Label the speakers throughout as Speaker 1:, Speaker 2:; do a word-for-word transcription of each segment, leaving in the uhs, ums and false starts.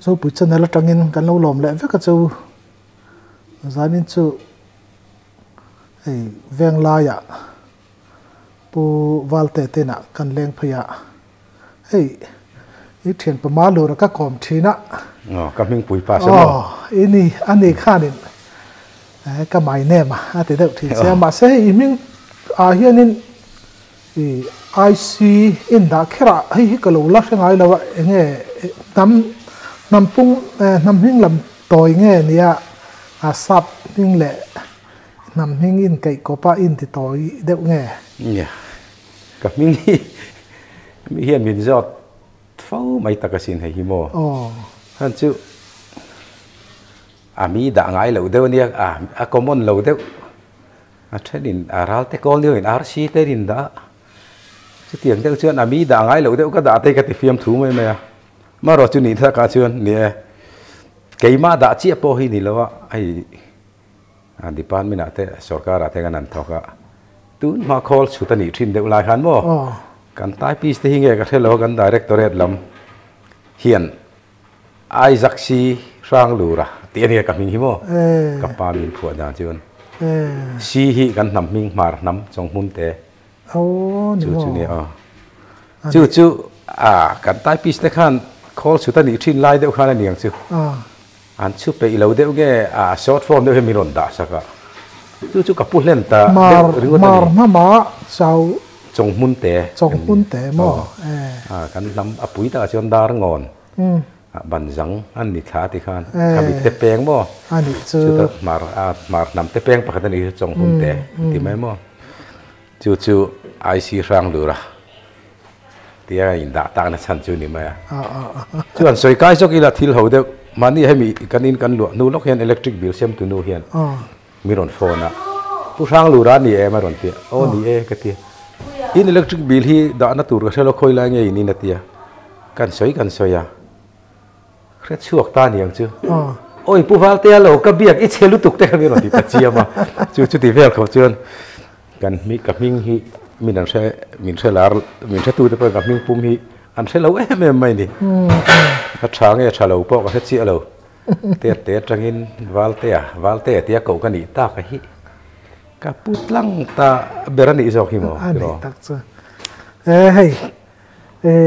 Speaker 1: zo pu chen la tangin kan lo lom le ve ka chu zanin chu ei veng la ya pu valte te na kan leng phaya ei i thian pa ma lo ra ka kom thina
Speaker 2: oh ka ming pui pa sa
Speaker 1: mo oh ini ani khanin ai ka mai ne ma a te deuh thi se ma se i ming a hianin i I see in da khera hi hi ka lo la ngai lawa enge nam nam pung nam hing lam toy nge nia a sap hing le nam hing in kai ko pa in ti toy deuh nge
Speaker 2: ya ka ming hi mi hian min zot fo mai takasin hei hi mo
Speaker 1: oh
Speaker 2: han chu a mi da ngai lo deuh nia a a common lo deuh a thenin a ral te kol ni in ar si te rin da tiếng theo chuyện là mi đã ngay lâu theo các đã tay cái phim thú mấy mấy à mà rồi chú nhìn thấy cả chuyện nè cái mà đã chia po hi nè lo ai anh đi pan mình nãy sở cả ra thấy cáiนั้นthọ cả tuấn mà call chủ tịch trình đều lại hắn moกันตายปีสที่เงี้ยก็เท่ากัน directorate ลำเฮียนไอซักซีร่างหลูระเตียนเงี้ยกับมิงฮิโมกับปามินผัวดาจวนซีฮีกันนำมิงมารนำจงมุนเต
Speaker 1: โอ้
Speaker 2: จู่จู่เนี่ยอ๋อจู่จู่อ่ากันตายปีสที่ขัน call สุดท้ายทิ้งไล่เดียวขันนี่ยังจู่อันชุบไปอีเหล่าเดียวแกอ่า short form เดียวให้มีรอนดาสักจู่จู่กับพูดเล่นตา
Speaker 1: มามาหน้ามาเจ้า
Speaker 2: จงมุนเตะ
Speaker 1: จงมุนเตะมั้ง
Speaker 2: อ่ากันนำอปุยตาจนดารงอนบันจังอันนี้ขาติขันกับอีเตะแปงมั้ง
Speaker 1: อันนี้จู่
Speaker 2: มารอ่ามารนำเตะแปงปกตินี่จงมุนเตะที่ไม่มั้งจู่จู่ไอซีร่างดูระที่ไอ้ด่าตางนั้นฉันจู่นี่ไหมอ่ะจู่อันสวยกายจกิลาทิลหัวเดียวมันนี่ให้มีกันอินกันหลวงนู่นล็อกเห็นอิเล็กทริกบิลเซมตุนู่เห็นมีรอนโฟนอ่ะผู้ช่างลูร้านนี่เอมารอนเตียโอ้นี่เอก็เตียอินอิเล็กทริกบิลที่ด่านตัวก็เชลล์คอยล้างไงนี่นัดเตียกันสวยกันสวยอ่ะเครียดช่วงตาเนี่ยจู่โอ้ยผู้ฟังเตียเราก็เบียกอิเชลุตุกเตะมีรอนติดเจียมาจู่จู่ที่เวลเขาจวนกันมีกับมิงฮีมีนังเช่มีเช่ลาร์มีเช่ตัวเดียวกับมิงปุ่มฮีอันเช่เราเอ๊ะไม่ไม่นี่ถ้าช้างเนี่ยชาเราปอกก็เช่เราเตะเตะจังอินวาลเตะวาลเตะเตียเขากันนี่ตากันฮีกับพุทลังตาเบรันนี่จอกฮิโม
Speaker 1: อันนี้ตักเจอเอ้ยเอ้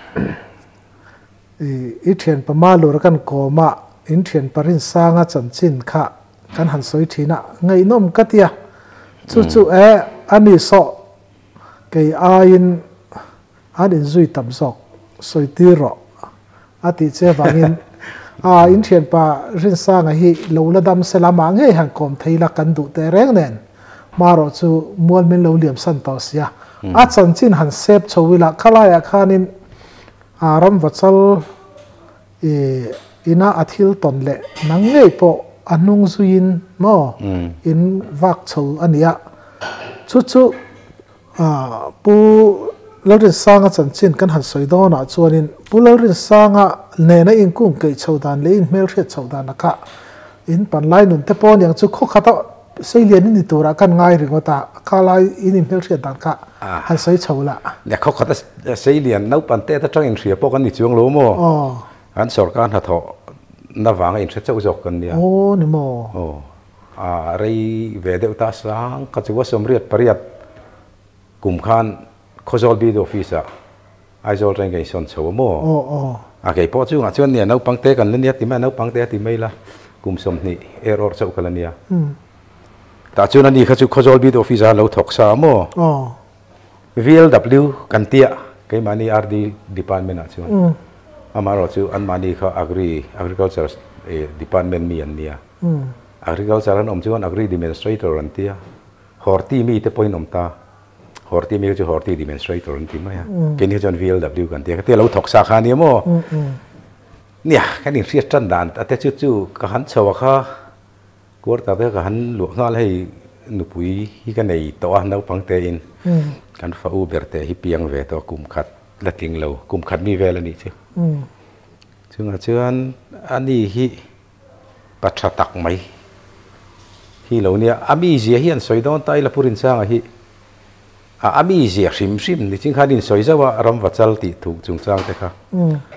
Speaker 1: อีเทียนประมาลูรกันโกมาอินเทียนปรินสร้างจันจินค่ะกันหันสวยทีน่ะไงน้มกัตยาจู่ๆเอออันนี้สอเกี่ยอินอันนี้จุยต่ำสอกสวยตีรออาทิเจ้าฟังอินอ่าอินเทียนปารินสร้างให้เราละดำเสลามังให้หังกอมไทยละกันดูแต่แรงเน่นมารอจู่มวลเป็นเราเหลี่ยมสันต่อเสียอาจันจินหันเซฟชวิละขลายขานินอารมณ์วัชลเออินาอาทิลตอนเละนังเงยปออันนุ่งซุยนมออินวักโชอันนี้ชุดชุอ่าปูเราเรียนสร้างจันจินกันหันสวยดอนะชวนินปูเราเรียนสร้างเนน่ะอินกุ้งเกยชาวดานเลยอินเมลเรียชาวดานนะคะอินปันไลนุนเตปอนอย่างชุดข้อขัดเสียเลียนนี่ตัวรักกันง่ายหรือว่าตาข้าไลอินเมลเรียดานค่ะหันสวยชาวละ
Speaker 2: เนี่ยเขาขัดเสียเลียนนับปันเตะถ้าจังอินเสียปกันนี่จวงรู้มั้งอันสอดการหัดทอนับวางอินเสียเจ้าจอกกันเนี่ย
Speaker 1: โอ้นี่มั้ง
Speaker 2: โอ้อะไรเวเดอุตสร้างก็จะว่าสมเรียดปริยัติกลุ่มขันโคจรบีดอฟิสอะไอจอลเรงไงส่วนชัวโม่
Speaker 1: โอ้โอ้
Speaker 2: โอเคพอจู่งานชวนเนี่ยนับปังเตะกันเล่นเนี่ยที่แม่นับปังเตะที่ไม่ละกลุ่มสมนี่เอรอร์เจ้ากันเนี่ยแต่ชวนนี้เขาจู่โคจรบีดอฟิสเราถกสามโม่ วี แอล ดับเบิลยู กันเตียก็มันนี่ อาร์ ดี department นะชวนอามาเราจู่อันมันนี่เขา agree agriculture department มีอันเนี่ย agriculture นั้นอมชวน agree administrator อันเตีย horti มีแต่ point อมตา horti มีก็จะ horti administrator อันที่ไม่ฮะแค่นี้จน วี แอล ดับเบิลยู กันเตียก็เตียเราถกสาขาเนี่ยมั้งเนี่ยแค่นี้เสียจันดานแต่จู่ๆก็หันชาวเขากวดแต่ก็หันหลวงงานให้หนุ่มปุ๋ยที่กันในตัวนับปังเตอินกันฟ้าอุเบอร์เตฮิเปียงเวตัวกุมขัดละทิ้งเรากุมขัดมีเวลานี่เชื่อซึ่งอาจารย์อันนี้ฮิปัจจักไหมฮิเราเนี่ยอามีเสียเฮียนสวยดอนไตละพูรินสร้างฮิอามีเสียชิมชิมนี่จริงข้าดินสวยจะว่ารำวัดจัลติถูกจุงจ้างแต่ค่ะ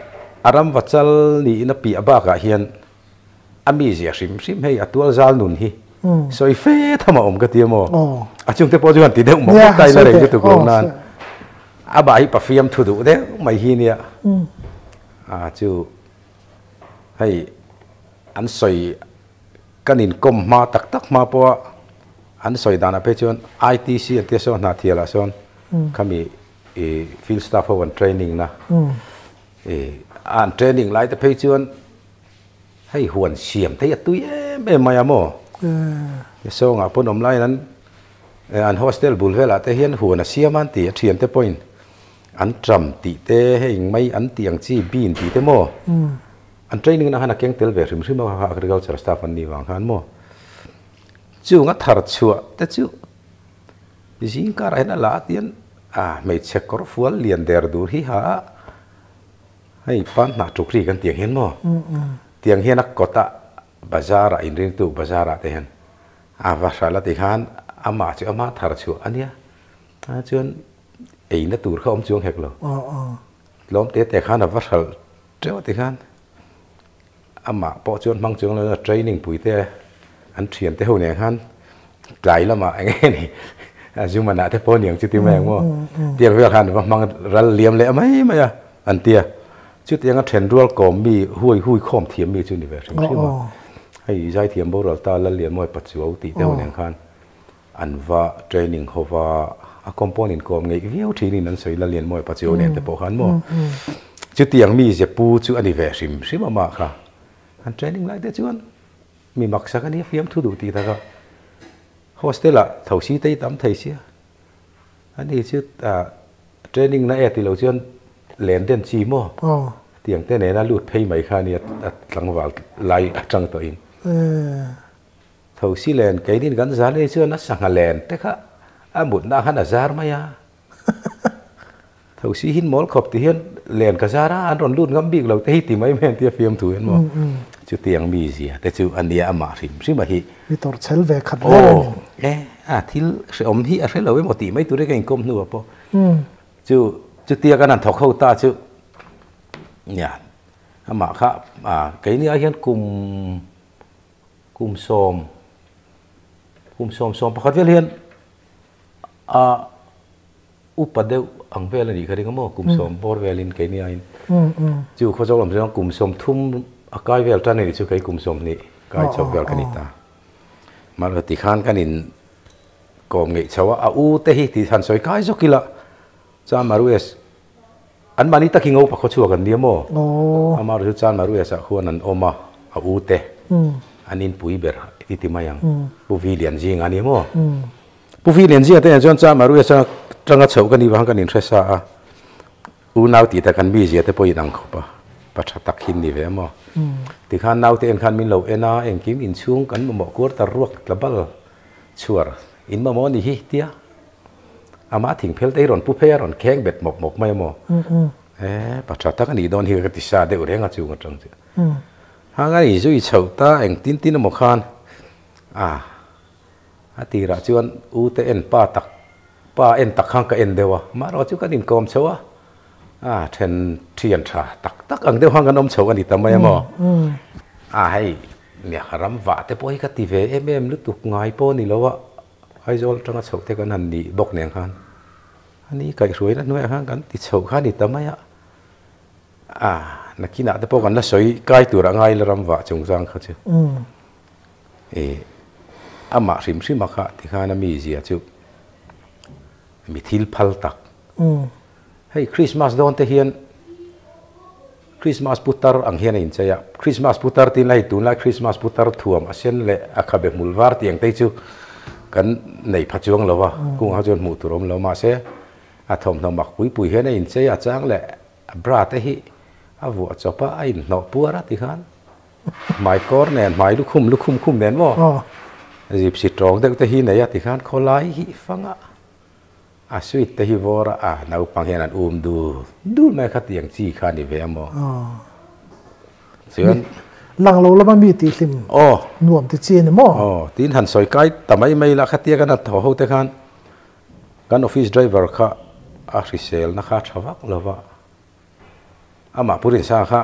Speaker 2: อารัมวัชลนี่นับปีอบากะเฮียนอามีเสียชิมชิมให้อตัวจาลนุนฮีสวยเฟ่ทำมาอมกติโมอาจุงเตปอจุกันติดเดงมองใจละเรงก็ตุกลงนั้นอาบายปะฟิยมทุดุเดงไม่ฮีเนี่ยอาจูให้อันสวยกันอินกลมมาตักตักมาปะอันสวยดานาเพจวนไอทีซีเทียส่วนนาทีละส่วนขมีฟิลสตาฟวันเทรนนิ่งนะอันเทรนนิ่งไล่แต่เพจวนให้หวนเสียมที่ตุ้ยเอ็มไม่ยามอส่งอ่ะพนมไล่นั้นอันโฮสเทลบุลเวลาแต่เห็นหัวน่ะเสียมันตีเทียนแต่พอยน์อันจำตีเตะให้ไม่อันเตียงจีบีนตีเตะโมอันเทรนนิ่งนะฮะนักเก่งเตลเวริมริมมาหาคริกาลเซอร์สตาฟันนี่วางหันโมจู่งัดทาร์ชัวแต่จู่จริงการเห็นละเตียนอ่าไม่เช็คกรฟัวเลียนเดอร์ดูที่หาให้ปันหนักจุกรีกันเตียงเห็นโมเตียงเห็นนักกตะบาซาระอินริงตูบาซาระเตหันอาวัชละติขันอามาจะอามาทาร์ชัวอันเนี้ยจนไอ้นักตูร์เขาอมจวงเฮกโลล้มเตะแต่ขันอาวัชละเจ้าติขันอามาพอจนมังจวงเลยเทรนนิ่งปุ๋ยเตะอันเทียนเตะหัวเนี่ยขันไกลละมาไอ้เงี้ยนี่จุมันอะเทปเนี่ยจุดที่แมงว่าเตียงเวลาขันมังรัลเลียมเลยไม่ไม่อะอันเตียจุดยังเทรนรัวก็มีหุยหุยข้อมเทียมมีจุดนี้แบบใช่ไหมให้ใจเทียมโบราณตาละเลียมวยปัจจุบันตีเท่านั้นขันอันว่าเทรนนิ่งเขาว่าอะคอมโพเนนต์ก็มีวิวที่นี่นั่นสวยละเลียมวยปัจจุบันเนี่ยแต่พอขันมั่วจุดยังมีจะปูจุดอันนี้แบบชิมชิมมามาค่ะอันเทรนนิ่งไรเดี๋ยวจุดมีมักสักอันนี้ฟิล์มทุดูตีตาก็โฮสเทลละเท่าชีได้ตั้มไทยเสียอันนี้จุดเทรนนิ่งนั่นเองที่เราจุดเล่นเด่นชีโม่เตียงเต้นเนี่ยน่าลุดเพย์ไหมค่ะเนี่ยหลังว่าไล่จังตัวเองเท่าชีเล่นไกดินกันซาเลยจุดนัดสังหารเล่นแต่ค่ะอาบุญน่าขันอาซาร์ไหมอ่ะเท่าชีหินมอลขบที่เห็นเล่นกับซาร่าอันร้อนรุ่นกำบิ๊กเราแต่ที่ตีไม่แม่นที่ฟิล์มถูกเห็นมั้งจุดเตียงมีเสียแต่จุดอันเดียอามาริมซิมาฮี
Speaker 1: วิตอร์เชลเวขัด
Speaker 2: โอ้เอ๊ะอ่ะที่อมที่อะไรเราไม่หมดตีไม่ตัวได้กันกลมนัวปะจุดจุดเตียกันนั่นถกเข้าตาจุดเนี่ยอามาค่ะอ่าไก่นี่ไอ้เห็นกลุ่มกลุ่มโสมกลุ่มโสมโสมประคัดเวลียนอ่าอุปเดวอังเวลนี่คือเรื่องมั่วกลุ่มโสมบอร์เวลินไก่นี่ไอ้จุดเขาจะลงเรื่องกลุ่มโสมทุ่มกายเวลท่านนี่จุดไก่กลุ่มโสมนี่กายชอบเวลกันนี่ตามาเลยติดขันกันอินกองเงี้ยชาวอาอูเตหิติทันสวยกายจกิละจานมารุเอสอันมานี่ตะคิงเอาปะเขาชัวกันเดียโมอามารุจานมารุเอสขวนันโอมาอาอูเตอันนี้ปุยเบอร์ที่ที่มายังปูฟิเลียนจิงอันนี้โมปูฟิเลียนจิงแต่ยังจานจานมารุเอสจังกัดชัวกันนี่บางกันอินเทรสาอูนาวตีแต่กันบีเสียแต่ปุยดังเขาปะปัจจัตักหินนี่เว้ยโมที่ขันนาวที่เอ็นขันมินเหลาเอ็น่าเอ็นกิมอินช่วงกันมาบอกว่าตะรวกตะบัลชัวร์อินมาโมนี่ฮิเตียอามาถึงเพลต์ไอรอนผู้เพย์รอนแข้งเบ็ดหมกหมกไม่โมเอ๊ะปัจจัยตั้งนี้โดนฮิกติชาเดือดเร่งกันจู่กันจังจ้ะหางานอีจุยเฉาตาเอ็งตินตินหมกขันอ่าอาตีระจวนอูเตเอ็นป้าตักป้าเอ็นตักข้างกับเอ็นเดียวมาเราจู่กันดินกอมเฉาอ่าเทนเทียนชาตักตักอังเดียวห้างกันอมเฉากันดิตามไม่โมอ่าให้เนี่ยรำว่าแต่พอให้กติเวเอ็มเอ็มลุตุกง่ายพอนี่แล้วว่าไอ้โจลจังก็เฉาแต่กันหันดีบกเนี่ยขันอันนี้ไก่สวยนั่นด้วยขันกันติดเฉาขันนี่ทำไมอ่ะอ่านักกินอะแต่พอกันน่ะสวยไก่ตัวง่ายแล้วรำว่าจงจังเขาเจ้าเอออามาริมซิมาค่ะที่ขันมีเสียจุมีทิลพัลตักให้คริสต์มาสโดนเทียนคริสต์มาสพุทธาอังเฮียนอินเซียคริสต์มาสพุทธาที่ไหนตุนไลคริสต์มาสพุทธาถ่วมอาเซียนเละอาคาเบมุลวาร์ที่ยังเตจูกันในปัจจุบันแล้ววะกุ้งเขาจนหมู่ตุรมแล้วมาเสียอาทอมทอมบักปุยปุยเฮียนอินเซียจังเละบราเตหิอาวัวจบไอ้หนอปัวรัติขันหมายก้อนแนนหมายลูกคุ้มลูกคุ้มคุ้มแนนว่าจีบสิตรองเด็กเตหิไหนติขันเขาไล่หิฟังอ่ะอาสวิตเตหิวอระอ่ะนาอุปังเฮียนันอุ้มดูดูแม่ขัดยังจีขันอีเวมอเสียนหลังเราแล้วมันมีตีสิมอ๋อหน่วมตีจีนมั้งอ๋อตีนหันสอยไกด์แต่ไม่ไม่ละขัดเตียกันนะถอดแต่ขันกันออฟฟิศไดรเวอร์ค่ะอาริเซลนะคะชาวบ้านเราว่าอามาพูดถึงซาค่ะ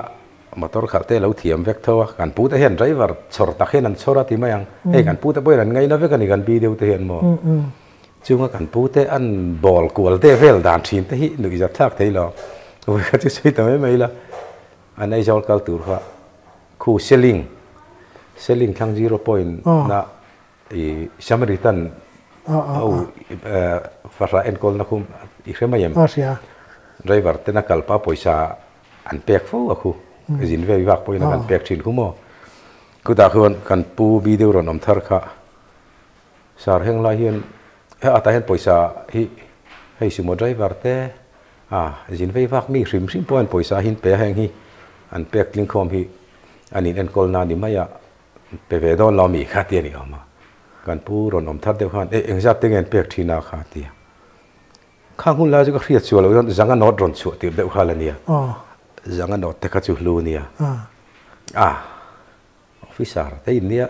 Speaker 2: motor khal te lo thiam vek thawa kan pu te hian driver chhor tak hian an chhora ti mayang ei kan pu te boin an ngai na vek ani kan video te hian mo chunga kan pu te an bol kual te vel dan thin te hi lui za thak thei lo oi kha chi sei ta mai mai la an ai jol kal tur kha khu selling selling thang zero point na i samaritan au fara en kol na khum i khema yem driver te na kalpa poisa an pek fo a khu jin ve wak poina kan pek thin khu mo ku ta khon kan pu video ron om thar kha sar heng la hian he ata hen poisa hi hei sumo driver te a jin ve wak mi hrim hrim point poisa hin pe heng hi an pek ling khom hi anin en kol na ni maya pe ve don lo mi kha ti ni ama kan pu ron om thar de khan e engzat te gen pek thina kha ti khang hun la ju ka khriat chu lo ron zanga not ron chu ti de khala nia zanga not te ka chu lu nia a officer te nia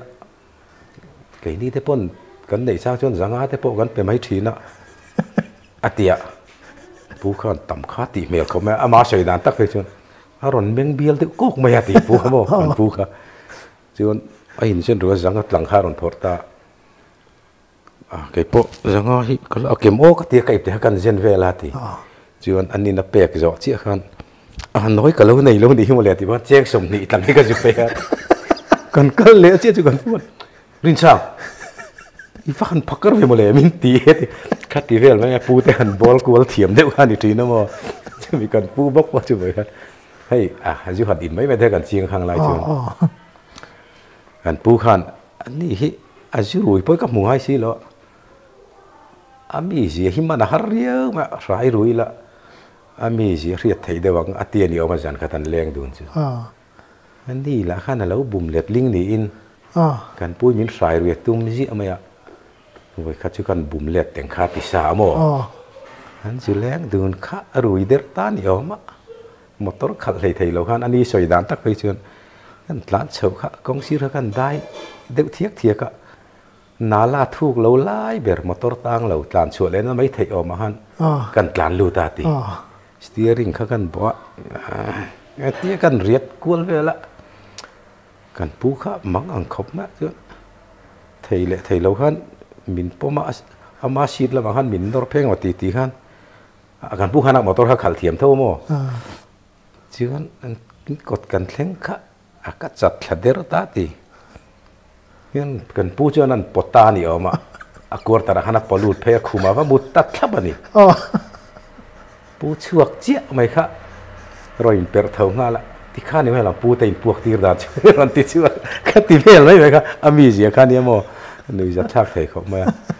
Speaker 2: ke ni te pon kan nei sang chon zanga te po kan pe mai thina atia pu khan tam kha ti mel ko ma ama sei dan tak fe chon a ron meng bial te kok mai ati pu mo kan pu kha chon ai in chen ro zanga tlang kha ron phorta à cái bộ rằng ngoi cái kem ô cái tia cái tia kan gen về là thì chuan anh đi na pek zo chi khan à nói cái lâu này lâu đi mà lẹ thì bắt check sum ni tang cái gì pe còn cái lẹ chi chu kan puan rin sao i fa kan phakar ve mo le min ti he khat ti vel ma pu te han bol kual thiam deuh khan ni tri na mo mi kan pu bok wa chu ve hey à ju hat in mai me the kan chiang khang lai chu kan pu khan ani hi azu rui poi ka mu hai si lo ami ji himana harria ma rai rui la ami ji riat thei dewang atiani oma jan khatan leng dun chu a ani la khana lo bum let ling ni in a kan pu min rai rui tum ji amaya voi kha chu kan bum let teng kha ti sa mo an chu leng dun kha rui der ta ni oma motor khal lei thei lo khan ani soi dan tak pe chun kan tlan chau kha kong sir kan dai deu thiak thiak ka nala thuk lo lai ber motor tang lo tlan chu le na mai thei om han kan tlan lu ta ti steering kha kan bo a ti kan riat kual vela kan pu kha mang ang khop ma chu thei le thei lo khan min poma ama sit la han min dor pheng wa ti ti khan kan pu khan motor kha khal thiam tho mo chuan an kot kan thleng kha akat chat thader ta ti yan kan pu chuan an pota ni oma akur tara hana polut phe khuma wa mut tat thlabani pu chuak chia mai kha roin per thau nga la ti kha ni mai la pu te in puak tir da ran ti chu kha ti vel mai mai kha ami ji kha ni mo nui za thak thei khop ma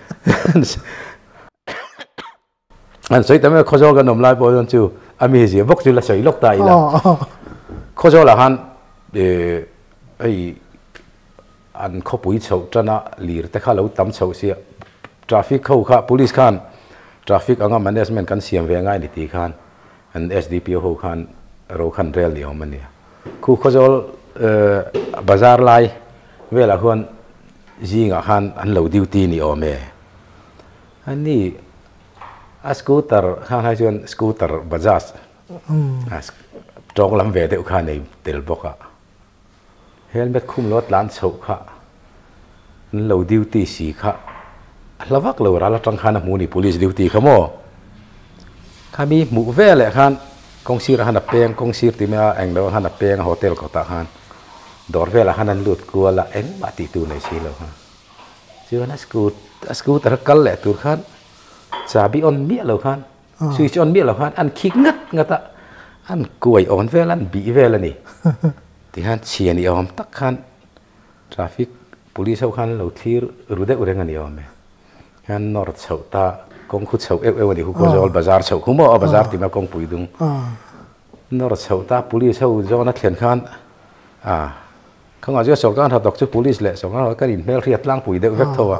Speaker 2: an soi tame khojol ga nom lai po jon chu ami ji bok chu la soi lok tai la khojol la han e ai an kho pui chho tana lir te kha lo tam chho sia traffic kho kha police khan traffic anga management kan siam ve ngai ni ti khan an S D P O ho khan ro khan rel ni omania khu khojol bazar lai vela huan jinga khan an lo duty ni ome ani a scooter khan ha chuan scooter bajaj as tong lam ve de khan nei tel boka helmet khum lot lan chho kha lo duty si kha lavak lo ra la tang khana mu ni police duty khamo khami mu ve le khan kong sir han a peng kong sir ti ma eng do han a peng hotel ko ta khan dor ve la hanan lut ko la eng ma ti tu nei si lo ha chu na scoot scooter kal le tur khan chabi on mi lo khan switch on mi lo khan an khik ngat ngata an kuai on ve lan bi ve la ni ti han chian ni om tak khan traffic police ho khan lo thir rude ureng ani om han nor chho ta kong khu chho eu eu ni hu ko jol bazar chho khu mo bazar ti ma kong pui dung nor chho ta police ho zona thlen khan a khang a jo sok kan dok chu police le sok kan ka in mel riat lang pui de vek thowa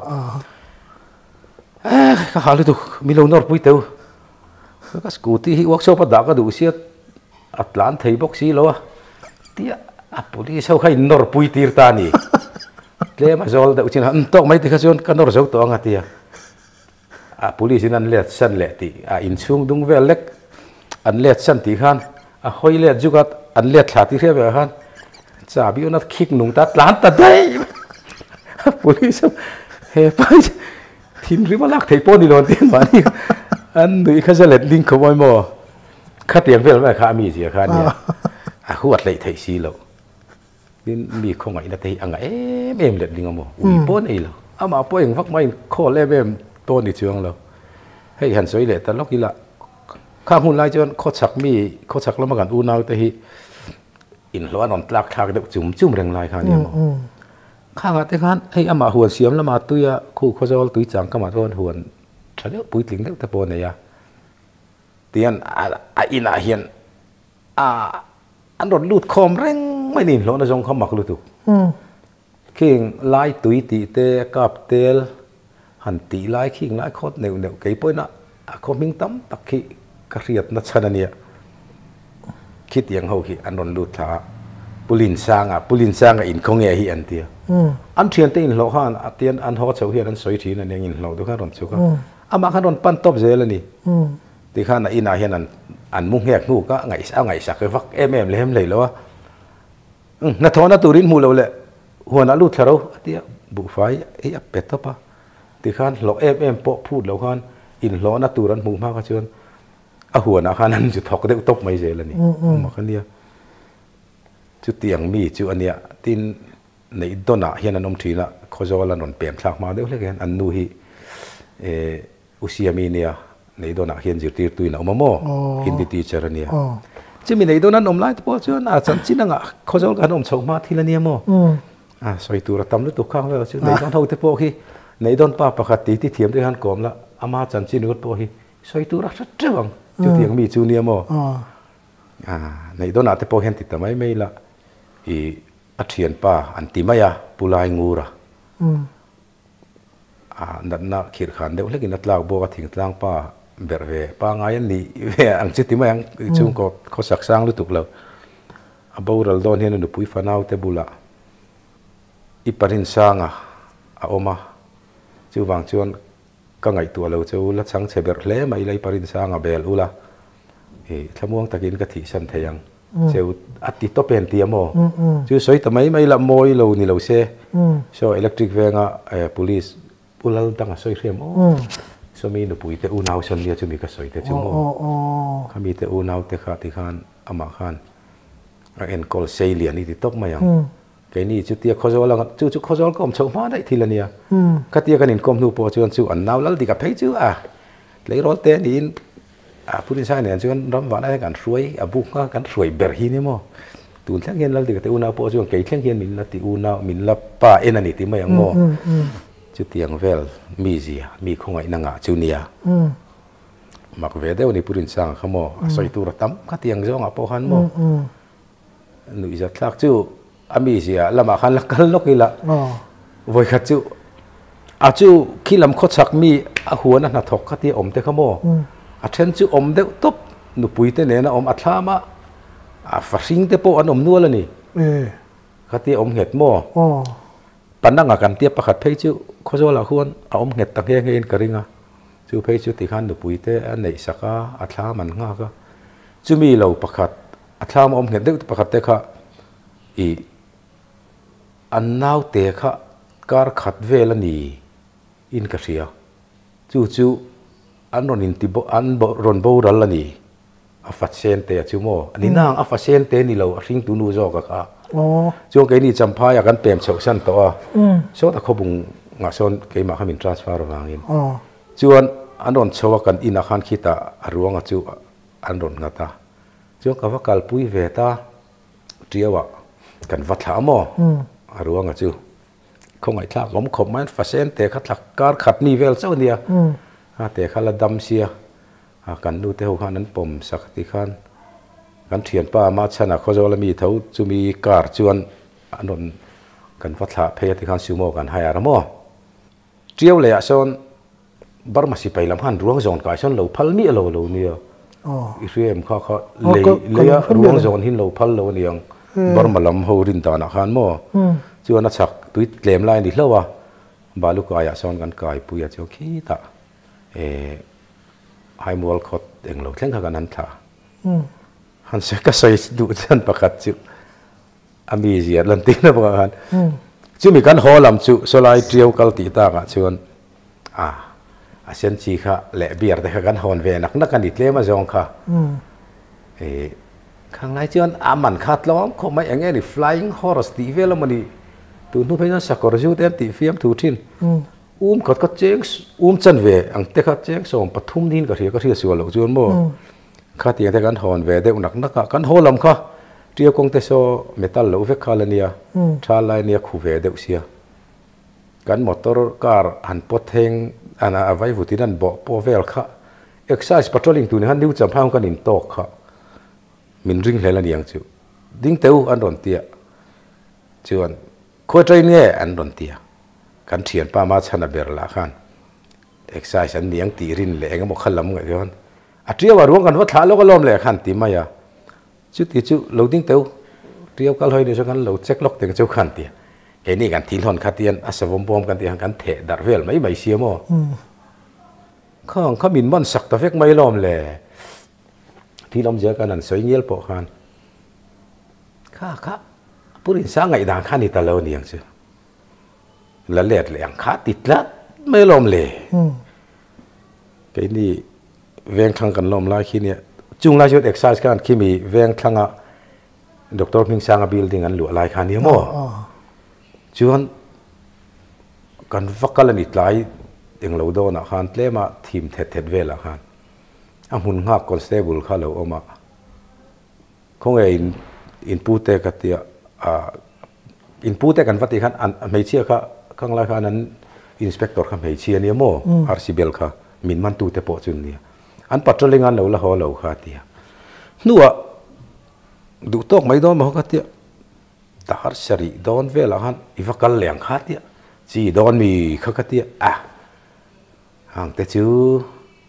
Speaker 2: a ka halu tu mi lo nor pui teu ka scooty hi workshop da ka du sia atlan thei box si lo tia a police ho khai nor pui tir ta ni tle ma zol da uchin han tok mai ti kha chon ka nor zo to anga tia a police in an let san le ti a in chung dung vel lek an let san ti khan a hoi let jugat อันเลียดขาที่เรียบแบบนั้นจ่าบิวนัดคิกหนุ่งตัดล้านตัดได้ polisi he pai thin ri malak thei pon ni lon tin mani an nui kha zalet link ko moi mo kha tiang vel ma kha mi sia kha ni a huat lei thei si lo din mi khong ai na thei anga em em let ling mo ui pon ei lo ama po eng vak mai kho le bem to ni chuang lo hei han soi le ta lok ila kha hun lai chon kho chak mi kho chak lo ma kan u nau te hi in lo an on tlak thak de chum chum reng lai kha ni moข้างแต่ขันไอ้อามาหัวเสียมแล้วมาตุยอะคู่เขาจะเอาตุยจังก็มาทวนหัวฉันเนี่ยปุยถึงแต่ปนเนี่ยเตียนอ่ะอินาเฮียนอ่าอันรถลูดคอมเร่งไม่นินหรอกนะจงเขาหมักลูตุเข่งไล่ตุยตีเตะกับเตลหันตีไล่ขิงไล่โคตรเหนียวเหนียวไก่ป่วยนะคอมิงตั้มตักขี้กระเรียดนัชนันเนี่ยคิดยังเขาขี้อันรถลูดท้าปุลินสร้างอ่ะปุลินสร้างอ่ะอินคงเงยอันเดียอันเทียนเตียนหลอกหันเตียนอันฮอดเฉาเฮียนอันสวยทีนั่นเองอินหลอกดูข้ารอนสุกอ่ะมาข้ารอนปั้นตบเจลนี่ที่ข้าน่ะอินอาเฮียนอันอันมุ่งแหกงูก็ไงเอาไงสักฟักเอ็มเอ็มเลยเอ็มเลยแล้ววะนัทธนัตุรินมูเราเลยหัวนัลุทเราเดียบุไฟเอ้ยเป็ดตบปะที่ข้าหลอกเอ็มเอ็มปะพูดเราข้านอินหลอกนัตุรันมุ่งมากก็เชิญอ่ะหัวนักข้านั้นจุดถกเด็กตบไม่เจลนี่มาขันเดียจุดเตียงมีจุดอันเนี้ยที่ในดอนน่ะเฮียนนมทีละเขาจะว่าละนนเปลี่ยนฉากมาเดี๋ยวเรียกกันอันนู้ฮีเอออุเซียมีเนี่ยในดอนน่ะเฮียนจุดตีตุยน่ะมาโม่ฮินดีตีเจรเนี่ยจะมีในดอนนั้นนมไล่ตัวจวนอาจารย์จีนังอ่ะเขาจะว่ากันนมชงมาทีละเนี่ยโม่อ่ะสวยตัวตำลุตุข้างแล้วจุดในดอนเท่าที่พวกฮีในดอนป้าปกติที่เทียมด้วยกันกลมละอามาจันจีนุกพวกฮีสวยตัวรักชัดเจนจุดเตียงมีจูเนี่ยโม่อ่าในดอนน่ะที่พวกเห็นติดแต่ไม่ไม่ละอีอัฐินป้าอันติมายาปุลายงูระอ่านั่นน่ะขีดขันเดี๋ยวเล็กนัดลากบัวทิ้งตลางป้าเบรเวป้าไงยันนี่เวอังจิติมายังจุงก็เขาสักสร้างลุตุกแล้วอาบูรัลดอนเห็นนุปุยฟานาวเตบุละอีปรินสร้างอ่ะอาอมาจูวางชวนก็ไงตัวเราจูละสังเฉเบรเล่ไม่เลยปรินสร้างอ่ะเบลอุละเฮ้ทำวงตะกินกะทิสันเทียงเจ้าอัติโตเป็นเตียมอจู่สวยแต่ไม่ไม่ละมอยเรานี่เราเซ่โซ่อิเล็กทริกเวงอ่ะเอ่อ police ปุลลตั้งอ่ะสวยเรียมอ๋อสมีนุปุยเตอูนาวชันเดียจะมีกระสวยเตจุโมเขามีเตอูนาวเตขาติขานอามาขานเอ็นคอลเซเลียนี่ติดตบมาอย่างแกนี่จุดเตียข้อจอลก็จู่จุดข้อจอลก็อมชงมาได้ทีละเนี่ยก็เตียกันอินคอมนูปอจวนจู่อันนาวแล้วติกับเพจู่อ่ะเลยรถเตนี่ผู้ที่ใช้เนี่ยจนรำวันอะไรกันสวยอาบุกก็กันสวยเบอร์ฮีนี่มั้งตูนเที่ยงเย็นเราติดแต่อุณาโปรจวนเกี่ยเที่ยงเย็นมินละติอุณามินละป้าเอ็นนี่ติไม่ยังมั้งจุดเตียงเวลมีเสียมีคงไอ้นางจูเนียมักเวเดวันนี้ผู้ที่สร้างเขามั้งใส่ตัวตั้มก็เตียงจ้องอาโปหันมั้งหนุ่ยจะทักจู่อามีเสียละมาขันละกันลกอีละวัยขัดจู่อาจู่ขี้ลำคดสักมีหัวนั่นน่ะถกก็เตียอมเตะเขามั้งอาเช่นจู่อมเด็กตบนุปุยเตเนี่ยนะอมอัฐามาอาฟาสิงเตปอันอมนัวเลยนี่ขัดที่อมเห็ดหม้อปันนั่งอาการเทียบประคัดเพย์จู่เขาจะละควรเอาอมเห็ดตั้งเองเองกระริงอ่ะจู่เพย์จู่ที่ขันนุปุยเตอันไหนสักอัฐามันง่าก็จู่มีเราประคัดอัฐามาอมเห็ดเด็กประคัดเตะค่ะอีอันน่าวเตะค่ะการขัดเวลนี่อินกระเสียจู่จู่อันรอนอินติบอันรอนโบรัลนี่อาฟัดเซนเตะชิวโมอันนี้นางอาฟัดเซนเตนี่เราริงตูนูจอกะค่ะจงเกนี่จำพายกันเปลี่ยนเฉาชันตัวโซตะขบุงงาซอนเกมาขมินทรานสฟาร์วางินจวนอันรอนเฉากันอินาขันคิตาอารวงจูอันรอนงาตาจงกับว่ากัลปุยเวตาเจียวะกันวัดหาโมอารวงจูคงไอ้ทักผมขบมันฟัดเซนเตะขัดหลักการขัดมีเวลเจ้าเนี่ยแต่ข้าละดำเสียกันดูเท่าข้านั้นผมสักทีขันกันเทียนป้ามาชนะเขาจะว่ามีเท่าจะมีการจวนอันนั้นกันวัดละเพยที่ขันซูโม่กันให้อารมณ์เจียวเลยอ่ะส่วนบาร์มาสิไปลำพันรวงจอนกายส่วนเราพัลมีเราเราเนี่ยอีเรียมเขาเขาเลยเลยรวงจอนหินเราพัลเราเนี่ยบาร์มาลำหูรินตานักขันมั่วจวนนักสักตุยเล่มลายนี่แล้ววะบาลูกกายส่วนกันกายปุยจะขี้ตาเออไฮมัวลคดเองเราเล่นกันนั้นท่าไฮ han sẽ cái say đủ chân bạc cắt chịu anh bị gì lần tin là bạc han chứ mình cần hồ làm chịu số lại triều cal tị ta cả chịu à à sen chi kha lệ bia để kha cần hòn về nặc nặc cần ít lệ mà dòng kha ê khang này chịu à mình khát lắm không mấy anh em đi flying horse tị về là mình đi tụi nó phải nói sắc cỏ rượu tên tị phim thủ tin um cắt cắt chén um chân về anh tê cắt chén xong bắt thum din cái gì cái gì sửa lộ chịu mà khát tiền thì cần hòn về để nặc nặc cần hồ làm kha triều công tế số metal lâu về khá là nia, trả lại nia khu về đều xia, cái motor car han pot heng, anh à vay vụ tin anh bỏ bỏ về khá, exercise patrolling tu này han lưu chậm hàng cái nín to khá, mình ring lên là niang chú, đinh teu anh đòn tia, chú anh, khôi trai nghe anh đòn tia, cái thiền pa ma chana ber la khan, exercise anh niang tì rin lệ cái một khăn lắm cái con, à triều vào ruộng cái vắt thả lô cái lom lệ khan tì mày à chút thì chút lâu tiếng tàu triều cá hơi để cho hắn lâu check lock tiếng châu khăn tiền cái này gan thìn hòn khát tiền à sầu bom gan tiền gan thể đặt về mấy mấy xíu mà không không mình mòn sặc ta phết mấy lom lệ thì lom giờ cáiนั้นsoi nhiều bộ khan khá khá bữa nay sáng ngày đang khan đi ta lâu niang chứ là lẹt lẹng khá tịt lát mấy lom lệ cái này ven khangกันlom lại khi này chung lai chút exercise kan khi mi veng thanga doctor Minh Sang building an lu lai khan ni mo chuan kan vakal ani tlai eng lo do na khan tle ma thim thet thet vela khan a hun nga constable kha lo oma khong e in input te ka tia a input te kan vati khan an mei chia kha khang lai khan an inspector kha mei chia ni mo R C bel kha min man tu te po chun ni an patrolling an lo la ho lo kha tia nuwa du tok mai don ma kha tia tar sari don vela han ivakal leng kha tia chi don mi kha kha tia a hang te chu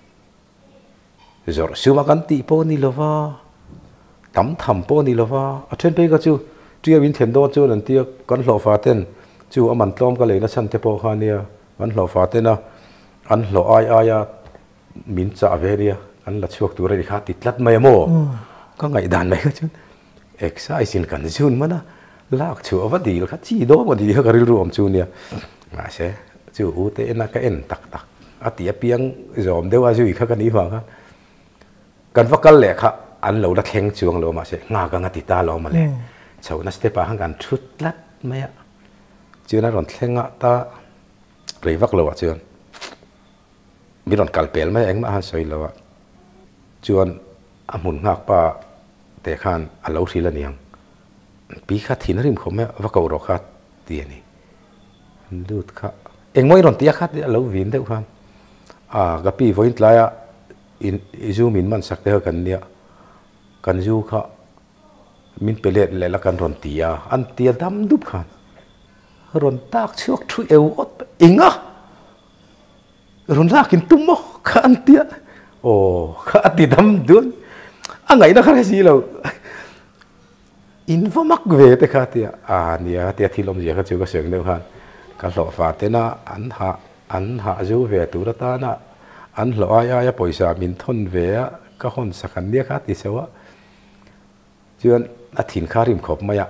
Speaker 2: zor suma kan ti po ni lova tam tham po ni lova a then pe ka chu tria win then do chu nan tia kan hlo fa ten chu aman tlom ka le na san te po kha nia kan hlo fa ten a an hlo ai ai a min cha ve ria an la chuak tu ri kha ti tlat mai mo ka ngai dan mai chu exercise in kan jun mana lak chu wa dil kha chi do mo di ka ril rum chu nia ma se chu u te na ka en tak tak a ti a piang zom dewa ju kha ka ni wa kha kan vakal le kha an lo la theng chuang lo ma se nga ka nga ti ta lo ma le chau na step a hang kan thut lat mai a chu na ron thlenga ta rei vak lo wa chuan mi ron kalpel mai eng ma han soi lo wa chuan a mun ngak pa te khan a lo thila niang pi kha thin rim khome wa ko ro kha ti ni lut kha eng moi ron tia kha a lo vin deuh khan a ga pi voin tlaya in izu min man sak te kan nia kan zu kha min pelet le la kan ron tia an tia dam dup khan ron tak chuak thu eu ot inga ron lakin tumo kha an tia o kha ti dam dun angai na kha si lo in vamak ve te kha tia a nia tia thilom je kha chu ka seng deuh khan ka hlo fa te na an ha an ha zu ve tu ra ta na an hlo ai ai poisa min thon ve a ka hon sakan nia kha ti sewa chuan a thin kha rim khop maya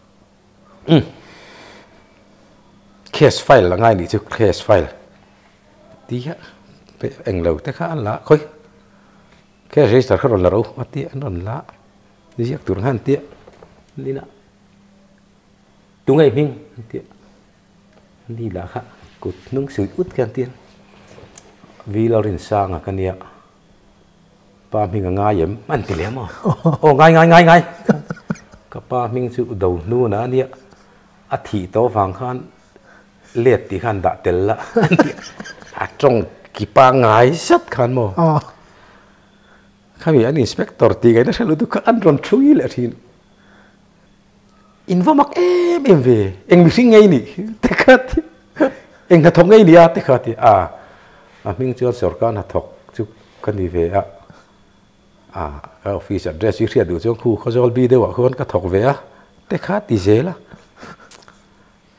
Speaker 2: case file la ngai ni chu case file tia pe eng lo te kha an la khoi ke register kha ron la ro ati an ron la ziak tur han tia lina tu ngai ming tia ni la kha kut nung sui ut kan tien vi lo rin sang a kania pa ming nga yem man ti lemo o ngai ngai ngai ngai ka pa ming chu do nu na nia a thi to wang khan let ti khan da tel la a trong ki pa ngai sat khan mo kami an inspector ti ga na salu tu ka an ron thui le thin in va mak em em ve eng mi sing ngai ni te khat eng na thong ngai ni a te khat a a ming chu sarkar na thok chu kan ni ve a a ka office address ri ria du chu khu khojol bi de wa khon ka thok ve a te khat ti zela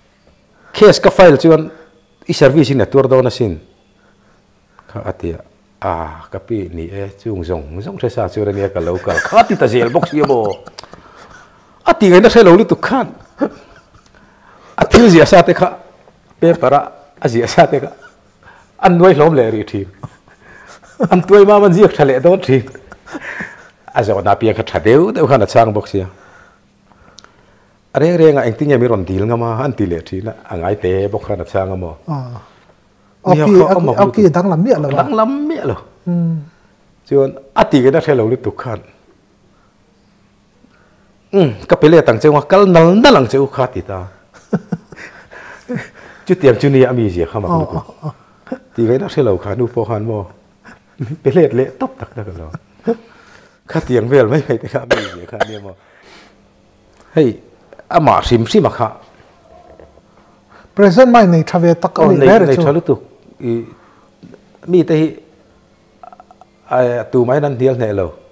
Speaker 2: case ka file chuan i service in tur do na sin kha atia à cái pi nị chung rong rong thế sao chưa đây cái lâu cả khát thì ta dễ box gì bộ à thì cái nó sẽ lâu đi tụt khát à thiếu gì sao thế cả pe para à gì sao thế cả anh nuôi lom lệ rồi thì anh tuổi mà mình giết thằng lệ đó thì à giờ na pia cái thằng đều đều khăn là sang box gì à riêng riêng anh tin nhà mình còn deal ngắm mà anh deal thì là anh ai té box khăn là sang mà
Speaker 1: ok ok đang làm miệng rồi
Speaker 2: đang làm miệng rồi chứ à thì cái đó sẽ lâu đi tụt khát ừ cái bể lệ tăng chơi mà cái nắng nắng lăng chơi khát thì ta chứ tiệm chứ này ami gì không mà cũng thì cái đó sẽ lâu khát nu po han mo bể lệ lệ tóc tắc tắc rồi khát tiệm về mấy ngày thì khát ami gì khát này mà hey à mà sim sim mà khát
Speaker 1: present mai này thay về tắc
Speaker 2: cái này này cho lúc tụt mi tới ai tụ mấy năm điên này lâu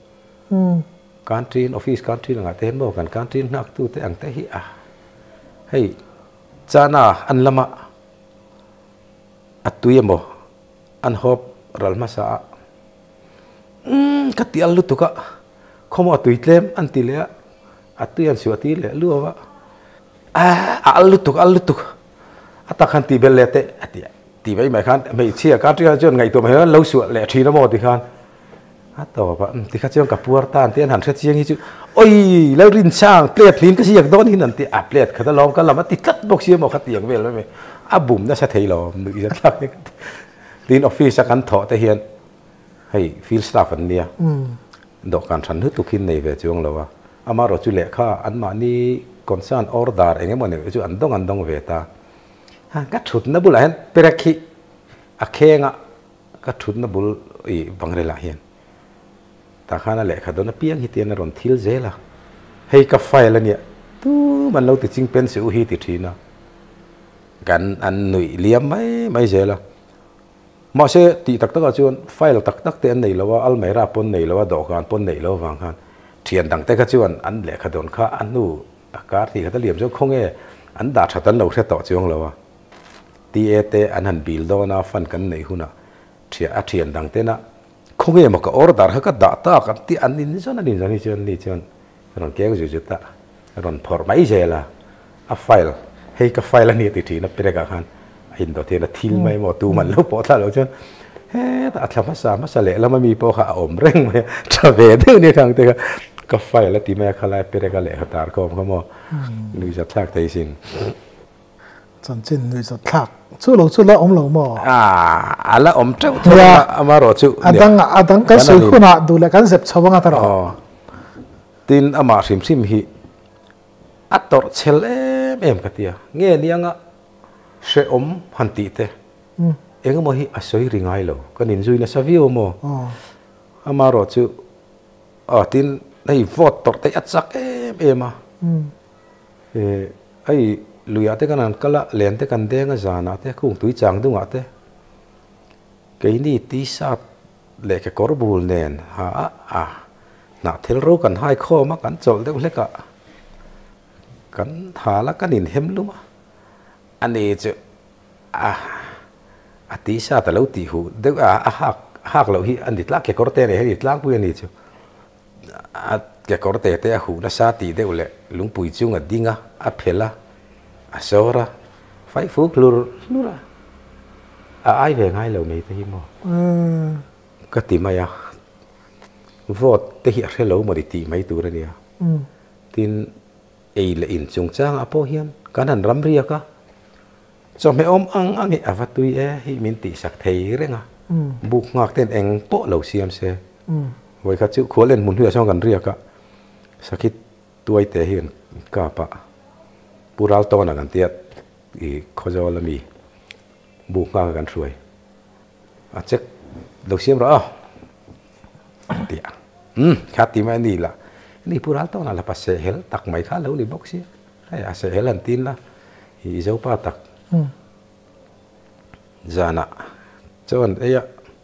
Speaker 2: canteen office canteen là tên baoกัน canteenนักตู้แต่อังแต่ฮีอ่ะเฮ้ยจาน่ะอันละมาอัตุยมบ่อันฮอบรัลมาซาอืมกัดตีอันลุตุกะขโมอัตุยเต็มอันตีเละอัตุยอันสวตีเละรู้ว่าอ่าอันลุตุกอันลุตุกอัตคันตีเบลเลเตอัตตีตีไปไม่คันไม่เชี่ยการที่จนไงตัวไม่เห็นเราสวดเละทีน้ำมันตีคันต่อไปที่ข้าเจ้ากับปัวตานที่หันเสียงนี่จู่โอ้ยแล้วรินช่างเปลี่ยนลิ้นก็เสียงโดนที่นั่นที่อ่ะเปลี่ยนข้าตลอมก็ลำมาติดกัดบอกเสียงบอกข้าเตียงเวลแล้วไหมอ่ะบุ๋มน่าจะเทลอมนึกจะทักนี่ลิ้นออฟฟิศสักกันถอดแต่เฮียนให้ฟิลสตาฟอันเนี้ยดอกการฉันนึกตุกินในเวจวงเราว่าอามาเราจุเละข้าอันมานี่คอนเซิร์นออร์ดาร์เองมันเนี่ยจู่อันดงอันดงเวตาฮะกัดชุดนั่นบุหรี่เปรคิอะเคงอ่ะกัดชุดนั่นบุหรี่บังเรลาเฮียนตาข้านั่นแหละข้าโดนเปียงฮิตเตียนรอนทิลเจล่ะเฮ้ยกับไฟแล้วเนี่ยตู้มันเราติดจริงเป็นสิวฮีติดทีนะกันอันหนุ่ยเลี้ยมไม่ไม่เจล่ะมาเสติตักตักจวนไฟเราตักตักเตียนไหนแล้วว่าอัลเมราปนไหนแล้วว่าดอกการปนไหนแล้ววางกันเทียนดังแต่ข้าจวนอันแหละข้าโดนข้าอันนู้อากาศที่ข้าตะเลียมจงคงเออันดาชัดอันเราแค่ต่อจวงแล้วว่าตีเอเตอันหันบิลโดนาฟันกันไหนหุ่นอ่ะเทียเทียนดังเตนะคงเองมันก็ออร์ดาร์เขาก็ด่าตากันที่อันนี้นี่จนอันนี้จนนี่จนนี่จนรอนเกี่ยวจุดๆตารอนพอร์ไม่เจล่ะอ่ะไฟล์เฮ้ยก็ไฟล์ละนี่ติดทีนะเป็นอะไรกันอินโดเทนะทิลไม่หมดตูมันแล้วพอถ้าเราจนเฮ้ยแต่อัตราภาษาภาษาเละแล้วมันมีพวกข้าอมเร่งไหมจะเวทนี่ทางเตะก็ไฟล์ละที่แม่ข้าไล่เป็นอะไรกันเละตาร์คอมเขาโม่ดูจะทักใจสิน
Speaker 1: จนจินดูจะทักช่วยเราช่วยเราอมเราหมอ
Speaker 2: อ่าอะไรอมเจ้าที่ว่าอามาโรจู
Speaker 1: อันดังอันดังก็สื่อคุณะดูแลกันเสพชาวบ้านตลอด
Speaker 2: ตินอามาสิมสิมฮีอัตตอร์เชลเอ็มกันเตียเงี้ยนี่ยังอ่ะเสอมหันติเตเองก็มอฮีอาศัยริงไงเราก็นินจุยนะสวิโอโมอามาโรจูอ่าตินไอ้วอตตอร์เตอัดสักเอ็มเอ็มอ่ะเออไอ้ลุยอาเตกันนั่นก็ละเลี้ยนเตกันเด้งจานาเตคงตุยจังดุงอาเตเกยนี่ตีสับเล็กกอร์บูลเนนฮะอ่ะน่ะเทลรู้กันให้ข้อมากันจบเด็กเล็กกันหาละกันอินเฮมลุมาอันนี้จะอ่ะตีสับแต่เราตีหูเด็กอ่ะหักหักเราฮีอันนี้ลักเกกอร์เตเนี่ยฮีลักปุยนี่จ้ะอ่ะเกกอร์เตเตหูน่ะซาตีเด็กเล็กลุงปุยจุงอ่ะดิ้งอ่ะอ่ะเพล่าasora phải phúc lur lur à ai về ngay lâu này thì mo cái tìm mày à vót cái hiện cái lâu mà đi tìm mấy tuổi này tin ấy là in chung trang apo hiền cáiนั้นrắm ria cả cho mấy ông ăn ăn thì à vắt tui e hi min tị sạc thấy đấy ngà buộc ngọc tên anh bộ lâu xiêm xe với các chữ khóa lên muốn hứa trong gần ria cả sạc khi tôi té hiền cả bạ pural to na kan tiat i khojo la mi bu nga kan suai a check do sim ra tia hm khati ma ni la ni pural to na la pa se hel tak mai kha lo li box si ai a se hel an tin la i zo pa tak zana chon eya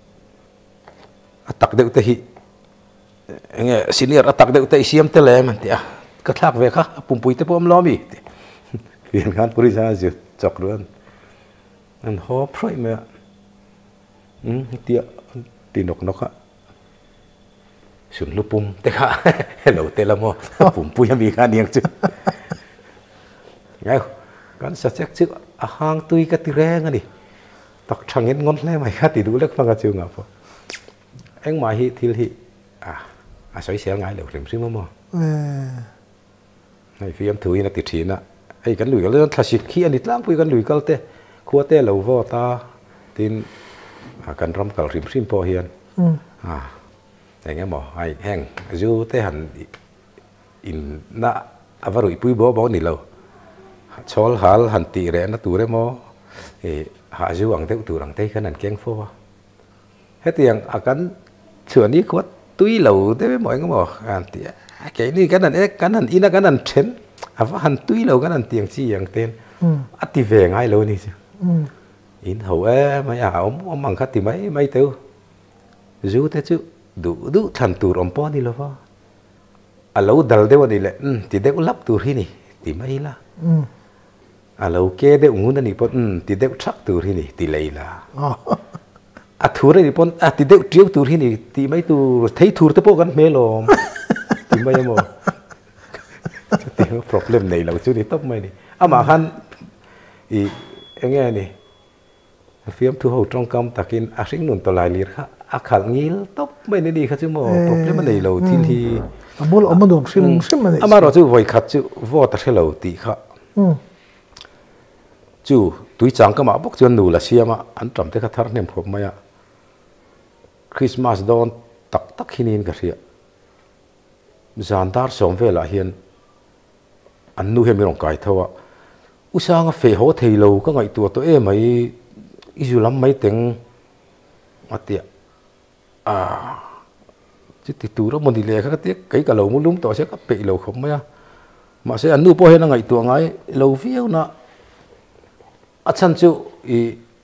Speaker 2: atak de te hi enge senior atak de te siam te le man tia ka thak ve kha pumpui te pom lo mi viên khán buri ra dược chọc luôn anh hó phơi mà tia ตีนกนกอะสุนลูกปุ่มเตะค่ะเหลวเตะละมั้งปุ่มปุยมีการเนียงจุไงกันสัจจ์จุอาหางตุยกันตีแรงอันนี้ตักช่างเงินงอนเลยไหมค่ะตีดูเล็กฟังกันจุงอ่ะพอเอ็งมาฮิทิลฮิอ่ะอ่ะสวยเสียงไงเหลวเต็มซิมั้งมั้งไอ้ฟิล์มถุยนักติดทีน่ะไอ้กันลุยกันเรื่องคลาสสิกขี้อันนี้ล้างปุยกันลุยกันเตะขัวเตะเหลววอตาตินกันรำกันริมซิมพอเฮียนอ่าแต่เงี้ยหมอไอ้แห้งจูเตหันอินน่ะอวารุยปุยบ่บ่นี่เราชอลฮัลหันตีเรนตัวเรมอเอหาจูอังเตตัวอังเตขนาดแกงฟัวเฮตียงอากันส่วนนี้ขวดตุยเหลาเต้ไม่หมอยก็หมออันตีแกนี่กันนั่นเอ๊ะกันนั่นอินะกันนั่นเช่นอาว่าหันตุยเหลากันนั่นเตียงซี่อย่างเต้นอัติเวงให้เรานี่สิอินหัวไม่เอาอมมังคัดที่ไม่ไม่เต้าจูเต้จูดูดูทันตัวอมป้อนี่หรอวะอาเราดัลเดวันนี้แหละที่เด็กลับตัวที่นี่ที่ไม่ละอาเราเกเด็กงูนั่นนี่ปนที่เด็กชักตัวที่นี่ที่เลยละอาทัวร์นี่ปนอาที่เด็กเจียวตัวที่นี่ที่ไม่ตัวเที่ยวทัวร์ตะโปกันไม่ลมที่ไม่ยังมั้งที่ว่า problem ในเราจุดนี้ต้องไม่นี่อามาคันอีอย่างเงี้ยนี่ฟิล์มทั่วหัวตรงกำตะกินอาสิ่งนุ่นตัวลายลีค่ะอาขัดงี้ต้องไม่ได้ดีค่ะจุ๊มอ problem ในเราที่ที่
Speaker 1: อาบุลอามาดูซิมซิมมัน
Speaker 2: อามาเราจะไว้ขัดจุวอตัดให้เราตีค่ะจู่ตุยจังก็มาบอกจนหนูละเสียมาอันจำได้ก็ทาร์เนมผมมาอะคริสต์มาสโดนตักตักหินินกันเสียจานดาร์สมเวลาเฮียนอันนู้เห็นมีรองกายเท่าว่าอุตส่าห์เฟยหัวเทโลก็ไงตัวตัวเอ๋ไม่อิจุลัมไม่เต็งมาเตียอ่าจิตติตัวเรามันดีเลยก็เตียไก่กับเรามุ่งลุ่มต่อเสียก็เปย์เราขมไหมอะมาเสียอันนู้พอเห็นไงตัวไงเราเฟี้ยวนะอาจารย์จูอี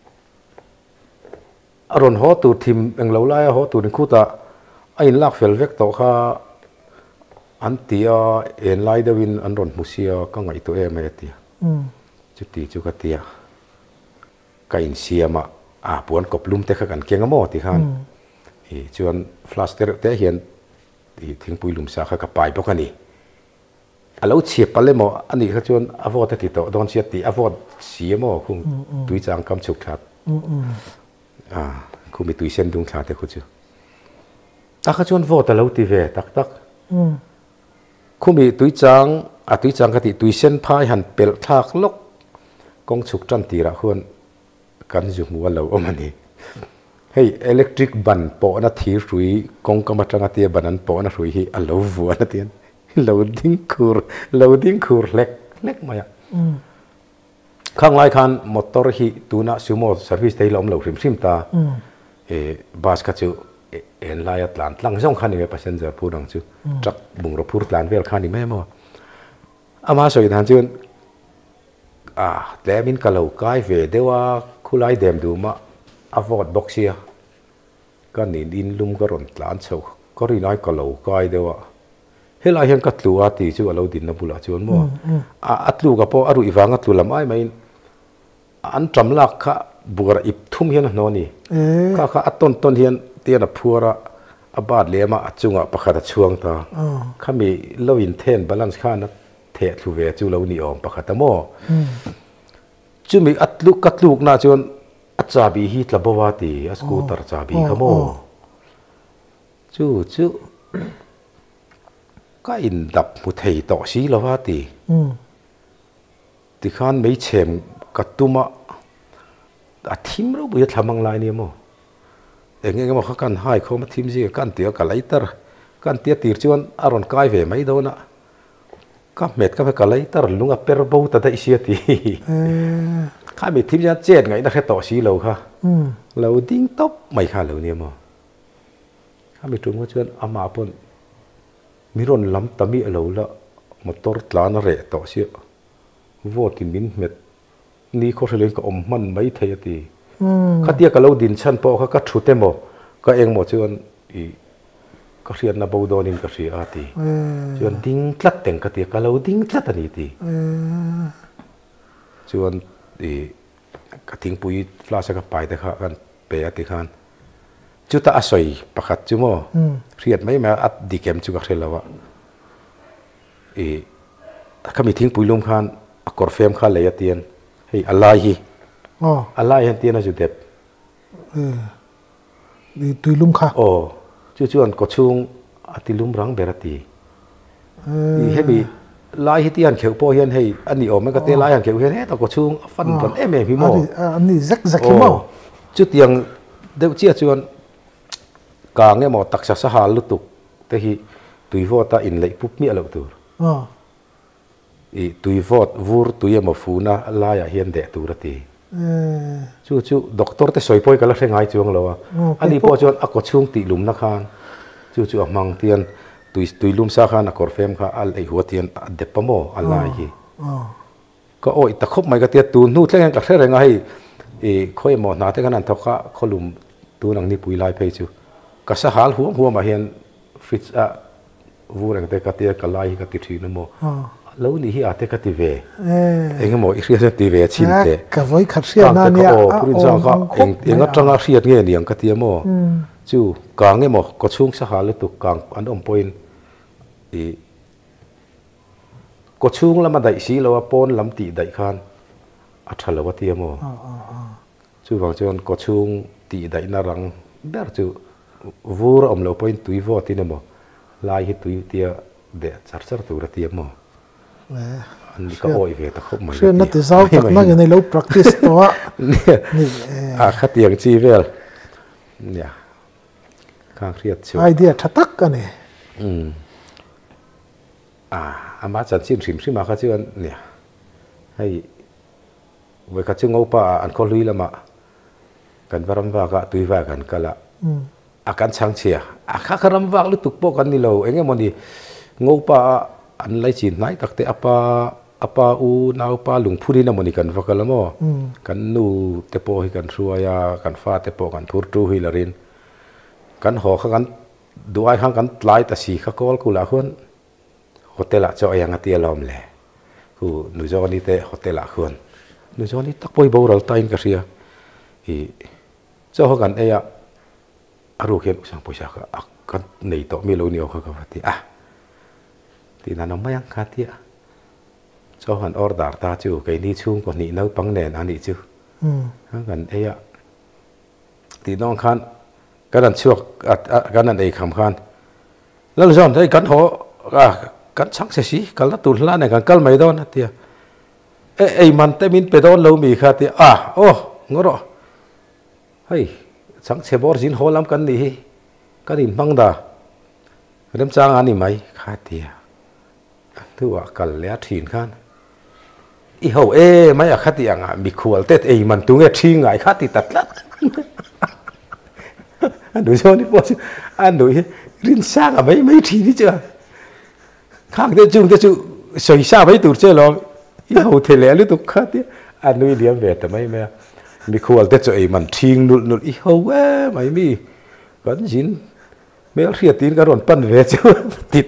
Speaker 2: อารมณ์หัวตัวทีมเองเราไล่หัวตัวนึงคู่ตาไอ้ลักเฟลเวกต่อค่ะอันที่เอ็นไล่เดวินอันรอนมุเซียก็ไงตัวเองไม่ตีจุดที่จุกตีก็อินเซียมาอ่าปวนกบลุ่มเตะกันเก่งมากที่ขันอีจวนฟลาสเตอร์เตะเห็นที่ทิ้งปุยลุ่มสาขากับไปพวกนี้เราเชียบไปเลยมั้งอันนี้เขาชวนอวอร์ดติดต่อโดนเชียบตีอวอร์ดเสียมั้งคงตุยจางกำฉุกขาดอ่าคงมีตุยเส้นดุงขาดแต่เขาจูแต่เขาชวนวอร์ดแต่เราตีเวตักตักคงมีตุยจางอ่ะตุยจางก็ติตุยเส้นพายหันเปิลทักลกกงฉุกจันตีระคนกันจุกมัวเราเอามันนี่เฮ้ยอิเล็กทริกบันปอนาทีรุยกงกำมัดจังตีบันนั้นปอนารุยฮีอัลลอฮ์วัวนั่นเองเราดิ้งคูร์เราดิ้งคูร์เล็กเล็กมาอย่างข้างไล่คันมอเตอร์ฮีตัวน่ะซูโม่เซอร์วิสที่เราเราฟิมซิมตาเออบาสกัจูเอ็นไล่อัตแลนต์หลังส่งคันนี้ไปพาสเซนเจอร์พูดดังจูจับบุงรพูดแลนเวลคันนี้ไม่หมดอามาสวยทางจูนอ่าแต่มินกะเราใกล้เวเดี๋ยวว่าคุไลเดมดูมาอวอร์ดบ็อกเซียก็นินอินลุมก็รอนหลานเช่าก็รีน้อยกะเราใกล้เดี๋ยวว่าเฮลาเห็นกัตลูอาตีจูเราดินนับบุลาจวนมั่วอัตลูกับพออรุอีฟังอัตลูลำไอ้ไม่อันจำลักขะบุกระอิบทุ่มเห็นนนี่ข้าข้าอัตต้นต้นเห็นเตียนพัวระอบาดเลี้ยมาจุงอ่ะประคัตช่วงตาข้ามีเลวินเทนบาลานซ์ข้านัดเททูเวจูเรานี่ออมประคัตโมจูมีอัตลูกัตลูกน่าจวนอัจฉริฮิตละบวาตีอัสกูตร์จาบีขโมจูจูก็อินดับมุทัยต่อชีละว่าตีที่ขันไม่เชื่อมกัตตุมาอาทิมเราบุยทำมังไลเนี่ยมั้งเองเองมาเขากันให้เขามาทิมสิกันเตียกันไลเตอร์กันเตียตีร์จวนอารอนกายเวไม่โดนอ่ะก็เม็ดก็ไปกันไลเตอร์ลุงอ่ะเปรบูตัดได้เสียทีข้ามีทิมยันเจ็ดไงนักแค่ต่อชีเราค่ะเราดิ้งต๊อบไม่ค่ะเราเนี่ยมั้งข้ามีตรงว่าจวนอามาปนมิรอนล้ำตามีเราละมอเตอร์ตลานเร่ต่อเสียวอติมินเม็ดนี่เขาเรียกก็อมมันไม่เทียตีข้าเดียกับเราดินชั้นพอเขาก็ชุดเต็มบ่ก็เองหมดจวนอีก็เรียนนับบูโดนินก็เสียอาตีจวนดิ้งตลัดแต่งก็เดียกับเราดิ้งตลัดอันนี้ตีจวนอีก็ทิ้งปุยฟลาสกับไปแต่ข้ากันเปียติขันจุดตาอสอยประคัดจุโม่เรียดไม่มาอัดดีเกมจุกักเสร็จแล้ววะเอเขามีทิ้งปุยลุมขันกอร์เฟมขันเลยเตียนเฮ้ยอะไรฮีอะไรเห็นเตียนนะจุดเด็บ
Speaker 1: เออดีตุยลุมค่ะ
Speaker 2: โอ้จู่ๆอันก็ช่วงอติลุมรังเบรตีเฮ้ยบีลายที่อันเขียวโปเฮียนให้อันนี้ออกมันก็เตะลายอันเขียวเฮียนให้ตะก็ช่วงฟันฟันเอ็มเอ็มพี่โม
Speaker 1: อันนี้ซักซักพี่โม
Speaker 2: จุดยังเดี๋ยวเชี่ยจวนกลางเนี่ยหมอตักษะสหาลุตุกแต่ฮีตุยฟอตาอินเลยปุ๊บมีอะไรตัวอีตุยฟอตวูร์ตุยมาฟูน่าลายเฮียนเดะตัวรตีจู่จู่ด็อกเตอร์แต่สวยป่วยกันแล้วใช่ไงจวงเราอ่ะอันนี้พอจวนอักก็ช่วงตีลุมนักขานจู่จู่มังเตียนตุยตุยลุมสาขานักกอร์เฟมค่ะอะไรหัวเตียนเด็บปะโมอะไรฮีก็โอ้ยตะคบไม่ก็เตียตูนู่นเท่านั้นก็เท่าไรไงเอ้ค่อยหมดนาแต่กันนั้นทักข้าขลุมตัวนังนี่ปุยลายเพจูก็สหาหัวหัวมาเห็นฟิตอ่ะวูเรงแต่ก็เตียก็ลายก็ติดทีนั่นโมแล้วนี่ฮีอาเตก็ติเวเองโมอีกเรื่องติเวชินเตะ
Speaker 1: ก็ไว้ขัดเสียนั่นเนี่ย
Speaker 2: โอ้พูดจังก็เองเองก็จังอาเสียเงี้ยเนี่ยก็เตียโมจู่กลางเนี่ยโมก็ช่วงสหาเลยตุกกลางอันอมปอยน์อีก็ช่วงแล้วมาได้สีแล้วว่าปนลำตีได้ขันอัฐละวัติยโมจู่บางจวนก็ช่วงตีได้นารังเดาจู่วูรอมเลวปอยน์ตุยฟอตินโมลายฮิตุยเตียเดะจัดจัดตัวเตียโมอันนี้ก็โอ้ยเวทเขาเหมือน
Speaker 1: เชื่อนักที่สาวจากนักในเรา practice ตัว
Speaker 2: เนี่ยอาขัดอย่างจีเวลเนี่ยข้างเครียดชัว
Speaker 1: ไอเดียทัดตักกันเนี่ย
Speaker 2: อืมอ่าอามาจันชิมชิมชิมมาข้าเชื่อเนี่ยให้เวข้าเชื่องูป่าอันเขาลุยละมากันวารำวากะตุยว่ากันกันละอาการช่างเชียอาข้าคารำวากลุตุกโปกันนี่เราเองมันดีงูป่าอันไรจีนไหนตักแต่อปาอปาอูนาวปาหลวงพูดนี่นะมันนี่กันฟักละมั้งกันนูเตโปให้กันชัวยากันฟ้าเตโปกันทูร์ทูฮิลารินกันหอข้างกันดูไอ้ข้างกันไล่แต่สีข้ากอลกูละคนโฮเทลเจ้าอย่างเตียลอมเลยกูนูจอนี่เตะโฮเทลคนนูจอนี่ตักปอยบอรัลตายน์กันเสียอีเจ้ากันเอ้ยอารุเขียนสังปุชากันในโตมีโลนิโอเขาก็ว่าที่อ่ะที่นั่นไม่ยังขาดที่เจ้าหันออร์ดาร์ตาจูไก่นี่ชุ่มกว่านี้น้าปังแนนอันนี้จูกันเอ้ยที่น้องขันกันนั่นช่วงกันนั่นเองคำขันแล้วจอนได้กันหัวกันชักเสียกันละตุลละเนี่ยกันกัลไม่โดนนะที่เอ้ไอ้มันแต่มินไปโดนเรามีขาดที่อ่ะโอ้งอรอเฮ้ยสังเสบอร์จินหัวลำกันนี่กันอินบังดาเริ่มจ้างอันนี้ไหมขาดที่ถือว่ากันเลี้ยถิ่นขันอีเขาเอ้ไม่อยากขัดอย่างอ่ะมีขวดเต็ดไอ้มันตัวเงี้ยทิ้งไงขัดติดตัดละอันดูชนี่พออันดูรินซ่ากับไม่ไม่ทีนี่เจ้าข้างเดียวจุ่มเดียวจุ่มใส่ซ่าไม่ตูดเจ้าหรอกอีเขาเทเลหรือตุกขัดเนี่ยอันดูเลี้ยงเวทแต่ไม่ไม่มีขวดเต็ดจะไอ้มันทิ้งนุดนุดอีเขาเอ้ไม่มีกันจินไม่เอาเสียตีนกันรอนปั้นเวทเจ้าติด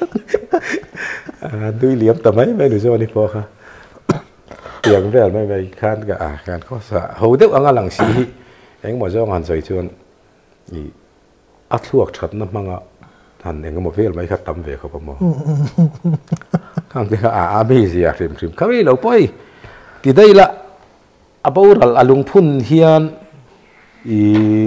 Speaker 2: ดูเลี้ยงแต่ไม่ไม่ดูชนี่พอค่ะเตียงเรื่องไม่ไม่ข้านกับอาการข้อสะเขาเด็กอังหลังสีเอ็งหมดเจ้างานใส่ชวนอีอัดลวกชัดน้ำมังอ่ะท่านเองก็มาเฟลไม่ขัดตำเวเขาพอมองข้างที่อาอาบีสิอาริมริมเขาไม่เราไปที่ได้ละอาบูรัลอาลุงพุ่นเฮียนอี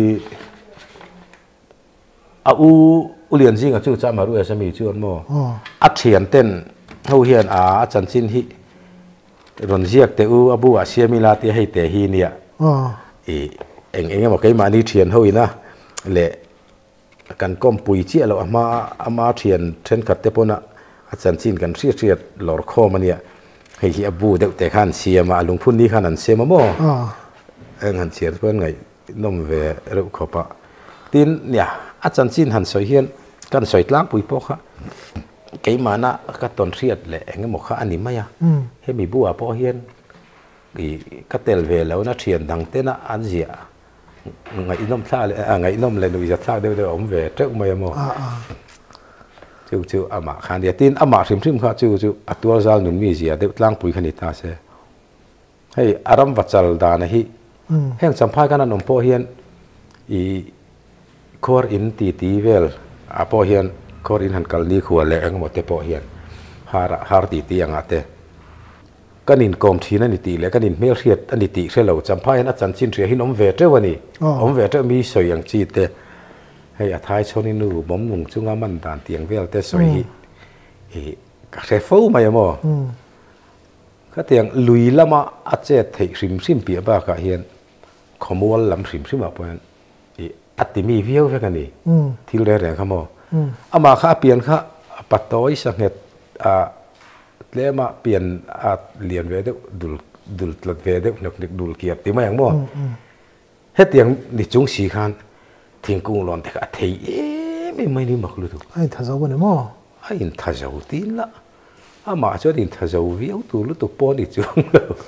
Speaker 2: อาอูอุเลียนซิงกับจู่จ้ามารู้เอสมีชวนโมอัดเฉียนเต้นเขาเฮียนอาจันชินฮิรอนเจียกเตอูอาบูอาเชียมิลาที่ให้เตฮีเนี่ยอีเองเองบอกไอ้มานี่เทียนเขาอีนะเละกันก้มปุยเจี๊ยเราอามาอามาเทียนเทนกัดเตปนะอาจารย์จินกันเสียเสียหลอดคอมันเนี่ยให้ที่อาบูเด็กแต่ขันเสียมาลุงพุ่นนี่ขันนันเสียมาโม่เองหันเสียเพื่อนไงน้องเวรุขปะทีนเนี่ยอาจารย์จินหันสอยเฮียนกันสอยล้างปุยปอกฮะไก่มานะก็ตอนเสียดแหละเองบอกเขาอันนี้ไม่อะให้มีบัวปอเฮียนอีก็เตลเวแล้วนะเทียนดังเต้นอันเสียไงน้ำท่าเลยไงน้ำเลยหนูจะท่าเดี๋ยวเดี๋ยวผมเวทเจ้าไม่ยอมจู่จู่อามาขันเดียตินอามาริมริมข้าจู่จู่ตัวจัลนุนมีเสียเดี๋ยวล้างปุ๋ยขันนิตาเสให้อารมณ์วัจัลดานะฮิแห่งสัมภาษณ์กันนั่นผมพอเฮียนอี khor in ti ti vel apo hian khor in han kal ni khuwa le ang mo te po hian har har ti ti anga te kanin kom thina ni ti le kanin mel riat ani ti hrelo champhai an achan chin ria hin om ve tewani om ve te mi soyang chi te hei athai choni nu bom nung chunga man dan tiang vel te soi hi hi ka se fo mai mo ka tiang lui lama ache thei rim sim pi ba ka hian khomol lam rim sim a poin i atimi viau ve ka ni thil re re khamo ama kha pian kha patoi sa nget a lema pian a lian ve de dul dul tlat ve de nok nik dul kiap ti mai mo he tiang ni chung si khan thing kung lon te ka thei e me mai ni mak lu tu
Speaker 1: ai tha zo ne mo
Speaker 2: ai in tha zo tin la ama cho din tha zo viau tu lu tu po ni chung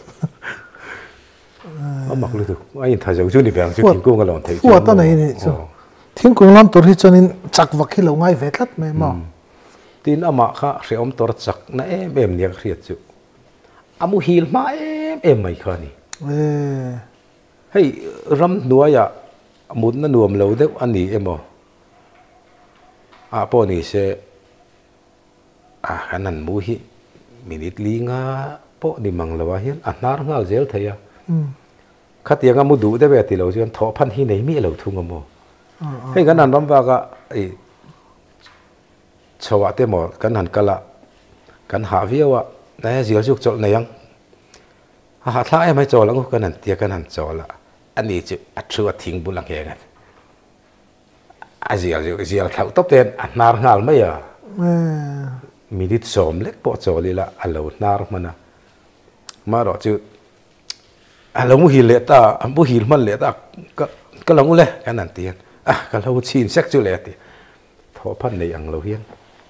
Speaker 2: a mak lu tu ai in tha zo chu ni bang chu thing kung lon thei
Speaker 1: chu ta nei ni chu thing kung lam tur hi chonin chak vak hi lo ngai ve tlat me mo
Speaker 2: tin ama kha se om tor chak na em em nia khriat chu amu hil ma em em mai kha ni
Speaker 1: e
Speaker 2: hei ram nuaya mun na nuam lo de ani emo a po ni se a hanan mu hi minit linga po ni manglawa hian a nar ngal zel thaya khatianga mu du de be ti lo jon tho phan hi nei mi lo thunga mo hei kan an ram wa ga ai chawa te mo kan han kala kan ha viawa na zil juk chol nayang ha thla ai mai chol ang kan han tia kan han chola ani chu athu a thing bulang he gan a zil juk zil thau top ten a nar ngal mai ya minit som lek po choli la alo nar mana ma ro chu alo mu hil le ta mu hil man le ta ka ka lang ule kan han tian ah ka lo chin sek chu le ti tho phan nei ang lo hian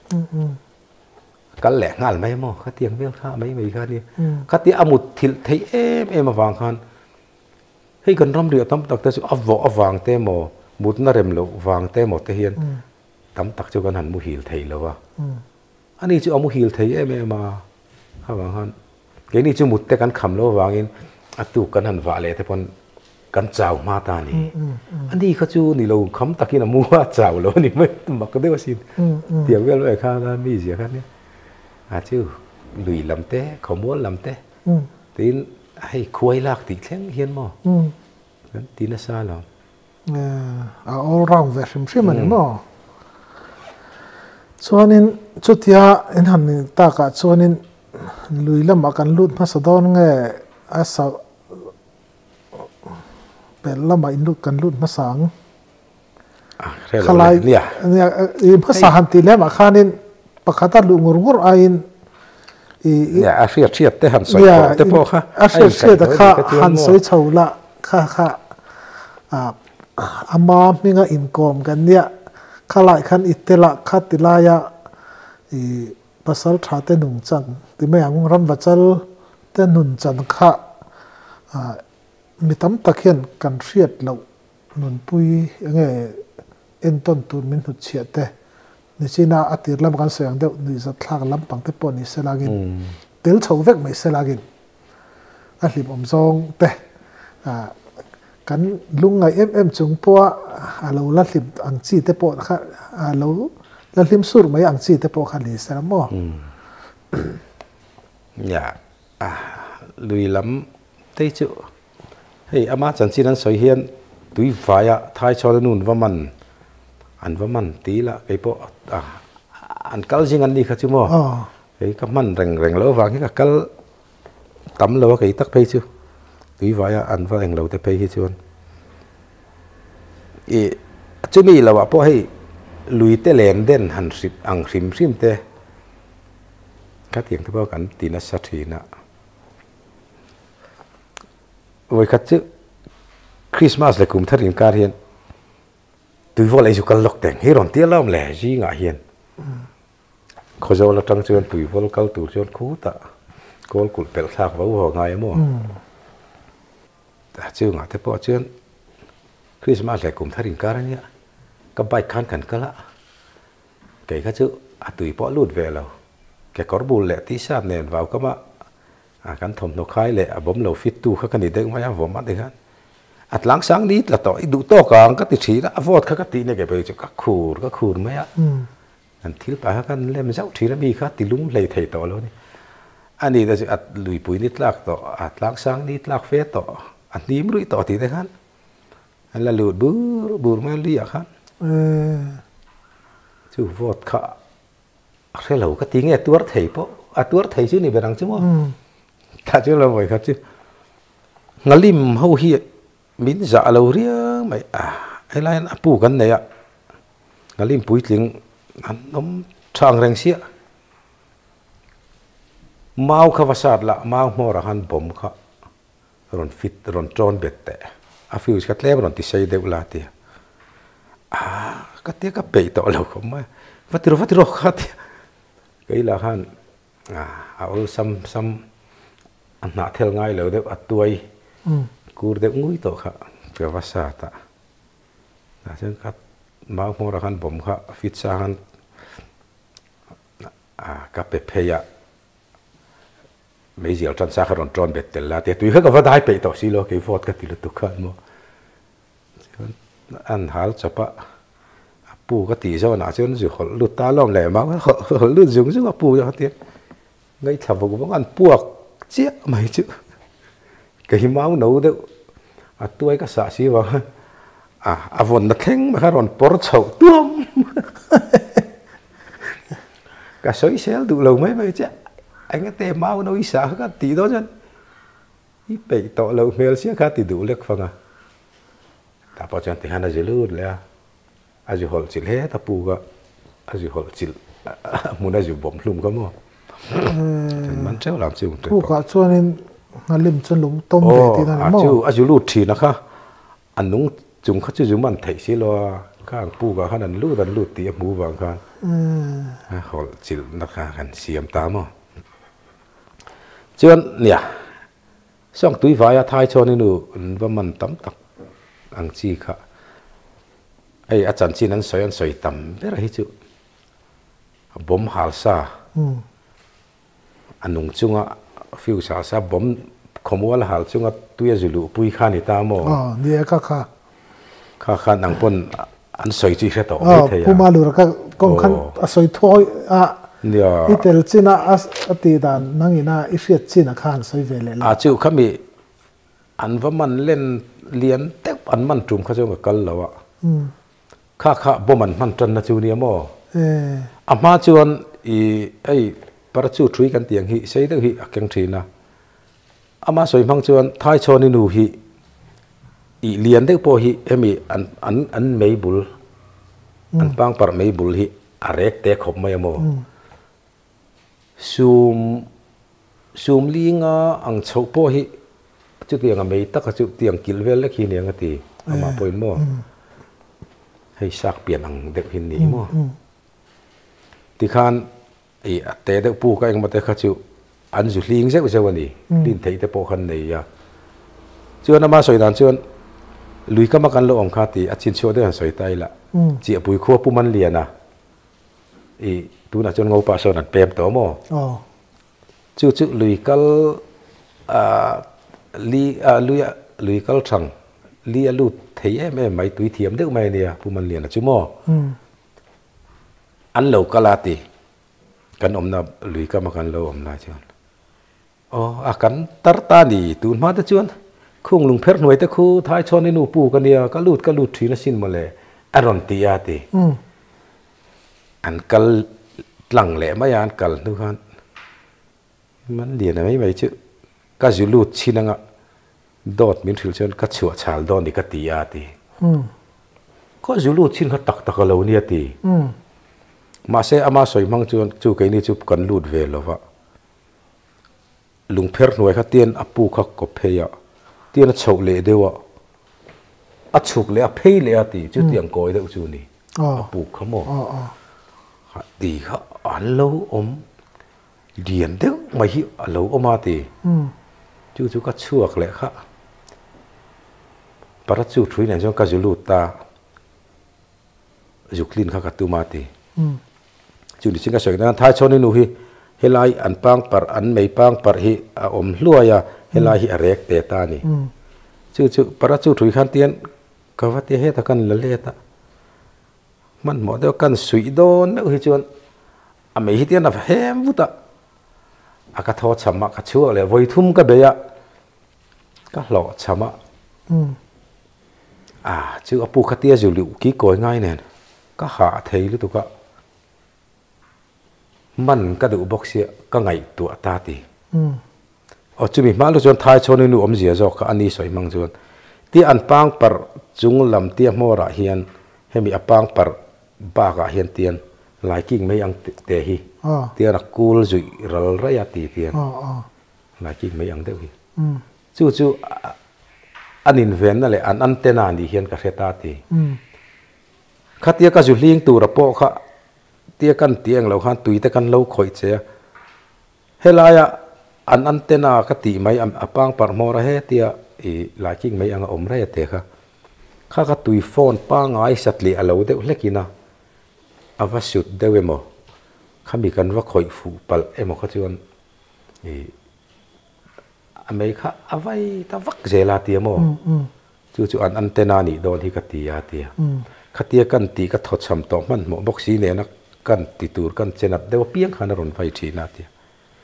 Speaker 2: kan lẻ ngal mai mo khát tiếng vel kha mấy mấy kha đi khát tiếng amut thil thấy em em mà vàng khan hay cần ram rửa tắm tắc tới chỗ ấp vỏ ấp vàng te mò mút na rem lo vàng te mò te hiền tắm tắc cho con hẳn mu hil thấy lo wa anh ấy chỗ amu hil thấy em em mà ha vàng khan cái này chỗ mút te kan kham lo vàng in atu kan hẳn vả lệ te pon kan chào ma ta ni anh đi khát chú ni lo kham tắc kia là mua chào lo ni mới mặc cái đấy xin tiếng vel vậy kha là mi gì kha ni à chứ lùi làm té không muốn làm té tin hay khuấy lạc thì khen hiền mò tin là sao lắm
Speaker 1: à all round về xem xem mà mò cho nên chút ya anh hẳn ta cả cho nên lùi làm mà cần lút mà sao đó nghe à sao bèn làm mà in lút cần lút mà sáng khai lại nè mà sáng thì lẽ mà khai nên pakata lu ngur ngur ain
Speaker 2: i ya asia chiat te han soi te po kha
Speaker 1: asia chiat te kha han soi chola kha kha a ama minga income kan nia khalai khan itela khatilaya i pasal tha te nung chan ti me ang ram wachal te nun chan kha a mitam takhian kan riat lo nun pui nge enton tur min hu chiat te ni china atir lam kan sayang deuh ni za thlak lam pang te pon ni selagin tel chho vek mai selagin a hlim om zong te a kan lungai em em chung po a lo la hlim ang chi te po kha a lo la hlim sur mai ang chi te po kha li sera mo
Speaker 2: ya a lui lam te chu hei ama chan chin an soi hian tui vaya thai chol nun wa man an va man tí là cái bộ à an kal jing an đi khát chứ mò cái cái man rèn rèn lỡ vàng cái kal tắm lỡ cái tắc pay chứ tuy vậy an va rèn lỡ te pay hết chứ e chứ mi là vợ po hay lùi te len den han sip ang sim sim te các tiếng thứ bao cảnh tin là sát thì nè với khát chứ Christmas là cùng thắt in car hiện tôi vô lại chụp cái lọc đèn hết rồi tiếc lắm lẽ gì ngã hiền khó giàu là trăng chuồn tôi vô câu tủ chuồn cú ta cô cụt bẹt thạc vào hồ ngày mua ta chưa ngã thế bỏ chuồn Christmas lại cùng thắt in car nhá cái bài khăn khẩn cái lạ cái cái chữ à tôi bỏ lụt về rồi cái cỏ bùn lẹ tí sát nền vào các bạn à cái thùng nó khai lẹ à bấm lầu fit tu các cái này đấy mà vỗ mắt đấy hết at lang sang nít là tỏi đủ to càng cái tí đó vót các cái tí này cái bây giờ các khur các khur mấy á anh thiếu phải các lên giáo tí là bị các tí lúng lấy thầy tỏi luôn anh đi là at lùi bụi nít lạc tỏi at lang sang nít lạc phết tỏi at ním lùi tỏi tí đấy khăn anh là lùi bứ bứ mấy lùi à khăn chú vót cả cái lẩu cái tí nghe tuốt thầy po à tuốt thầy chứ này về đằng chứ mà ta chứ là vậy khác chứ ngã lim hậu hiện min dạ lâu riêng mày à ai lại ăn bù gần này ạ ngã lim bùi tiếng ăn nấm trăng rèn xía mau khá sát lạ mau mò ra han bom khá ron fit ron tròn bệt tệ à phiêu cắt lép ron tí say đều là tiệt à cái tiết cái bể tọt lâu không mà phát rồi phát rồi khát cái là han à áo xăm xăm anh nã theo ngay lâu đều at tuổi cúr đều ngui tổ khá phải vắt sát ta là chân cắt mau mò ra han bom khá fit sa han à cái bể phê ya mấy giờ tròn sa khá ron tròn bệt tệ là tiệt tuổi hết cái vắt hai bể tọt xí lo cái vót cái tí là tục khăn mà anh hal chắpปูก็ตีเจ้าหน้าเจ้าหน้าเขาหลุดตาล้อมแหลมมากเขาหลุดยุ่งซึ่งว่าปูจะเขาเตี้ยไงทำบอกว่าอันปวกเจี๊ยไม่จื้อก็หิมะหนาวเดียวอ่ะตัวไอ้ก็สาสีว่าอ่ะอวันนักแข่งมาหรอนปอร์เฉาตุ้มก็สวยเซลดูเราไม่ไม่เจ๊ไอ้ก็เตะเมาหนาวอีสาก็ตีตัวจนอีเปย์ต่อเราเมลเสียก็ตีดูเล็กฟังอ่ะแต่พอจนที่ฮันน่าจะรู้แล้วอาจุหอลจิลเฮตาปูก็อาจุหอลจิลมุนอาจุบ่มลุมก็มั่วมันเจ้าหลามจิ๋วปู
Speaker 1: ก็ชวนนี่งาลิมจนหลุมต้มเด็ดที่นั่นมั่วอาจุ
Speaker 2: อาจุลูดทีนะคะอันนุ่งจุงเขาจะจุงมันไถสิล้อข้างปูก็ขนาดลูดอันลูดตีหมูบางครั้งหอลจิลนะคะกันเสียมตามั่วจนเนี่ยส่องตุ้ยไฟท้ายชนนี่หนูว่ามันตั้มตักอังจีค่ะไอ้อาจารย์ที่นั้นสอยอันสอยต่ำได้ไรจู่บ่มหาซาอันนุ่งจุงอ่ะฟิวซาซาบ่มขโมยหาจุงอ่ะตัวจุลุปุยข้านิตาโม
Speaker 1: อ๋อเนี่ยก็ค่ะ
Speaker 2: ข้าข้านังปนอันสอยจีเสตอ
Speaker 1: ไม่เทียผู้มาลูก็กงขันสอยถ้อยอ่ะ
Speaker 2: เนี่ย
Speaker 1: อีเตลจีน่าอัตีดานนั่งอีน่าอีเฟียจีน่าข้านสอยเวลเลย
Speaker 2: อาจู่เขามีอันว่ามันเล่นเลี้ยนเต็กอันมันจุ่มเขาจะกับกันแล้วอ่ะข้าข้าบ่มันมันจนนะจูเนี่ยมั้งอามาจวนอีไอ้ประจุทรีกันเตียงหิใช้ได้หิอักยังทีนะอามาสวยพังจวนท้ายชนินูหิอีเลียนได้พอหิเอมีอันอันอันไม่บุลอันปังปรไม่บุลหิอะไรเตะขบไม่มั้งซูมซูมลิงอ่ะอังชอบพอหิจุดเตียงไม่ตักจุดเตียงกิลเวลเล็กหิเนี่ยก็ตีอามาพอยมั้งให้สักเปลี่ยนอังเด็กหินนี้มั้งที่ขันไอ้เตะเด็กปูก็ยังมาเตะข้าจูอันจุดลิงเสียก็เจ้าวันนี้ดินเทยเตะโปขันนี้อ่ะจวนมาสวยนานจวนลุยก็มากันโลอมคาตีอาชินชัวได้หันสวยไตละเจียปุยขั้วปุ่มันเลียนะไอ้ตัวน่ะจนงูปลาสนัดเปรมตัวมั้งจู่จู่ลุยก็ลีลุยลุยก็ช่างเลี้ยลูดเทียไม่ไม่ตุยเทียมเด็กไม่เนี่ยผู้มันเรียนนะชั่วโมงอันเหล่ากลาติกันอมนับลุยก็มากันเหล่าอมนาจวนอ๋ออากันตัดตาดีตูนมาตะจวนคุ้งลุงเพชรหน่วยตะคูท้ายชนในหนูปูกันเนี่ยก็ลูดก็ลูดทีละสิ้นมาเลยอารอนตีอาติอันกัลหลังแหลมไม่ยานกัลทุกท่านมันเรียนอะไรไม่ชื่อก็จะลูดชิ้นนึงอ่ะดอดมินทิลเชนก็ชัวชาลดอนดีก็ตีอาตีก็จูลูชินเขาตักตักเราเนี่ยตีมาเสอามาสวยมั่งจวนจูกันนี่จูกันลูดเวลวะลุงเพร์หน่วยเขาเตียนอปูเขาก็เพย์เตียนฉกเละเดียวอัดฉกเละเพย์เละตีจูเตียงกอยเดียวจูนี่อปูเขาโม่ตีเขาอันเราอมเดียนเดียวไม่หิอันเราอมมาตีจูจูก็ชั่วเลยค่ะปรัชจูทรีเนี่ยจงก็จะลูตาจุกลินข้ากัตุมาตีจูนี่จึงก็สวยนะท้ายชนนี่หนูฮีเฮลัยอันปังปรอันไม่ปังปรฮีอมลัวยาเฮลัยฮีเร็กเตตานี่ chú chú para chú thui khan tiền cái vật tiền hết ta cần là lệ ta mình mỗi đứa cần suy đôn nữa thì chuyện à mấy hi tiền là phải hem vút ta à cái thọ chăm cái chúa là vui thum cái bây giờ cái lọ chăm à chứ ở pu cái tia dữ liệu kỹ cối ngay nè cái hạ thấy lúc tụi cái mình cái đủ bốc xịa cái ngày tuổi ta thì ở chỗ mình mà lúc chọn thay cho nên nuông gì rồi cái anh ấy soi mang chọn tia anh pang par chung làm tia mua ra hiền hay mi apang par ba cả hiền tiền lại kinh mấy anh tệ hi tia là cool rồi rồi rồi ya tì tiền lại kinh mấy anh tệ hi chú chú anh invent là anh antenna đi hiền cái ta thì khát tia cái du liên tu ra po khá tia căn tiếng lâu han tùy tia căn lâu khỏi chế hay là anh antenna cái tì mấy anh apang par mua ra hết tia lại kinh mấy anh ôm ra ya tệ khá khá cái tùy phone pa ngay sát lì alo đấy lấy kina avasut đấy em mo khá bị cần vác khỏi phụ bal em mo khá chuyện mấy khá avai ta vác dễ là tiệt mo chú chú anh antenna nị đòn thì cái tiệt tiệt khá tiệt cần tiệt cái thốt sầm tóm mình mo bóc xí này nó cần tiệt tour cần trên nắp đều pieng khá nó run vay chỉ nát tiệt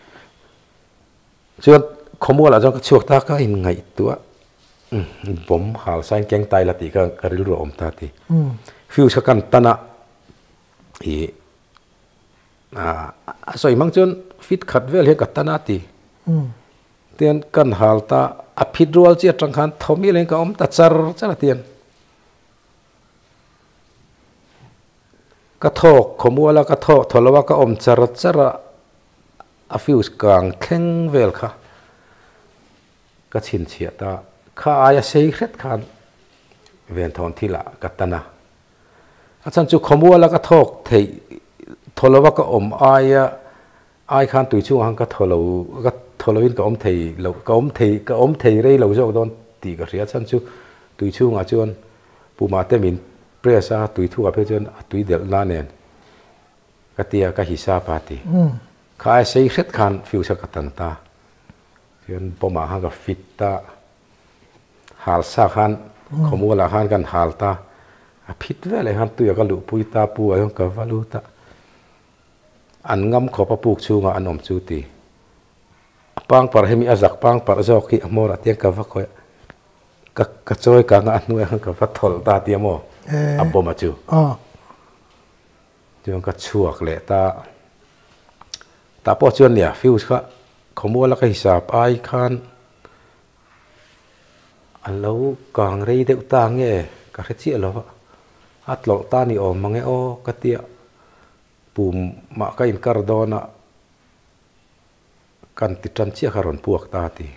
Speaker 2: chuyện không mua là do cái chuột ta cái in ngày tuaผมหาสายแกงไตละติก็กระดิ่งรวมตาติฟิวชักกันตันะอีอ่าสอยมังจนฟิตขัดเวลเฮกัตตันะติเตียนกันหาลตาอภิดรัวเจียจังคันทอมีเลงก็อมตัดจารจ้าเตียนกระทอกขมัวแล้วกระทอกทลวะก็อมจารจาระอฟิวกลางแข็งเวลค่ะก็ชินเฉียตาข้าอาจจะเสียเร็ดขันเวียนทอนที่ละกัตนาอาจารย์จุขมัวแล้วก็ทอกเททลวะก็อมอายอายขันตุยช่วงหังก็ทลวก็ทลวินก็อมเทเราก็อมเทก็อมเทเร่เราจะโดนตีกับเสียอาจารย์จุตุยช่วงอาจารย์ปูมาเตมินเปรียซาตุยทั่วเพื่อจนตุยเดลนาเนนก็เตียก็หิซาปาติข้าอาจจะเสียเร็ดขันฟิวชักกัตันตาเพื่อนปูมาหังก็ฟิตตาหาลสักหันขโมยละหันกันหาลตาพิษเวลหันตัวก็ลุปุยตาปูอะไรก็วาลุตาอันงำขอปลูกชูงอันอมจูตีปังปาร์ให้มีอาจักปังปาร์จอกขี้มอระเตียงกับว่าคอยกะกะจอยกางอันนู้นกับว่าทอลตาเตียมออับบมาจูจูงกะชัวกเลยตาตาพอจวนเนี่ยฟิวส์ก็ขโมยละก็หิสาบไอคันอันเรากางเรียดต่างเงี้ยก็แค่เชี่ยแล้วฮัตหลอกตานี่ออกมาไงโอ้กติยปุ่มมาก็อินการ์ดอนะกันติดจันเชี่ยคารอนพวกตาตี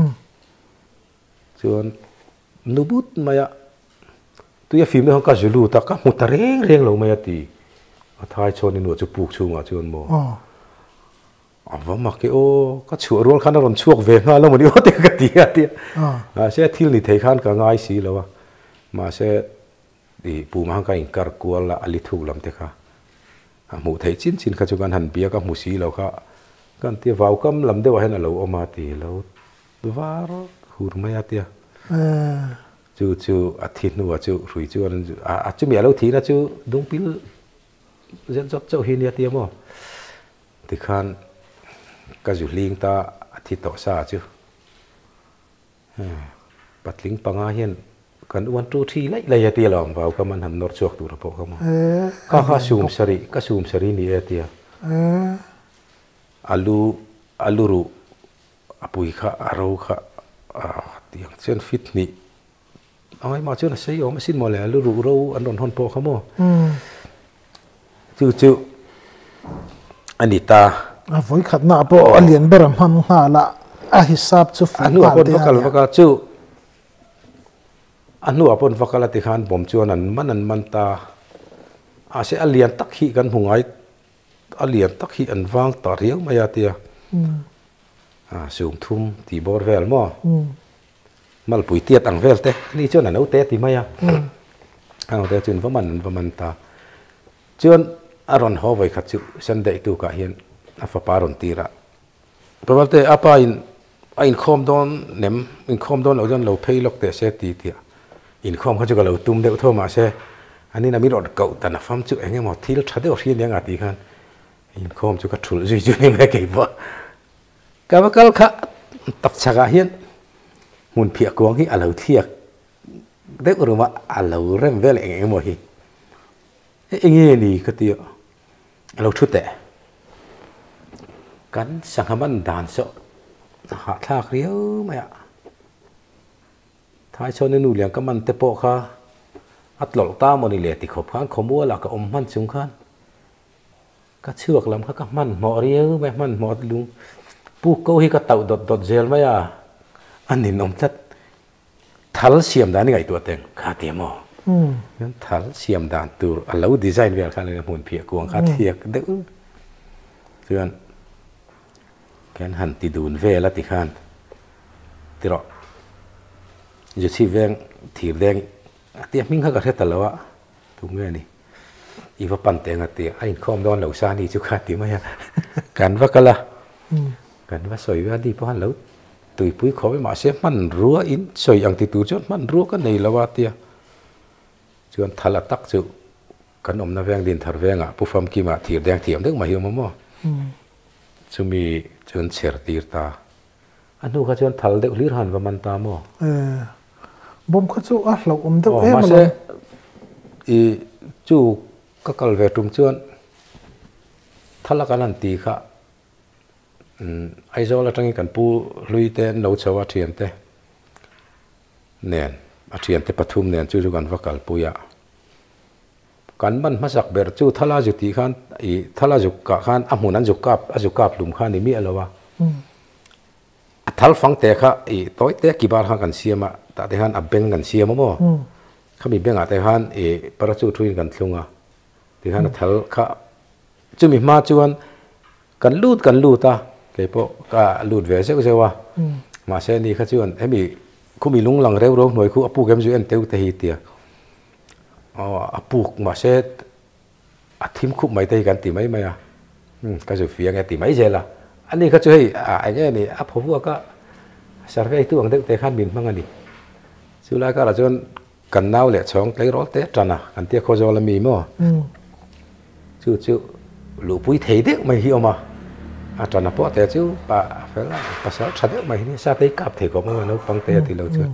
Speaker 2: ส่วนนุบุตมายะตัวยาฟิล์มเนี่ยเขาก็จะรู้แต่ก็มุตเร่งเร่งลงมายะตีท้ายชนนี่หนูจะปลูกชูงอ่ะชวนโมอ๋อว่ามาเกโอก็ชัวร์รวนขันรอนช่วงเวงาแล้วมันนี่โอ้เตะกติยาตีอ่าเช่ที่นี่เทขันก็ง่ายสิแล้ววะมาเช่ดีปูมาก็อินการ์กัวละอลิทุกลำเตะค่ะหมู่ไทยจินจินขจุกันหันเบียกับหมู่สีเราค่ะกันที่วาวกัมลำเดียวให้น่ะเราออกมาตีเราดูว่าหูไม่อาตีจู่จู่อาทิตย์นู้นจู่รุ่ยจู่นั่นจู่อาจจะมีอะไรทีนะจู่ดงพิลเจ้าเจ้าเฮียตีมั้งที่ขันก็จู่ลิงตาอาทิตย์ต่อซาจู่ปัดลิงปังอาเฮียนกันวันทุกทีไล่ไล่ตีเราบ่าวก็มันทำนอร์ชวกตัวเราพอเขามาก็ข้าซูมสรีก็ซูมสรีนี่ตีอาลูอาลูรูอาปุยข้าอารูข้าที่อย่างเช่นฟิตนี่เอาไว้มาเช่นใช้ยอมสิ้นหมดเลยอาลูรูเราอันนนทนพอเขามั้งจู่จู่อันนี้ตา
Speaker 1: อ่ะฝนขัดหน้าพออันเลียนเบรมหันหาละอาฮิซาบจุฟิ
Speaker 2: อันนู้นคนฟักกันฟักกันจู่อันนู้นคนฟักกันติขันผมจวนนั้นมันนั้นมันตาอาเสียอันเลียนตักขี้กันหงายอันเลียนตักขี้อันวางต่อเรียวมายาเตียอ่าสูงทุ่มตีบอร์เวลมั้งมาปุ๋ยเตี้ยต่างเวลเต้นี่จวนนั้นเอาเต้ตีมายาเอาเต้จนว่ามันว่ามันตาจวนอารอนฮอไว้ขัดจุฉันได้ตัวกะเห็นอาฟปารอนตีระเพราะว่าเต้อาปาอิน in khom don nem in khom don lo don lo pay lok te se ti ti in khom kha chu ka lo tum deuh tho ma se ani na mi rod kau ta na fam chu enge mo thil tha deuh rian yang ati khan in khom chu ka thul zui chu nem ke bo ka ba kal kha tak chaka hian mun phia kuang hi alo thiak deuh ru ma alo rem vel enge mo hi enge ni ka ti alo thu te kan sanghaman dan so hạ thạc riêu mày ạ thái cho nên nụ liền cái mặn tép bộ kha ắt lọt ta mà đi lệ thì khop khan không mua là cái ôm mặn chúng khan cái chuộc làm cái mặn mỏ riêu mày mặn mỏ luôn bu câu hi cái tàu đột đột gel mày à anh nhìn ông thật thal xiêm đàn ngày tuổi tiền khá tiệm mỏ thal xiêm đàn từ lâu design về khan là muốn phía cuồng khá thiệt đỡ rồi cái hành ti đun về là ti khan ti rõ giờ chỉ veng thì veng tiệm mình hơi có thể talo á đúng nghe này ý vào bàn tiền ngặt tiền anh không đón lẩu xa đi chú khát tiếng mày cắn vắt cái là cắn vắt soi vắt đi bao hành lẩu tùy bụi khó với mà xếp mặn rúa in soi ăn thì tụi chốt mặn rúa cái này là bao tiền chứ anh thà là tắc chịu cắn ôm na veng điền thar veng à bù phàm kim à thì đen tiệm được mà hiểu mà mò chúng mi chun cher tir ta anu kha chun thal deuh lir han wa man ta mo
Speaker 1: eh bom kha chu a hlo om deuh em
Speaker 2: ma se i chu ka kal ve tum chuan thala kan an ti kha um ai zo la tangi kan pu lui te no chawa thiam te nen a thiam te pathum nen chu ju kan va kal pu ya kan man masak ber chu thala ju ti khan i thala ju ka khan a mun an ju kap a ju kap lum khan ni mi alawa a thal fang te kha i toy te ki bar ha kan siama ta te han a beng kan siama mo khami beng a te han e para chu thui kan thlunga ti han a thal kha chu mi ma chuan kan lut kan lut ta ke po ka lut ve se se wa ma se ni kha chuan emi khumi lung lang reu ro noi khu apu gem ju en teu te hi tia apuk mà sẽ thím khúc mấy tay gần tìm mấy mày à cái rồi phía nghe tìm mấy giờ là anh đi cái chơi à anh ấy này áp hộp cái sản phẩm itu bằng được tay khăn mình mang anh đi chứ lại cái là cho cần nào lệ chọn lấy rót tết trần à anh tiếc khó cho là mì mà chứ chứ lũ bụi thấy đấy mày hiểu mà à trần à bỏ tết chứ bà phải là bà sao thật đấy mày đi sao tới cặp thì có mà nó bằng tết thì lâu chưa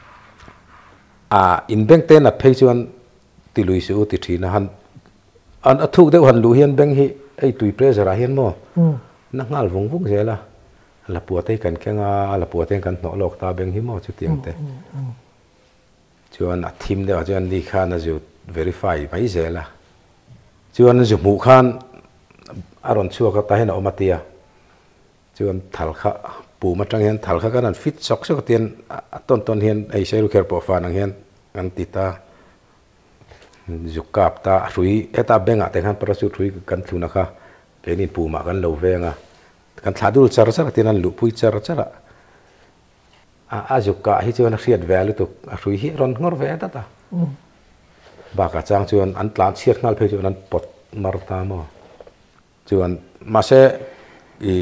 Speaker 2: à in bank tên là pay cho anh ti lui su ti thina han an athuk de han lu hian beng hi ei tui pressure a hian mo na ngal vung vung je la la pu te kan kenga la pu te kan no lok ta beng hi mo chu tiang te chuan a thim de chuan ni khan a ju verify mai je la chuan ju mu khan aron chu ka ta hen o matia chuan thal kha pu ma tang hian thal kha kan fit sok sok tian ton ton hian ei sei ru kher po fa nang hian an ti ta zukap ta rui eta benga te khan parasu rui kan thuna kha penin puma kan lo venga kan thadul char char tinan lu pui char char a a zuka hi chuan riat value tu rui hi ron ngor ve ta ta ba ka chang chuan an tlan chiat ngal phe chuan an pot mar ta mo chuan ma se i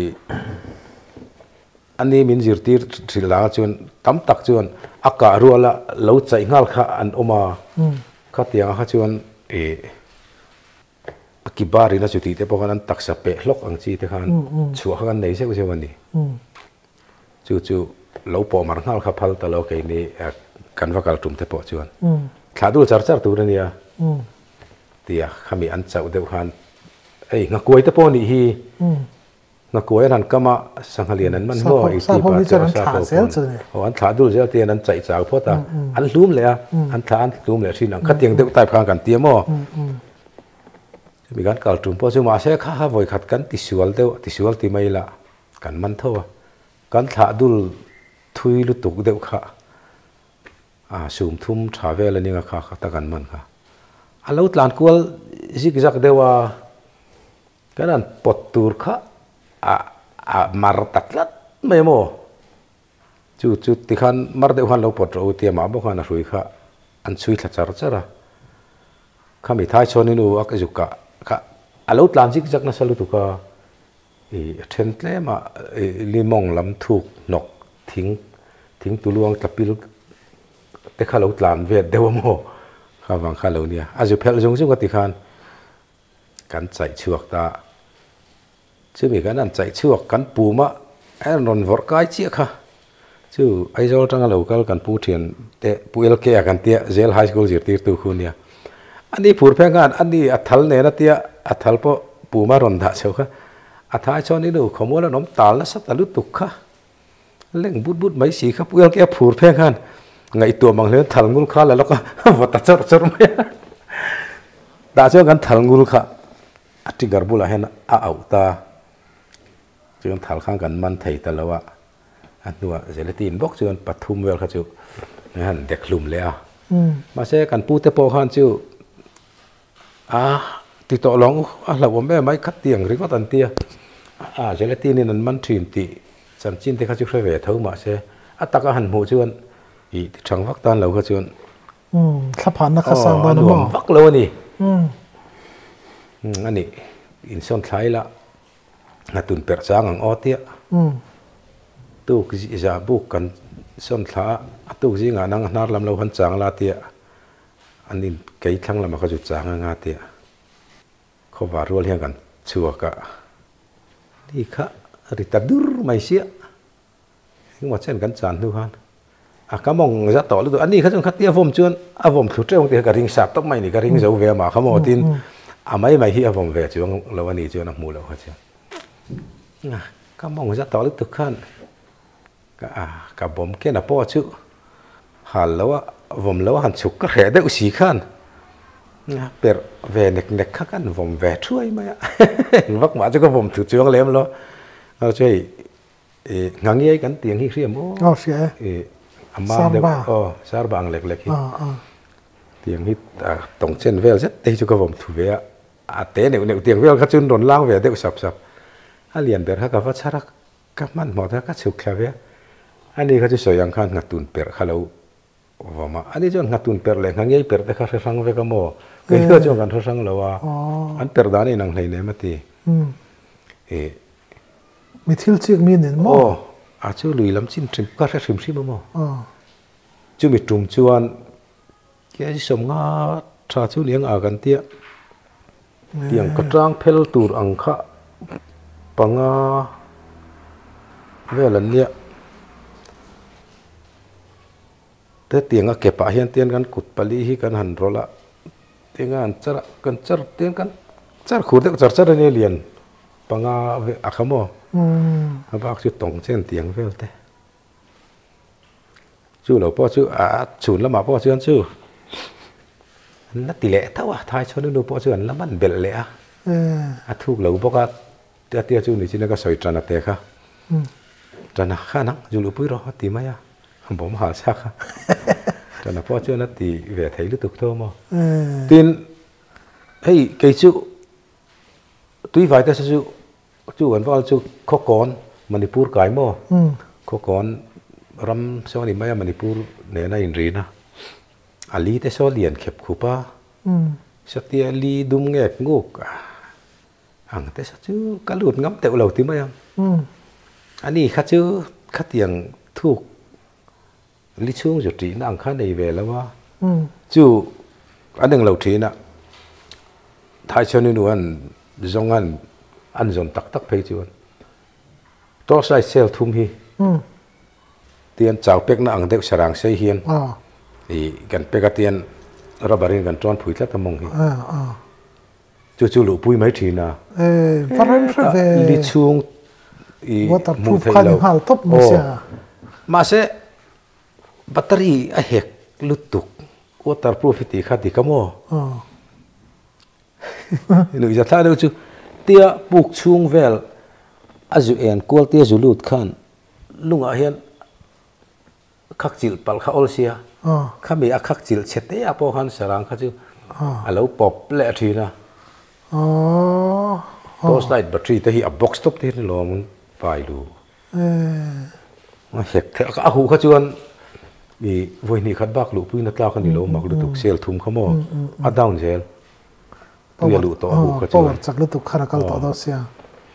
Speaker 2: ani min zirtir thila chuan tam tak chuan aka ruala lo chai ngal kha an oma khát tiếng khát chuan e kibari na chuti te pokan an taksa pe hlok ang chi te khan chu khan nei se se wani chu chu lo po mar ngal kha phal ta lo ke ni kan vakal tum te po chuan thladul char char tu ania tia khami an chau deuh khan ei nga koi te po ni hi nga koi an kama sanghalian an man mo i ti pa cha sa ko ho an thladul zel te an chai chau phota an hlum le a an thla an hlum le thin ang khatiang deuh tai phang kan tia mo mi gan kal tum po chu ma se kha ha voi khat kan ti sual deuh ti sual ti mai la kan man tho kan thladul thui lu tuk deuh kha a sum thum tha vel ani nga kha kha ta kan man kha alo tlan kual zigzag dewa kan pot tur kha a a mar tatlat mai mo chu chu ti khan mar de khan lo pot ro ti ma bo khan a rui kha an chui thla char chara khami thai choni nu ak juka kha alo tlan zik jak na salu tu ka e then tle ma limong lam thuk nok ทิ้งทิ้งตัวลวงตะปิลแต่ข้าเราตามเวทเดวโมข้าวังข้าเราเนี่ยอาจจะเพลจงซึ่งกติขันกันใจเชือกตาชื่อมีกันนั่นใจเชือกกันปูมะไอ้นนวอร์กายเจี๊ยค่ะชื่อไอ้เจ้าจังเราก็กันปูเทียนเตะปูเอลเกียกันเตะเจลไฮสคูลจีตีตัวคุณเนี่ยอันนี้ผูดแพงกันอันนี้อัฐัลเนี่ยนะเตะอัฐัลพอปูมารอนด่าเชียวค่ะอัฐัลชอนนี่ดูขโมยแล้วน้ำตาลแล้วสัตว์ลุตุกค่ะเล่งบุดบุดไม่สีครับปูเอลเกียผูดแพงกันไงตัวมังเลี้ยงทัลงูข้าแล้วก็วัดตัดจรจรไม่ด่าเชียวกันทัลงูข้าอัติการบุลาเห็นอาเอาตาจนทัลข้างกันมันไทยแต่ละว่าอันตัวเจลตีนบอกจนปฐุมเวลเขาจูนั่นเด็กลุ่มเลยอ่ะมาเช่กันพูดแต่พอขันจูอ่าติดต่อลองอ่ะเราว่าแม่ไม่คัดเตียงหรือว่าตันเตียอ่าเจลตีนนี่นั่นมันทีมตีจันจินที่เขาจูเคยเวทเท่ามาเช่อัตตะก็หันหูจวนอีช่างวักตันเราเขาจวน
Speaker 1: อืมขับผ่านนักข่าวบ้าน
Speaker 2: นู้นวักเลยนี่อืมอันนี้อินส่วนไทยละนัดตุนเปิดจางอังออเตียตู้กิจาบุกกันส่วนท้าตู้กิจงานังนาร์ลำเราหันจางลาเตียอันนี้ไกด์ทั้งลำมาเขาจุดจางงาเตียเขาว่ารัวเลี้ยงกันชัวกะนี่ค่ะริตาดูร์ไม่เสียที่ว่าเช่นกันจานทุกคนอ่ะก็มองจะต่อเลยตัวอันนี้เขาจงคัดเตียผมจวนอ่ะผมถือเจ้าของเตียกับริงสับต้องไม่นี่กับริงเจ้าเวียมาเขาบอกทินอ่ะไม่ไม่ที่อ่ะผมเวียจวนเราวันนี้จวนนักมูเราเขาเชื่ออ่ะก็มองจะต่อเลยทุกคนก็อ่ะกับผมแค่น่ะพ่อชื่อหันแล้วว่าผมแล้วหันฉุกก็แห่ได้อุสีขันนะเปิดเวเน็กเน็กข้ากันผมเวช่วยไหมอ่ะวักมาจะก็ผมถือจวงเลี้ยมแล้วเราช่วยงังยี่กันเตียงที่เรียมโอ้
Speaker 1: เสีย
Speaker 2: อามาเด็กอ๋อซาร์บางเล็กๆที่เตียงที่ตรงเช่นเวลเสร็จที่จะก็ผมถือเวะอาเตะเนี่ยเนี่ยเตียงเวลเขาจุนโดนล่างเวเด็กสับสับถ้าเรียนเปิดเขากับว่าชารักกับมันหมดแล้วก็ฉุกแค่เวะอันนี้เขาจะสวยอย่างขันงัดตุนเปิดเขาเราว่ามาอันนี้จนงัดตุนเปิดเลยงังยี่เปิดแต่เขาเรื่องเวก็โม่ก็เยอะจนกันเรื่องเราว่าอันเปิดด้านนี้นั่งไหนเนี่ยมาตีเอ
Speaker 1: มีทิลชิกมีเนี่ยมั้ง
Speaker 2: โอ้อาจจะลุยลำชิ้นทริมก็แค่ทริมชิมมั้งจู่มีจุ่มจวนแค่ที่สมงาชาชูเลี้ยงอากันเตี้ยเตียงกระจ้างเพลตูร์อังคะปังอาเวลันเนี่ยแต่เตียงก็เก็บปะเฮียนเตียนกันกุดปลีฮีกันหันรละเตียงกันจัดกันจัดเตียงกันจัดขุดเด็กจัดจัดเนี่ยเรียนปังอาเวอาขโมอาบักจุดตรงเส้นเตียงเวลเต้จู่เราพ่อจู่อาฉุนแล้วมาพ่อเชื่อจู่นัดติเละเท่าว่าทายชนดูพ่อเชื่อแล้วมันเบลเละอาทุกเราพวกก็เตี้ยเตี้ยจู่นี่จีนก็สวยจันทร์เตะค่ะจันทร์ข้านังจู่เราพูดรอตีไหมอ่ะผมหาชักค่ะจันทร์พ่อเชื่อนัดตีเวทไทยหรือตุกโตมั้งตีนเฮ้ยไก่จู่ตุยไฟแต่จู่จู่กันว่าจู่ข้อกอนมณีปูร์ไก่มั้งข้อกอนรำสวนิมายมณีปูร์เนี่ยน่าอินรีนะอาลีแต่สวเลียนเข็บขุปะสติอาลีดุมเงกงูกอังแต่จู่กระลุดงับแต่เราตีไหมยังอันนี้ข้าจู่ข้าเตียงทุกลิช่วงจุดที่นั่งข้าในเวแล้วว่าจู่อันหนึ่งเราทีน่ะท้ายชนิดนู้นจงอันอันจนตักตักไปจวนตัวใส่เซลทุ่มฮีเตียนเจ้าเป็กนั่งเด็กสร้างใส่เฮียนอีกันเป็กเตียนรับบริณกันจวนผุยแล้วตะมงฮีจู่จู่หลุปุยไม่ทีน่ะ
Speaker 1: เออฟาร์มเฟ
Speaker 2: ลิช่วงอี
Speaker 1: มูเทลฮาลท็อปมาเสีย
Speaker 2: มาเสแบตเตอรี่ไอเฮกลุตุกวัตถุพรูฟิตีขัดดีขโมหนูจะท่าดูจู่เตียปุกช่วงเวลอาจุเอ็นกวลเตียจุลุดขันลุงอาเฮียนขักจิลปัลข้าอลเซียข้ามีอาขักจิลเชตเตียพอหันสรางข้าจู่อาแล้วปอบเละทีนะตัวสไลด์แบตเตอรี่แต่ที่อับบ็อกซ์ท็อปที่นี่ลองมันไปดูมาเฮกเถอะข้าหูข้าจวนมีวันนี้ขัดบักลุปุยนัดลากันนี่ลงมักลุตุกเซลทุ่มขโมยอัดดาวน์เซลตัวลุตัวหูข้าจวน
Speaker 1: จากลุตุกขนาดกัลต่อตัวเสีย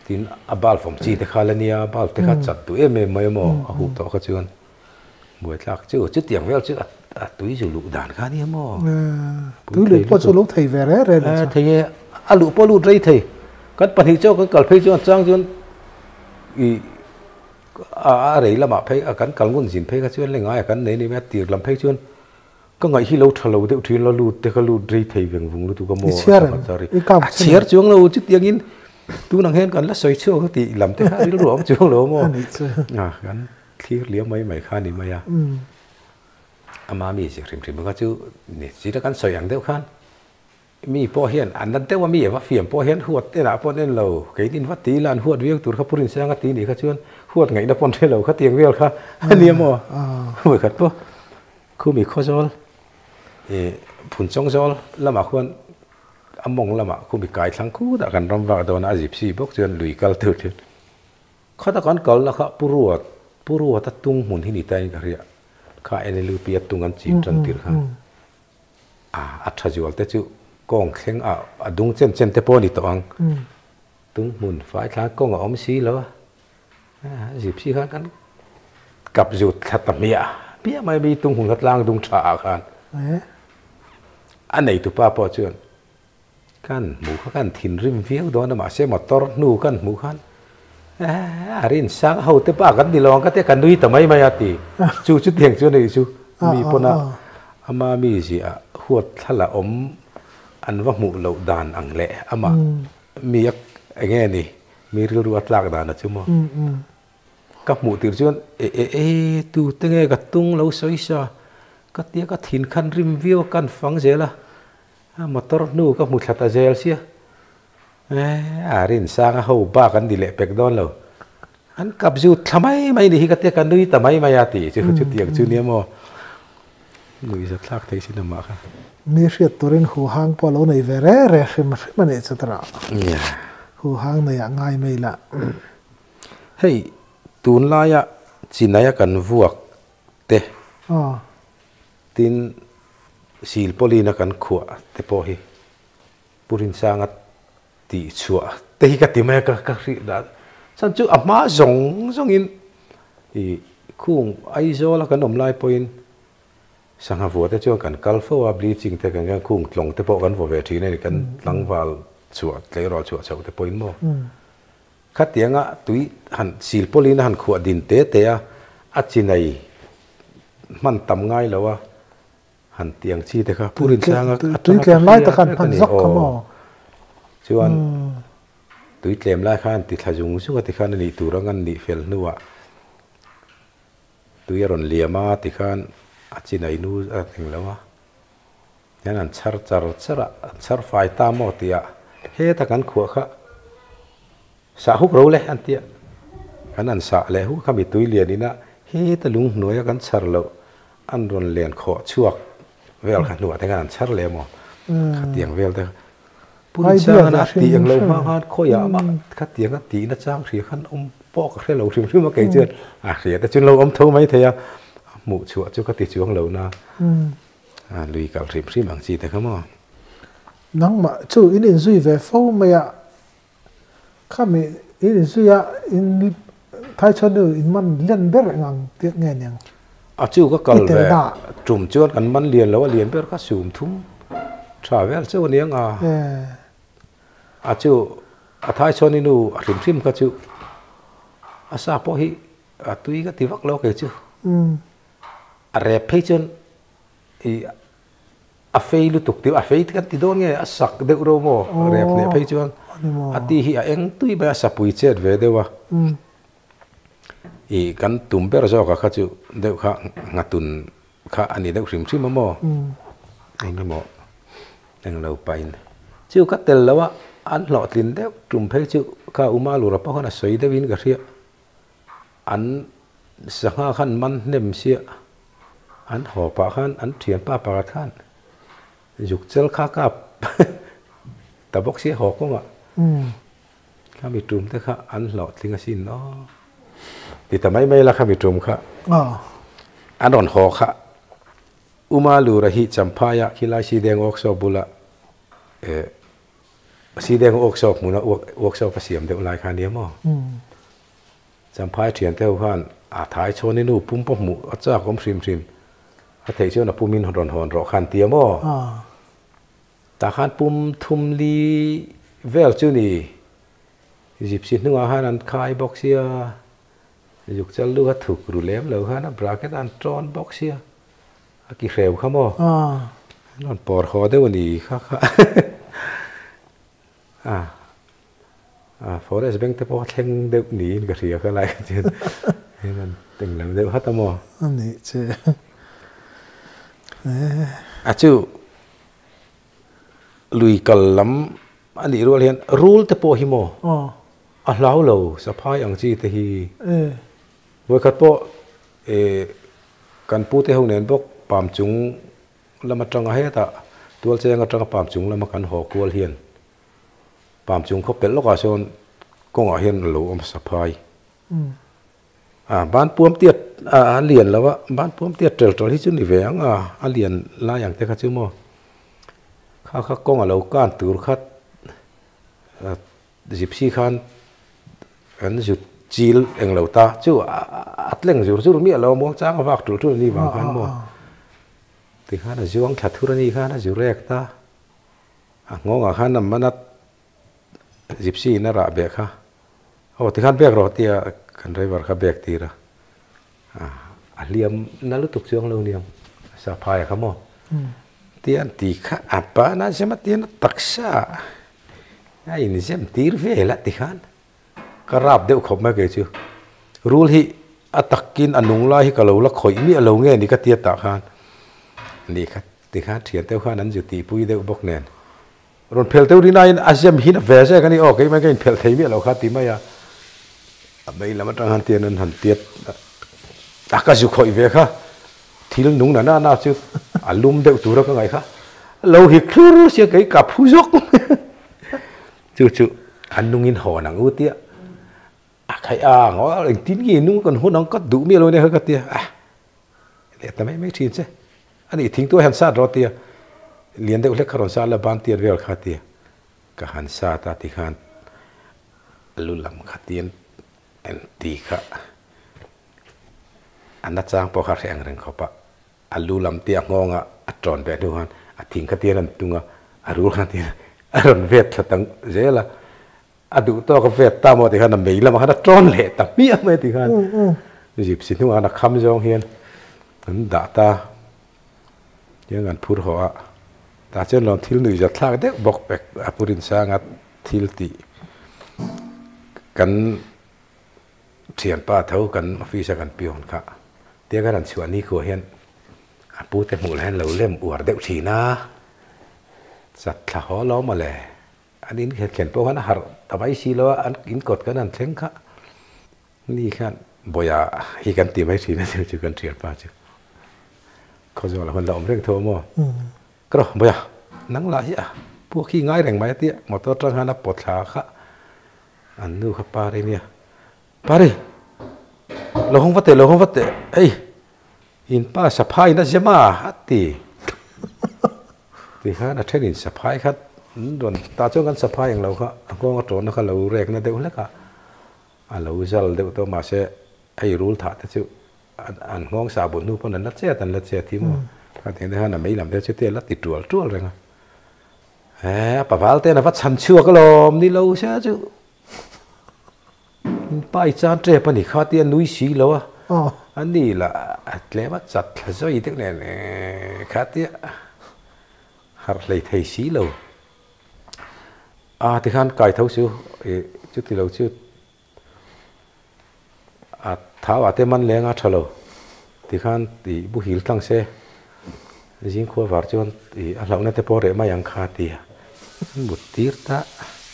Speaker 2: ทีนอับบาลฟอมจีเตคาลเนียบาลเตคาจัดตัวเอ็มเอ็มไม่มอหูต่อเขาชวนบวยทักจู่จุดเตียงเวลจุดตัวยี่จุลุด่านข้านี่มอ
Speaker 1: ตัวหลุดพอจุลุไทยเวรเรเลย
Speaker 2: ไทยอาลุพอลุดไรไทยกันปนิจโจกันกัลเพจจวนจังจวนอีอะไรละมาเพจกันกัลงุนสินเพจก็ชวนเล่งไงกันในนี่แม่ตีลำเพจจวนก็ไงที่เราทะเลาะเดี๋ยวทีเราลุดเดี๋ยวลุดไรไทยเวียงวุ้งลุดก็มอเชียร์เชียร์จวงเราจุดอย่างนี้ตัวนังเห็นกันแล้วสวยเชื่อเขาตีลำเตะที่เราหลวมจวงเรามออ่ะกันที่เลี้ยงไม่ไม่ข้านี่ไม่อะอามามีสิริมริมมันก็จู่นี่สิถ้ากันสวยอย่างเดียวกันมีพ่อเห็นอันนั้นแต่ว่ามีว่าเฟียมพ่อเห็นหัวเตน่ะพ่อเล่นเราเกิดอินวัดตีลานหัวเวียงตัวเขาพูดถึงเสียงตีนี่เขาชวนหัวไงนับพ่อเทเราเขาเตียงเวียงเขาอันนี้มั้งเหมือนกันพ่อคือมีข้อโจลเอ่อผุนจงโจลละมาควรอมงละมาคือมีกายทั้งคู่แต่กันรำว่าโดนอาจิบซีบอกชวนลุยกัลตุดเขาตะกันกัลแล้วเขาปูรัวปูรัวตัดตุงหุ่นที่นี่ใจกันเรียข้าเอ็นลูปีตุงกันจีบจันติร์ค่ะอ่าอัฐจวลแต่จู่กองเข่งอ่ะดุงเจนเจนเตปอนี่ตัวอังตุงหุ่นฝ่ายทางกองอมซีแล้วอ่าจีบซีกันกันกับจุดขัดเมียเมียไม่มีตุงหุ่นขัดล่างตุงฉากันอันไหนตัวป้าพอชวนกันหมูเขากันถิ่นริมเฟี้ยวโดนมาเสมาตอร์นูกันหมูขันอารินสังเขาเตป้ากันดีลองก็เตกันดุยแต่ไม่ไม่อาตีจูจุดเถียงจูนี่จูมีปนะอามามีสิอ่ะหัวทละอมอันว่าหมูเหล่าดานอังเละอามามียักไอ้เงี้ยนี่มีเรื่องรัวตลากดานนะจูมั้งกับหมูติดจวนเอเอเอตูตั้งเงกับตุงเหล่าสวยซะก็เตี้ยก็ถิ่นคันริมวิวกันฟังเจล่ะมาตอร์นูกับหมูชัดเจลเสียเอออารินสังเขาบ้ากันดีเละเป็กดอนเราอันกับจูทำไมไม่ดีก็เตี้ยกันดุยแต่ไม่ไม่อาตีจูจุดเถียงจูเนี่ยมั้งลุยจะทักเทสินมาค่ะ
Speaker 1: มีเสียตัวเรนหูหางพอเราในเวรเร่ขึ้นมามันเนี่ยจะตระหูหางในอย่างง่ายไม่ละ
Speaker 2: เฮ้ยตูนลายะจีนายกันวัวเตะตินสิลปลีนักันขวาเตปอฮีปุรินสังตีชัวเตะกัติแม่ก็กรีดาฉันจู่อามาจงจงอินอีคุ้งไอโซละกันอมลายปอยน์สังหาวัวแต่จู่กันกัลฟ์ว่าบลีจิงแต่กันกันคุ้งลงแต่ปอกันวัวเวทีนี่กันหลังวาลชัวเลยรอชัวชัวแต่ปอยน์มั้งขัดยังอ่ะตุยหันสิลปลีนหันขวาดินเตะเตะอาจินัยมันทำง่ายแล้วว่าหันเตียงชีเถอะครับผู้รินช่าง
Speaker 1: ตุยเกมไล่ตะกันพันซักขโม
Speaker 2: ชวนตุยเกมไล่ข้านติดขจุงช่วยติดข้านนี่ตัวรังันนี่เฟลนัวตุยรอนเลียมาติดข้านอาจินัยนูถึงแล้ววะยันอันชาร์จาร์ชาร์ชาร์ไฟตามอติยะเฮตะกันขวข้าสาหุกเราเลยอันเตียกันอันสาเลยหุกขมิตุยเลียนี่นะเฮตะลุงหน่วยกันชาร์เราอันรอนเลียนขอช่วงเวลขันหนวดแต่กันชาร์เลมอขัดเตียงเวลแต่ผู้ชายนะเตียงเรามาฮาดข้อยามาขัดเตียงขัดตีนัดจ้างเสียขันอมปอกแค่เราถึงขึ้นมาเกยเจือนอ่ะเสียแต่จนเราอมเท่าไม่เทียหมู่ชัวจุกติช่วงเรานะอ่าลุยกับริมริมบางทีแต่เขามอ
Speaker 1: นังมาจู่อินอินซุยเวฟไม่อะข้ามีอินอินซุยอะอินไทยชนดูอินมันเล่นเบ็ดงังเตียงเงี้ยยัง
Speaker 2: อาจู่ก็กลเวจุ่มจวนกันมันเรียนแล้วว่าเรียนเพื่อก็สูมทุ่มชาเวลเจ้าเนี้ยอ่ะอาจู่อาท้ายชนินูริมริมก็จู่อาซาพอฮีอาตุยก็ติวักแล้วก็จู่อาเรปให้จนอีอาเฟย์ลุตุกติวอาเฟย์กันติดโดนไงอาสักเด็กโรโมเรปเนี่ยให้จนอาตีฮีเองตุยไปอาสับปุยเจ็ดเวเดวะอีกันตุ่มเปอร์จอกข้าจู่เด็กข้างัดตุนข้าอันนี้เด็กริมริมมาโมไอ้ไม่โมยังเราไปจู่ก็เตลแล้วว่าอันหลอดลินเด็กตุ่มเพจู่ข้าอุมาลูรับพะคนอ่ะสวยเดวินกันเสียอันสังหาขันมันเนมเสียอันหัวปะขันอันเทียนป้าปากขันยุกเจลข้ากับแต่บอกเสียหอกก็อ่ะข้ามีตุ่มแต่ข้าอันหลอดลิงสินเนาะที่แต่ไม่ไม่ละข้ามีตุ่มข้าอันอ่อนหอกข้าอุมาลูระหิจำพายะคิลาชีแดงออกโซบุละเอ si đen workshop muốn nó workshop phải xiêm đều lại khá nhiều mà chẳng phải chuyện theo khoan à thái cho nên nó pum pum mu ở chỗ cũng sim sim à thấy chỗ nó pum in hòn hòn rõ khăn tiêm mà ta khăn pum thum li vel chỗ này dịp xin nước hoa hắn khai boxia dục cho lưu hết thuộc đủ lém lâu hắn bracket ăn tròn boxia cái khều không mà nó bỏ khó đấyวันนี้khác khác à à phổ đây sẽ bên tới bỏ thêm được ní cái gì cái này chứ nên tình làm được hết tao mò
Speaker 1: anh này chứ
Speaker 2: à chứ lùi cần lắm anh đi rồi liền rule tới bỏ hi mò à lâu lâu sắp hai anh chị thì với các bộ cần pu tới hôm nay bốc bám chúng làm mặt trăng hết à tuột chơi ngắt trăng bám chúng làm mặt cần hồ cuốn hiền bám chúng khóc bể lóc à son công ở hiền lỗ om sập hai à bán puom tiệt à liềnแล้ววะbán puom tiệt trở trởที่จุดนี้เวียงอ่ะอ่ะliền làอย่างแต่ข้าชื่อมั่วข้าข้ากงอ่ะเราการตูร์คัดจิบซีคันอันจุดจีลเองเราตาจู่อัดเล่งจู่จู่มีเรามองจ้างวักจู่จู่นี่บางคันมั่วตีข้าน่ะจู่อังขัดทุรนี่ข้าน่ะจู่แรกตาอ่ะงงอ่ะข้าน่ะมันนัดจิบซีน่ะระเบียค่ะโอ้ตีข้าเบียกรอตีอ่ะกันไรบ้างข้าเบียกตีระอ่ะเลี้ยมนั่นรู้ตุกช่วงเราเลี้ยมสะพายข้ามั่วตีอันตีข้าอับปะน่ะใช่ไหมตีน่ะตักษะไอ้นี่ใช่ไหมตีร์เวละตีข้านก็รับเดี๋ยวขบมาเกยจูรู้ที่อัตกินอันนุ่งไล่ให้กับเราละข่อยมีเราเงี้ยนี่ก็เตี้ยตาข้านนี่ครับตีข้านเถียนเต้าข้านั้นอยู่ตีปุ้ยเดี๋ยวบกแนนรถเพลเต้าดีนายอาเซียมหินเวสกันนี่โอเคไม่กันเพลไทยมีเราข้าตีไม่ยาไม่ละมันตั้งหันเตียนนั้นหันเตียตากระจุข่อยเวค่ะทีละนุ่งน่ะน่าน่าจูอารมณ์เดี๋ยวตัวเราก็ไงค่ะเราหิครูเสียไก่กับผู้ยกจูจูอันนุ่งอินห่อหนังอุติอ่ะใครอ่างอ๋อไอ้ทิ้งยี่นุ่งกันหัวน้องก็ดูมีอะไรเนี่ยเขาก็เตี้ยอ่ะเดี๋ยวแต่ไม่ไม่ทิ้งใช่อันนี้ทิ้งตัวหันซาดรอเตี้ยเลี้ยงเด็กเล็กขรอนซาละบานเตี้ยเรียลขาเตี้ยก็หันซาตาติขันลุลำขาเตี้ยอันตีค่ะอันนั้นจ้างพอขาแรงแรงเขาปะอันลุลำเตี้ยงงอ่ะอัดจอนแบบดูฮันอัดทิ้งขาเตี้ยนั่นตุงอ่ะอันรู้ขาเตี้ยอันรอนเวทตั้งเจละอันดูตัวก็เวทตามมาที่ขันไม่ละมาขันจอนเละตั้งมีอะไรที่ขันจีบสิทุกอันคำจองเฮียนอันด่าตายังงานพูดหัวตาเจ้าลองทิลหนึ่งจะทากเด็กบอกแบกอปุรินสางัดทิลตีกันเทียนป้าเท่ากันฟิชกันเปียนค่ะเดี๋ยวกันชวนนี่ขวเฮียนพูดแต่หมู่แล้วเราเล่มอวดเด็กชีนะสัตว์ละหัวล้อมาเลยอันนี้เขียนเพราะว่านะฮะทำไมสิแล้วอันกินกดกันนั่นเท่งค่ะนี่ค่ะบ่อยากให้กันตีไม่ทีนะเดี๋ยวจะกันเทียนป้าจ้ะเขาจะว่าคนเราเรื่องโทรมั่วก็บ่อยากนั่งหลายอ่ะพวกขี้ง่ายแรงไหมเตี้ยหมดตัวจังหันปวดขาค่ะอันนู้นครับป้าเลยเนี่ยป้าเลยเราห้องวัดเตะเราห้องวัดเตะเอ้ยอินป้าสะพายนะใช่ไหมฮัตตีที่ข้าน่ะเทนิสสะพายครับโดนตาจ้องกันสะพายอย่างเราค่ะก็งอโจนนะครับเราเรียกนั่นเดี๋ยวแล้วก็เราจะเดี๋ยวตัวมาเสียไอ้รู้ถาดที่อันงงสาบุญนู่นพวกนั้นนัดเสียแต่นัดเสียที่มั่วก็ถึงได้ฮะน่ะไม่ลำเดียวเสียเตี้ยแล้วติดตัวตัวอะไรกันเฮ้ยป้าฟ้าเต้นนะพัดฉันชั่วก็ลมนี่เราเสียจูป้ายจานเจ็บปนิข้าเตี้ยนุ้ยสีแล้วอ่ะอันนี้ละแล้วว่าจัดจะอีกทีเนี่ยข้าเตี้ยหาเลยไทยสีเราอ่าที่ขันไก่เท่าชิวจุดที่เราชิวอ่าท้าวอาเตมันเลี้ยงอ่ะเท่าเราที่ขันที่บุหิลตั้งเสจิงขวบวาร์จวนที่เราเนี่ยแต่พอเรื่องมายังขาดที่บุตรตีร์ตา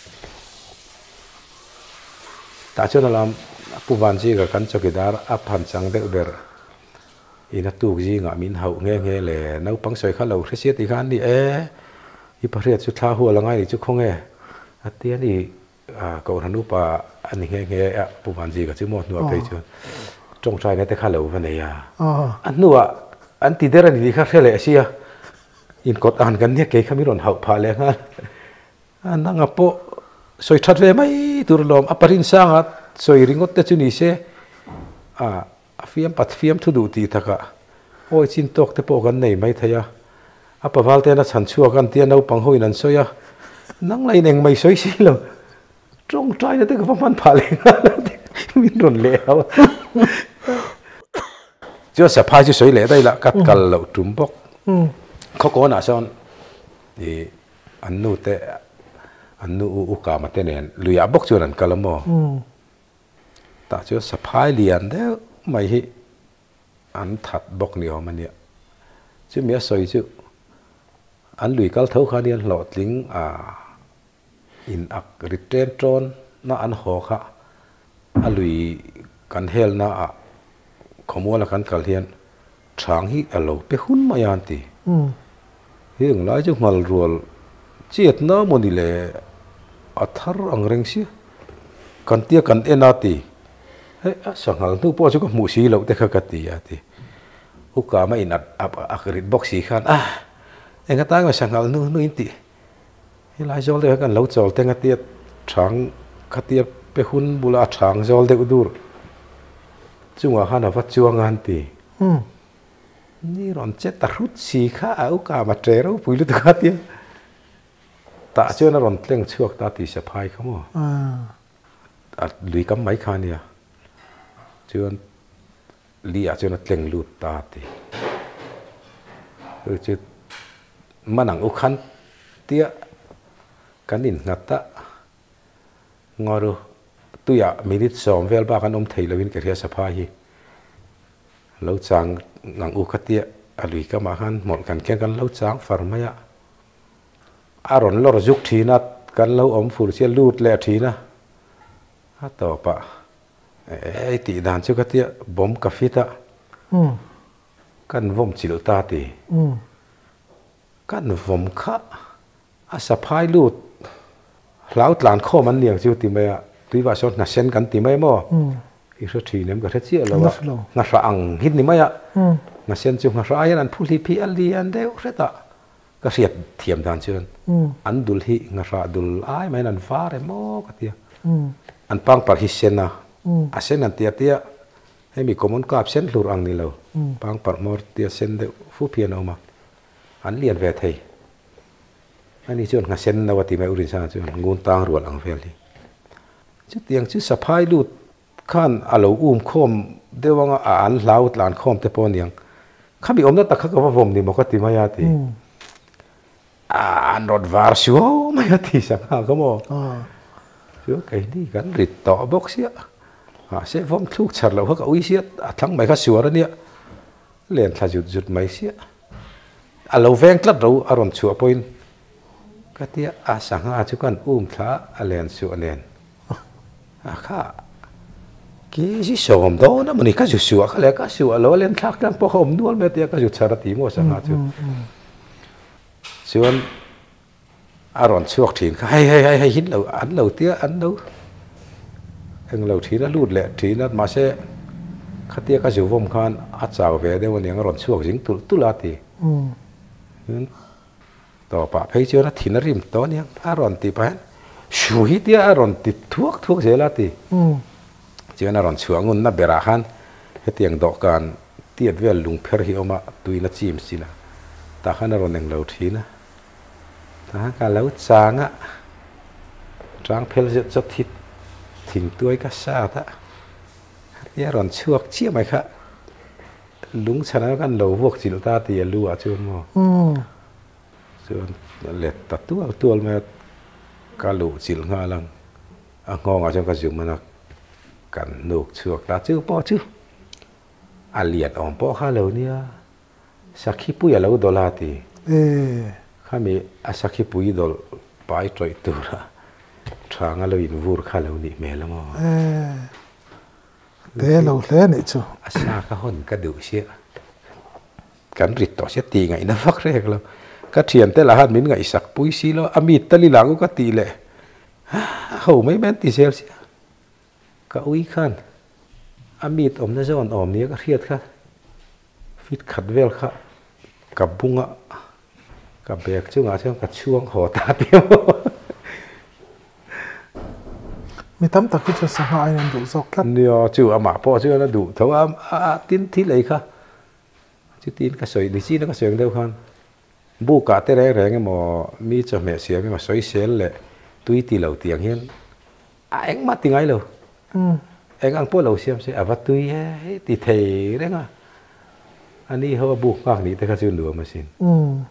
Speaker 2: ตาชนเราผู้วันจีกับกันจกิดาร์อับพันจังเดอเบอร์อินัตุกจีงามินเขาเงี้ยเงี้ยเลยนักปังสวยข้าเราเสียที่ขันนี่เอ๊ะอีประเทศสุดท้ายหัวละไงนี่จุกคงเงี้ยอันที่นี่ก็ทันุปะอันนี้เงี้ยเงี้ยผู้วันจีกับจุโมนัวไปจนจงใจเนี่ยแต่ข้าเราวันนี้อันนัวอันที่เดรันนี่ข้าเท่เลยเสียอินกดอ่านกันเนี่ยเกี่ยขมิรอนเขาพาเลยฮะ anh đang ngập bộ soi thật về mấy tur lom aparin sang at soi ringot te chu ni se à phim pat phim thu du ti thaka ôi chin tok te po kan nei mai thaya apa valte na chan chua kan tia no pang hoi nan soya nang lai neng mai soi si lo trong trai na te ka man pha le min ron le ha cho sa phai chu soi le dai la kat kal lo tum bok kho ko na son thì anh nu te anh nu u ka ma te nen luya bok chu nan kalamo ta chu sa phai lian de mai hi anh thật bok ni om ania chu mi soi chu anh lùi kal thâu khan điên lọt lính à in ак return tron na anh ho kha anh lùi kan hel na à khomo la kan kal hian thang hi alo pe hun ma yan ti hieng lai chu mal rual chiat na moni le athar angreng si kan tia kan enati he sangal tu po chu ko mu si lo te kha ka ti ya ti uka ma in at akrit box si khan ah anh ta nói sang ngал nu nu inti, hiện lại rồi đấy kan lâu rồi tiếng cái tiệt trắng cái tiệt pe hun bula trắng rồi đấy udur, chung là han phát chuang anh ti, ni ron chết ta rút xì khá áo cả mà trẻ đâu bùi lụt cái tiệt, ta chưa nó ron tiếng chuộc ta ti sập hai không à, à lùi cắm máy khan nha, chưa lì à chưa nó tiếng lụt ta ti, rồi chưa mà nặng uk khăn tia cái nín ngắt ta ngồi rồi tôi à mình đi xóm về ba cái ông thầy là bên cái kia sắp hi lâu chang nặng uk tia à lùi cái mà han một cái kia cái lâu chang farm mày à à rồi lâu rồi dục thì na cái lâu ông phụ sẽ lút lẹ thì na à tao pa ấy tỷ đàn cho cái tia bom cà phê ta cái vòng chịu ta thìกันผมข้าอาสะพายลูดแล้วหลานข้อมันเลี้ยงจิวติเมียตุยว่าชนนักเซนกันติเมียมั้งอีกสักทีเนี่ยมันก็เทียแล้วว่านักรังหินนี่มั้ยนักเซนจิวนักรังยันผู้ที่พี่อันเดียนเดียวเสร็จอ่ะก็เสียดเทียมดานเชิญอันดุลฮินักรังดุลไอ้ไม่นันฟ้าเลยมั้งก็เทียอันปังปาริเซนนะอาเซนนันเตียเตียให้มีคอมมอนกับเซนหลุดอังนี่แล้วปังปามอร์เตียเซนเดียวฟูเพียนออกมาอันเลียนเวทให้อันนี้จนงาเซนนวัติไม่อุริสานจนงูตางรัวหลังเวลีจุดเตียงจุดสะพายลูดขั้นอาลูอุ้มคมเดี๋ยวว่าอ่านลาวหลานคมแต่ปนยังข้ามีอมนัตตะข้าก็ว่าผมนี่มันก็ติมายาติอ่านรถวาร์ชัวมายาติสังหาก็มั้งชัวไก่นี่กันริดต่อบ็อกเสียอ่าเสพผมทุกชัดแล้วเขาก็อุ้ยเสียทั้งไม่ข้าชัวแล้วเนี่ยเลียนทัดจุดจุดไม่เสียอาลูเวงกลัดเราอารมณ์ชัวปอยน์ก็ที่อาสังหาจุกันอุ้มท้าอาเลียนชัวเลียนอาข้ากี่สิสมโตนะมันนี่ก็ชัวข้าเลยก็ชัวแล้วเลียนทักกันพอผมนวลเมื่อเดียก็จุดชาร์ติมัวสังหาจุส่วนอารมณ์ชัวถิ่นให้ให้ให้ให้หินเราอันเราเตี้ยอันเราเองเราทีนั้นรูดแหละทีนั้นมาเช่ข้าเตี้ยก็ชัวผมขันอาจารย์เวเดวันนี้อารมณ์ชัวจริงตุตุลาตีต่อปะเพย์เจอนะถิ่นริมต้นยังอารอนติไปชูฮิตยาอารอนติทุกทุกเจลาติเจอนะอารอนชัวงุนนับเบราฮันเฮตียงดอกการเตียดเวลลุงเพอร์ฮิโอมาตุยนัดจิมสินะตาขันอารอนเองเหล่าทีนะตาการเหล่าจางอะจางเพลจะจะทิดถิ่นตัวก็ซาตะยาอารอนชัวเชี่ยไหมคะลุงชนะกันเราพวกจิลตาตีลูอาจวนมั้งจวนเล็ดตัดตัวตัวมาการลูจิลงาลังอ่ะงงอาจจะกระจุมันกันลูกชัวตาชื่อพ่อชื่ออาเลียดอ่อนพ่อข้าเราเนี่ยสักขีปุยเราดอลลาตีข้ามีอาสักขีปุยดอลไปตรอยตัวละทางเราอินวูร์ข้าเรานี่เมลมั้ง
Speaker 1: เดี๋ยวเราเล่นอีกชั่ว
Speaker 2: อาซาก็หุ่นกระดูเสียกันริดต่อเสียตีไงนะฟักเรียกเราก็เทียนแต่ละหันมินไงสักปุยซีแล้วอามิดตะลีหลังก็ตีเลยเขาไม่แม่นตีเซลเสียก็อุ้ยขันอามิดอมน่าจะอ่อนอมนี้ก็เครียดค่ะฟิตขัดเวลค่ะกับบุ้งอ่ะกับเบกช่วงอาช่วงกับช่วงหัวตาเดียว
Speaker 1: mi tam tak chu sanga ai nan du zok tlat
Speaker 2: nio chu ama po chu na du tho am a tin thi lei kha chu tin ka soi ni chi na ka soi deu khan bu ka te re re nge mo mi cho me sia mi ma soi sel le tui ti lo tiang hian a eng ma tingai lo
Speaker 1: um
Speaker 2: eng ang po lo siam se avat tui he ti thei re nga ani ho bu ngak ni te kha chu nu ma sin
Speaker 1: um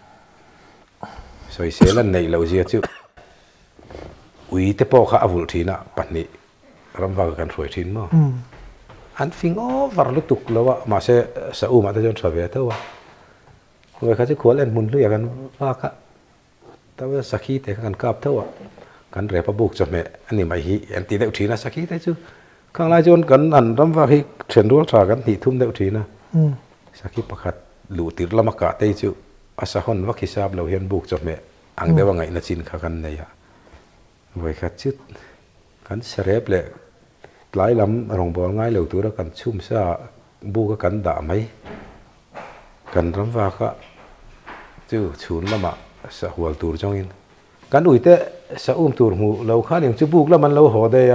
Speaker 2: soi sel an nei lo zia chu ui te po kha avul thina pani ram va kan roi thin mo
Speaker 1: um
Speaker 2: an fing over lu tuk lo wa ma se sa u ma te jon thave to wa we kha chu khol en mun lu ya kan wa kha ta wa sakhi te kan kap to wa kan re pa buk cho me ani mai hi en ti deu thina sakhi te chu khang lai jon kan an ram va hi thlen rul tha kan ti thum deu thina
Speaker 1: um
Speaker 2: sakhi pakhat lu tir lama ka te chu asa hon wa hisab lo hian buk cho me ang dewa ngai na chin kha kan nei ya we kha chit kan sarep le lai lam rong bol ngai lo tu ra kan chum sa bu ka kan da mai kan ram wa kha chu chun lama sa hual tur jong in kan ui te sa um tur mu lo kha ning chu buk la man lo ho de ya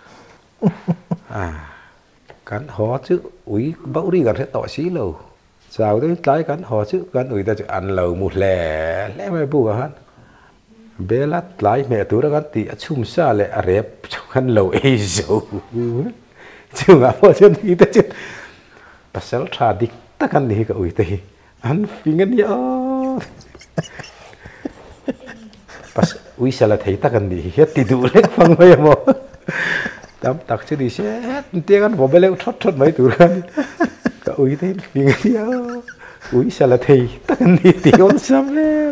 Speaker 2: à kan ho chu ui bau ri kan he to si lo chào tới lái cắn họ chứ cắn người ta chỉ ăn lẩu một lẻ lẽ mai bu cả hắn bé lát lái mẹ tôi đã cắn tỉ chum sa lẹ rẹp trong ăn lẩu ấy dầu chứ ngã vào chân đi tới chứ bác sĩ trả đi ta cắn đi cả ui tì ăn phi ngân nhớ bác ui sao là thấy ta cắn đi hết tì đủ lên phong bây giờ tắm tắc chứ đi xe hết tiếng ăn bỏ bé leo thốt thốt mấy tuổi ra ui thế vì nghe ui sao là thầy tất nhiên tiếng sắm lên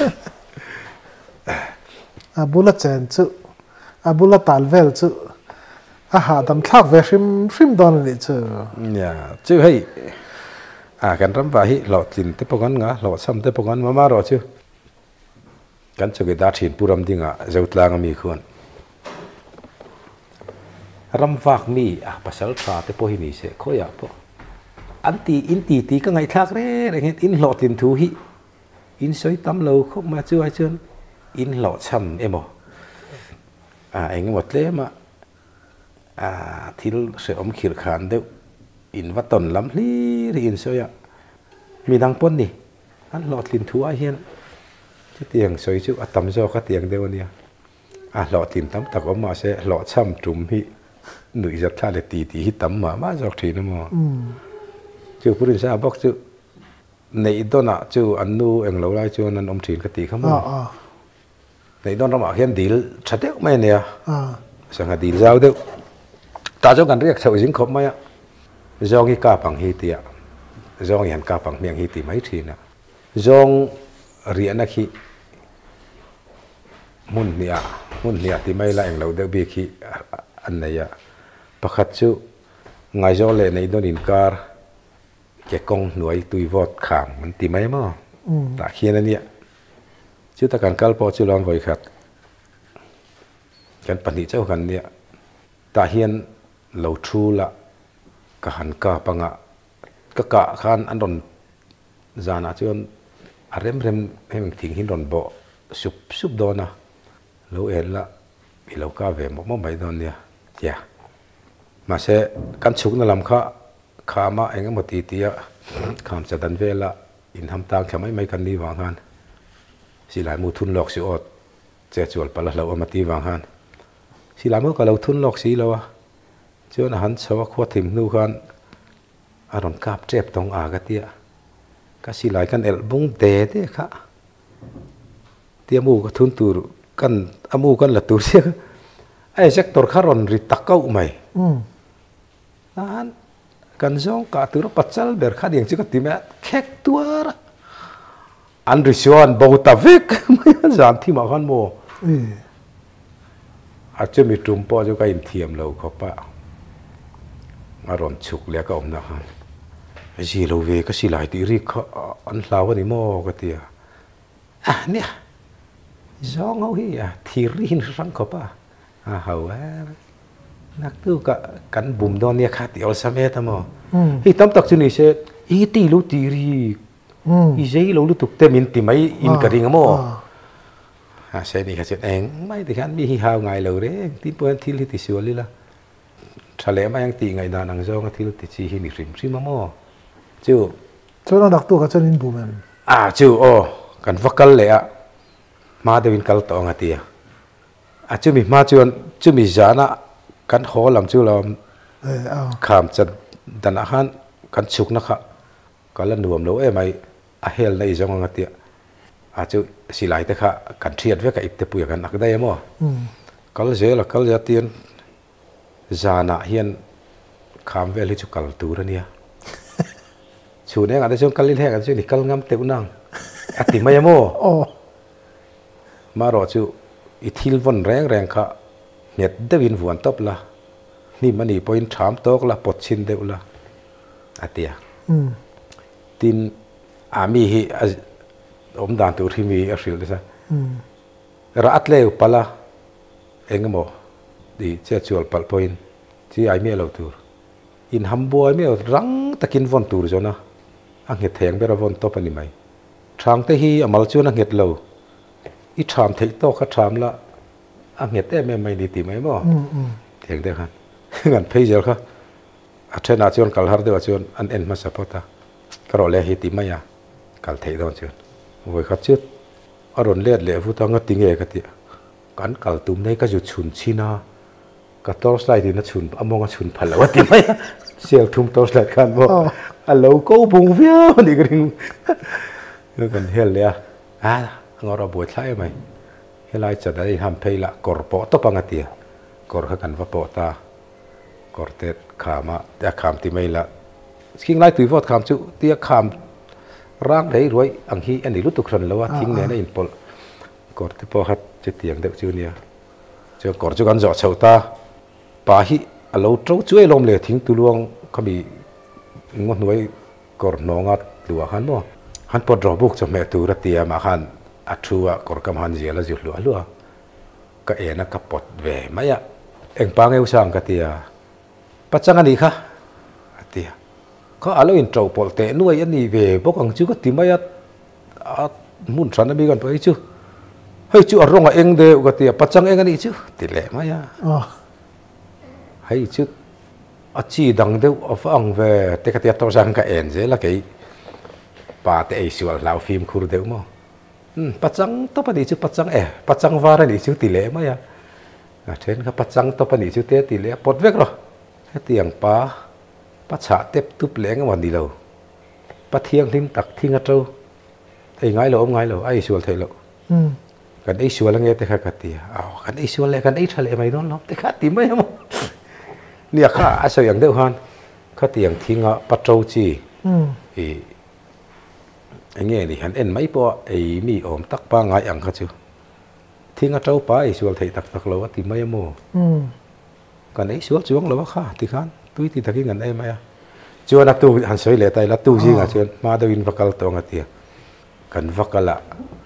Speaker 1: à bù la chen chu à bù la tal vel chu à hà đam thắc về phim phim đòn này chu
Speaker 2: nhà chứ hay à cái rắm vậy lọ tin tới bao ngắn ngã lọ xăm tới bao ngắn mà mà rồi chứ cái chỗ cái đá thìn puram đi ngã dâu tlang mi khuôn rắm vạc mi à pasal tra tới bao hi mi sẽ khôi à po anh ti in ti ti cái ngày thác đấy để in lọ tiền thú hi in soi tắm lâu không mà chưa ai chưa in lọ chầm em à à anh một lẽ mà à thiếu sẽ ôm khỉr khán đâu in vắt tòn lắm li thì in soi à mi đang pon đi anh lọ tiền thú ai hiền chứ tiền soi chứ à tắm do các tiền đâu nè à lọ tiền tắm tao có mà sẽ lọ chầm trùm hi nữ giật tha để ti ti hi tắm mà mà giọt thì nó mà chú phụ huynh sao bóc chú này đó nè chú anh nu anh lâu lại chú anh ông thìn cái tí không à này đó nó mà hiện deal chặt đấy mấy nè sang cái deal giao đấy ta cho cần riêng sầu dính khóm mấy á do cái cá bằng hi tiệt do cái hàng cá bằng miệng hi tiệt mấy thì nè do riêng là khi muốn nè muốn nè thì mấy lại anh lâu đấy bị khi anh này à bắt khách chú ngày do lệ này đó in car cái con nuôi tùy vọt khảm mình tìm mấy mà đã khi này nè chứ ta cần cal po chứ long vội khát cái bản địa châu gần nè ta hiện lâu chu là cả hàn cả bằng ạ các cả khan ăn đòn già nã chứ à rem rem hay mình thỉnh hin đòn bộ sụp sụp đó nè lâu em là bị lâu ca về một món mấy đòn nè dạ mà sẽ căn chúc nó làm khá khá mà anh một tí tí á khám sẽ đánh về là in ham tang khám mấy mấy căn đi vàng han xí lại mua thun lọc xí ọt chế chuột bà là lâu mà tí vàng han xí lại mua cả lâu thun lọc xí lâu à chứ là hắn sau khoa thìm nu han à rồng cáp chép tông à cái tia cái xí lại căn el bung tê thế khá tia mua cái thun tur căn à mua căn là tur xí ai sector khá rồng rít tắc câu mày hắn kan zong ka tu ro pachal ber kha ding chi ka ti me khek tuar an risuan bo ta vek zan thi ma khan mo a che mi tum po jo ka in thiam lo kho pa a ron chuk le ka om na han ji lo ve ka si lai ti ri kha an hlaw ni mo ka ti a nia zong ho hi a thi rin rang kho pa a hau a nắc tu cả cắn bùm đòn nia khát tiểu sa mẹ tham mò, hi tóm tắc chân này sẽ hi tì lú tì ri, hi giấy lú lú tục tem in tì mấy in cả ring mò, à sẽ đi khách anh mấy thì hắn bị hi hao ngày lâu đấy tin bữa thi thì xưa đi là trả lẽ mà anh tì ngày nào nàng do cái thi thì chỉ hi bị rìm rìm mà mò chứ
Speaker 1: cho nó đặc tu cái chân in bùm em
Speaker 2: à chứ ô cần vắt cල් lẽ à mà để mình cl to ngay tiệt à chứ mình mà chứ chứ mình giá na cần khó làm chứ làm khám chân đàn hắn cần chụp nó khá cái lần nuông lâu em mày à hell này giống ngay tiệt à chứ xí lại thế khá cần triệt với cái ít tập bùi cần nặc đây mà cái gì là cái gì tiền giá na hiện khám về lấy chụp cl tu rồi nia chú này anh ta dùng cái liên hệ cái chú này cái ngắm tiêu năng, à tìm mấy mô, mà rồi chú ít thiêu vốn rèn rèn cả, nhiệt đế vin vốn top là, ni mà ni point chạm tốt là bớt chín đều là, à tiệt, tin à mi hi ông đàn tuổi thì mi ở xíu đấy sao, rồi at leo pala, anh mò, đi chơi chuột pal point, chỉ ai mi lâu tuổi, in hambo ai mi răng takin vốn tuổi rồi na. Anh hết thèm bây giờ vốn top anh mày, trang thế hi amal chuan anh hết lâu, ít chạm thấy to khát chạm là anh hết em em mày đi tìm em mà, thèm thế hả, ngàn phay giờ khá, à trên nào chuan kalhar đây chuan anh em mà support à, cái rồi lẽ hi tìm mày à, kal thấy đó chuan, với khát chút, ở rồi lẽ lẽ phụ tang cái tiếng nghe cái tiệt, cán kal tụm này cái chút chun china, cái torchlight thì nó chun, among cái chun phật là what tìm mày, siêu thùng torchlight kan mà. Alo cô bùng véo đi cái rừng, nó cần hell đấy à, ngồi ở buổi thái mày, hell lại chợt đấy ham pay là cor bỏ top bằng cái cor cái cần vấp bỏ ta, cor tết khám à, đã khám thì mày là, khi lại tùy vào khám chú, tia khám rang đấy rồi, anh hi anh đi lúc tục lần lâu à, tiếng này nó impol, cor thì bỏ hết chết tiếng được chưa nhỉ, cho cor cho con giọt sầu ta, bà hi alo trâu chuối lom lệ tiếng tu luang, có bị ngon nuôi cor nongat lúa han mo han pot ro buk cho mẹ tu ra tia mà han athua cor kam han zia la zir lúa lúa ka ena ka pot ve maya eng pa ngeu sang ka tia pachang ani kha tia ko alo in trâu pol te nuôi ani về bốc ang chu ka ti maya a mun san mi gan pai chu hei chu arong a eng de ka tia pachang eng ani chu ti le maya hei chu à chỉ đằng đâu ở phòng về thế cái tiết tao rằng cái em dễ là cái bà tệ sửa lão phim khu đâu mà bắt trắng tao đi chứ bắt trắng ẻ bắt trắng va ra đi chứ tỷ lệ mà ya à trên cái bắt trắng tao đi chứ thế tỷ lệ bớt vét rồi cái tiền bà bắt xả tiếp tục lẽ cái món đi lâu bắt thiêng thêm tắc thiêng ở trâu thì ngay lâu ông ngay lâu ai sửa thầy lâu cái ấy sửa là nghe thế cái cái tiền à cái ấy sửa lại cái ấy thay lại mày đó lắm thế khác tí mấy mà nia kha a so yang deuh han kha tiang thinga patrol chi e ange ni han en mai po ei mi om tak pa ngai ang kha chu thinga trâu pa ei sual thei tak tak lo ti mai mo kan ei sual chuang lo kha ti khan tui ti thaki ngan ei mai a chuan a tu han soi le tai la tu ji nga chuan ma do in vakal to nga tia kan vakala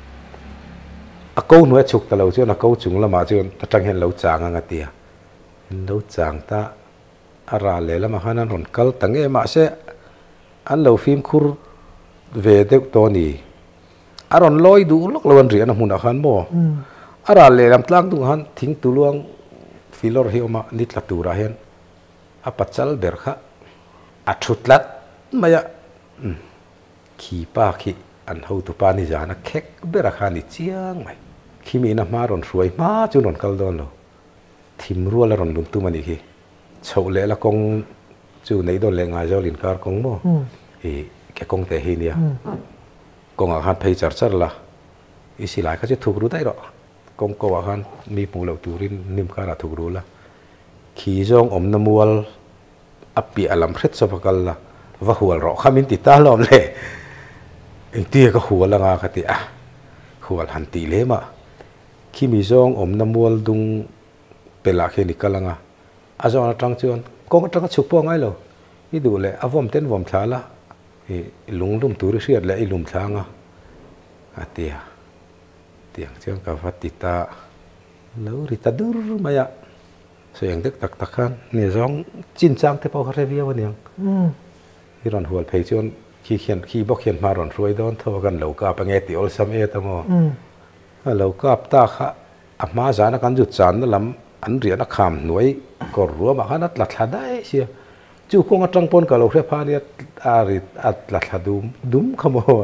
Speaker 2: a ko nuai chuk ta lo chuan a ko chung lama chuan ta tang hen lo changa nga tia lo chang ta ara le lama hanan ron kal tange ma se an lo phim khur về deuh to ni aron loi du lok lawan ri an hmun a khan mo ara le lam tlang tu han thing tu luang filor hi oma nit la tu ra hen a pachal ber kha a thutlat maya khi pa khi an ho tu pa ni jana khek bera kha ni chiang mai khi mi na ma ron ruai ma chu ron kal don lo thim ru la ron lum tu mani khi chau le la kong chu nei don le nga jo lin kar kong mo e ke kong te hi nia kong a han phei char char la isi lai kha chu thuk ru dai ro kong ko a han mi pu lo turin nim kha ra thuk ru la khi jong om namual api alam khret so bakal la va hual ro khamin ti ta lom le eng tia ka hual la nga khati a hual han ti le ma khi mi jong om namual dung pela khe nikalanga azon atang chuan kong atang chuk po ngai lo i du le avom ten vom thala e lunglum tur riat le i lum thanga atia tiang chuan ka fatita lo rita dur maya so yang dek tak takhan ni zong chin chang te pau kha revia waniang i ron hual phei chuan khi khian khi bok khian ma ron ruai don tho gan lo ka pa nge ti ol sam e ta mo เราก็อับตาค่ะอามาจานักันจุดจานนั่นลำอันเรียนนักขามหน่วยก็รัวมาขนาดหลัดหลัดได้เชียจู่คงอัดจังปนกับเราเรียบพาเนี่ยอาริอัดหลัดหลัดดุมดุมขโมย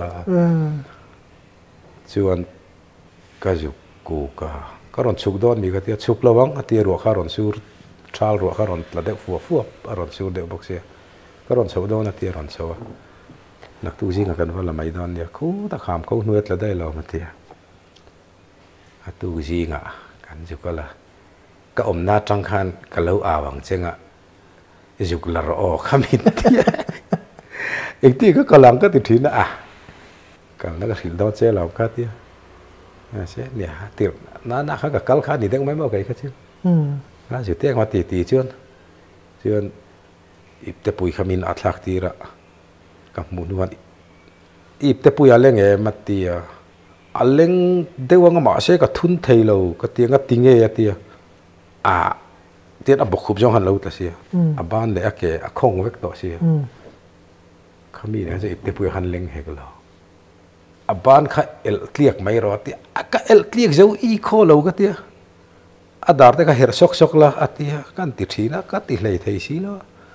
Speaker 2: ชวนก็จุกูก็ก็รอนชุกโดนมีก็เตียชุกระวังเตียรัวข้ารอนซูชาลรัวข้ารอนละเด็กฟัวฟัวรอนซูเด็กบอกเสียก็รอนชุกโดนเตียรอนชัวนักตู้จิงกันว่าละไม่ดอนเนี่ยคู่ตะขามเขาหน่วยละได้เรามาเตียตู้จิงอ่ะกันจุกก็ละก็อมนาจังคันก็เล่าอาวังเจงอ่ะจุกละรอขมิ้นเตียอีกที่ก็กำลังก็ติดถิ่นอ่ะกันแล้วก็ถิ่นดอนเจเราก็เตียใช่เนี่ยติดน้าหน้าเขากับกัลขาดีเด็กไม่มาไกลก็เชื่อน่าจะเตี้ยมาตีตีเชื่อเชื่ออีแต่ปุยขมิ้นอัดลักตีระกับมุนวันอีแต่ปุยอะไรเงี้ยมาตีอะไรเดี๋ยวว่ามาเสียกับทุนไทยเราก็เตี้ยก็ติงเงี้ยเตี้ยอ่ะเตี้ยอับบุกขุบจงหันเราแต่เสียอับบ้านเลยอะเกะคงเวกต่อเสียขมิ้นเนี่ยจะอีแต่ปุยหันเล็งเหกเราอับบ้านข้าเอลเกลียกไม่รอดเตี้ยก็เอลเกลียกเจ้าอีโคเราก็เตี้ยอัดดาร์เตก็เฮร์ชกชกละอัดเตี้ยกันติดทีนะก็ติดเลยไทยสิละ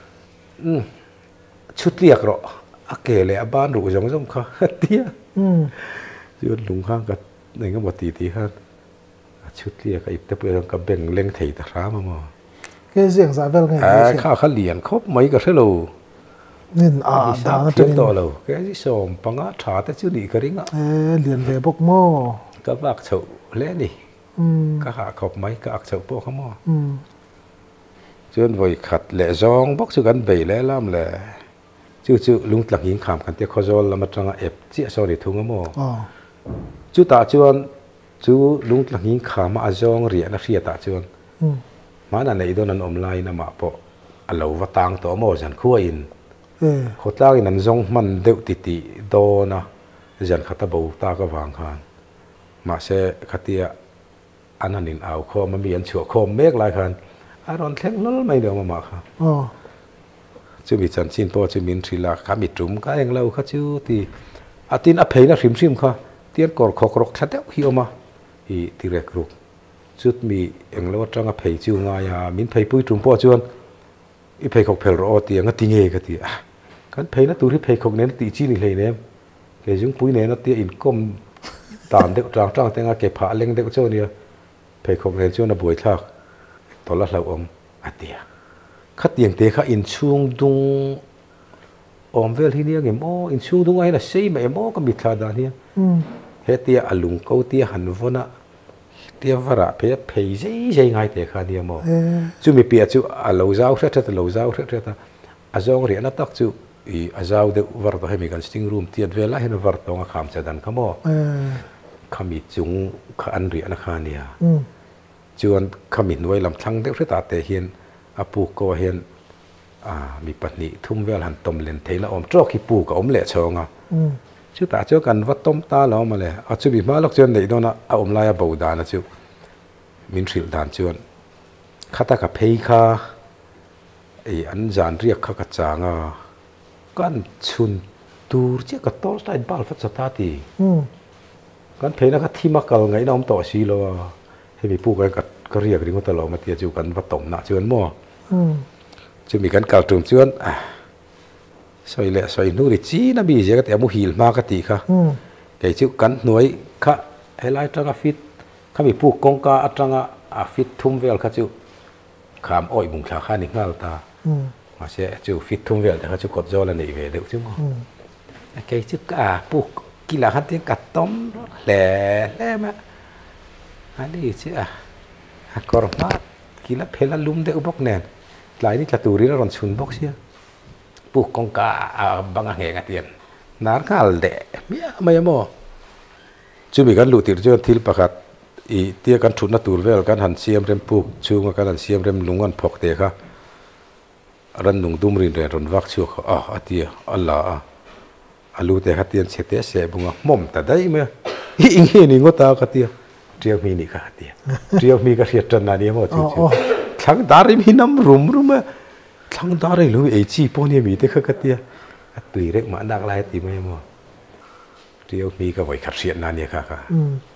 Speaker 2: ชุดเลียกรออักเกเลยอับบ้านรู้จังจังเขาอัดเตี้ยจุดลุงข้างก็ในก็บอกตีตีข้างชุดเลียกอีกแต่เพื่อนก็เบ่งเล็งไทยตะร้ามามา
Speaker 1: แค่เสียงสายเวลไง
Speaker 2: ข้าวข้าเลียนครบไม่ก็เท่าเรา
Speaker 1: นี่อ่า
Speaker 2: ดาวเทียมต่อเราแค่ที่สมปังอาชาแต่ชื่อนี่ก็ริงอ่ะ
Speaker 1: เออเรียนเวบกโม่
Speaker 2: ก็บักเฉาเล่นี่ก็หาขอบไม้ก็อักเฉาพวกเขาหม้อจนวัยขัดแหล่จองบอกชื่อกันใบแหล่ล่ำแหล่ชื่อชื่อลุงหลังหิงขามกันเตี้ยขจรละมาจังเอฟเจี๊ยสอริทุ่งหม้อจู่ตาจวนจู่ลุงหลังหิงขามมาจองเรียนนักเรียนตาจวนมาหน้าในโดนนันอมไลน์นะมาพออัลลอฮฺว่าตังตัวหม้อจันขั้วอินขดลากนั่นจงมันเดือดติติโดนะจันขัดบ่าวตาก็วางขันมาเสขัดเตียอันนั้นนินเอาคอมันมีอันชั่วคอมเมกหลายขันอารอนแข็งล้นไม่เดียวมามาค่ะจะมีจันชินพอจะมีทรีลาขามีจุ่มก็เองเราเขาชื่อที่อาทิตย์อภัยนะริมริมค่ะเตียนกอดขอกรกชัดเดียวหิวมาอีที่เรกรุกจุดมีเองเราจังอภัยจิวงายามินภัยปุ้ยจุ่มพอจวนอีภัยขอกเพลรอเตียงก็ติงเอก็ตีกันเพยนัตุริเพยของเน้นตีจีนี่เลยเนี่ยเกจุงปุ้ยเน้นนัตเตียอินก้มตามเด็กจางจางแต่งาเก็บผ้าเล็งเด็กเจ้าเนี่ยเพยของเน้นเจ้าน่ะบวยทักตอนละเราอมอาเตียขัดเตียงเตะข้าอินช่วงดุงอมเวลที่เนี่ยเงี้ยโมอินช่วงดุงไอ้น่ะใช่ไหมโมก็มีท่าดานเนี่ยเฮเตียอลุงเขาเตียหันวนะเตียวระเพยเพยใช่ใช่ไงเตะข้าเนี่ยโมจู่มีเปียจู่อาลูเจ้าเท่าเท่าลูเจ้าเท่าเท่าอาจองเรียนนักตักจู่อีอาจาวเดวร์ตให้มีการสติ้งรูมเตียนเวลาเห็นวร์ตองขามเสดันขโมขมิจุงขอันเรียนข้าเนี่ยจวนขมินไว้ลำทั้งเด็กที่ตาเตเฮียนอาปูก็เฮียนมีปนิทุ่มเวลหันต้มเลนเทละอมจอกขี้ปูกับอมเละชงอ่ะจู่ตาเจ้ากันว่าต้มตาแล้วมาเลยอาจู่บีมาลักจวนในโดนอาอมลายบ่าวดานะจู่มินสิลดานจวนข้าตากับเพย์ข้าไอ้อันจานเรียกข้ากระจางอ่ะกันชุนตูร์เจ้าก็ต้นสายบาลฟัดสตาร์ตีกันเพย์นักที่มักเกลไงน้องต่อชีโลให้มีผู้กันก็เรียกริงว่าตลอดมาเตียจูกันว่าต้มหน้าจวนมั่วจะมีการกล่าวถึงจวนสวยเละสวยนู่นจีน่ะมีเจ้าก็แต่มุหิลมากติค่ะไก่จูกันหน่วยข้าให้ไล่จังอาฟิตข้ามีผู้กงกาอัจังอาฟิตทุ่มเวลข้าจูขามอ้อยบุงขาข้านิกงาลตามาเสียจูฟิตทุ่มเวลแต่เขาจูกดจอแล้วนี่เวเดี๋ยวจูมั้งไก่จูกาปุ๊กกีฬาฮันเตียกัดต้มแหล่แหล่มาอันนี้เชื่อกอร์มากีฬาเพลลุมเดือบกแนนหลายนี่กระตูรีแล้วรอนชุนบกเสียปุ๊กกงกาบางแห่งเตียนนารข้าลเดะเมียไม่ยอมจูมีกันหลุดติดจนทิลประคัดอีเตี้ยกันชุนนัตูเวลกันหันเสียมเร็มปุกชูงกันหันเสียมเร็มลุงกันพกเตะค่ะรันนุงดุมรินเรนรนวักชูเขาอ่ะเตี้ยอัลลาห์อาลูเตะขัดเตียนเสตเสบุงอ่ะม่อมแต่ได้ไหมอิงเฮนิงก็ตากเตี้ยเตรียมมีนี่ค่ะเตี้ยเตรียมมีก็เรียดจนนานี่มั่วจู่จู่ทั้งดาริมีน้ำรุมรุมอ่ะทั้งดาริลุยไอจีพวกนี้มีแต่ค่ะเตี้ยตุยเร็กมาดักไล่ตีไม่มั่วเตรียมมีก็ไว้ขัดเสียนนานี่ค่ะค่ะ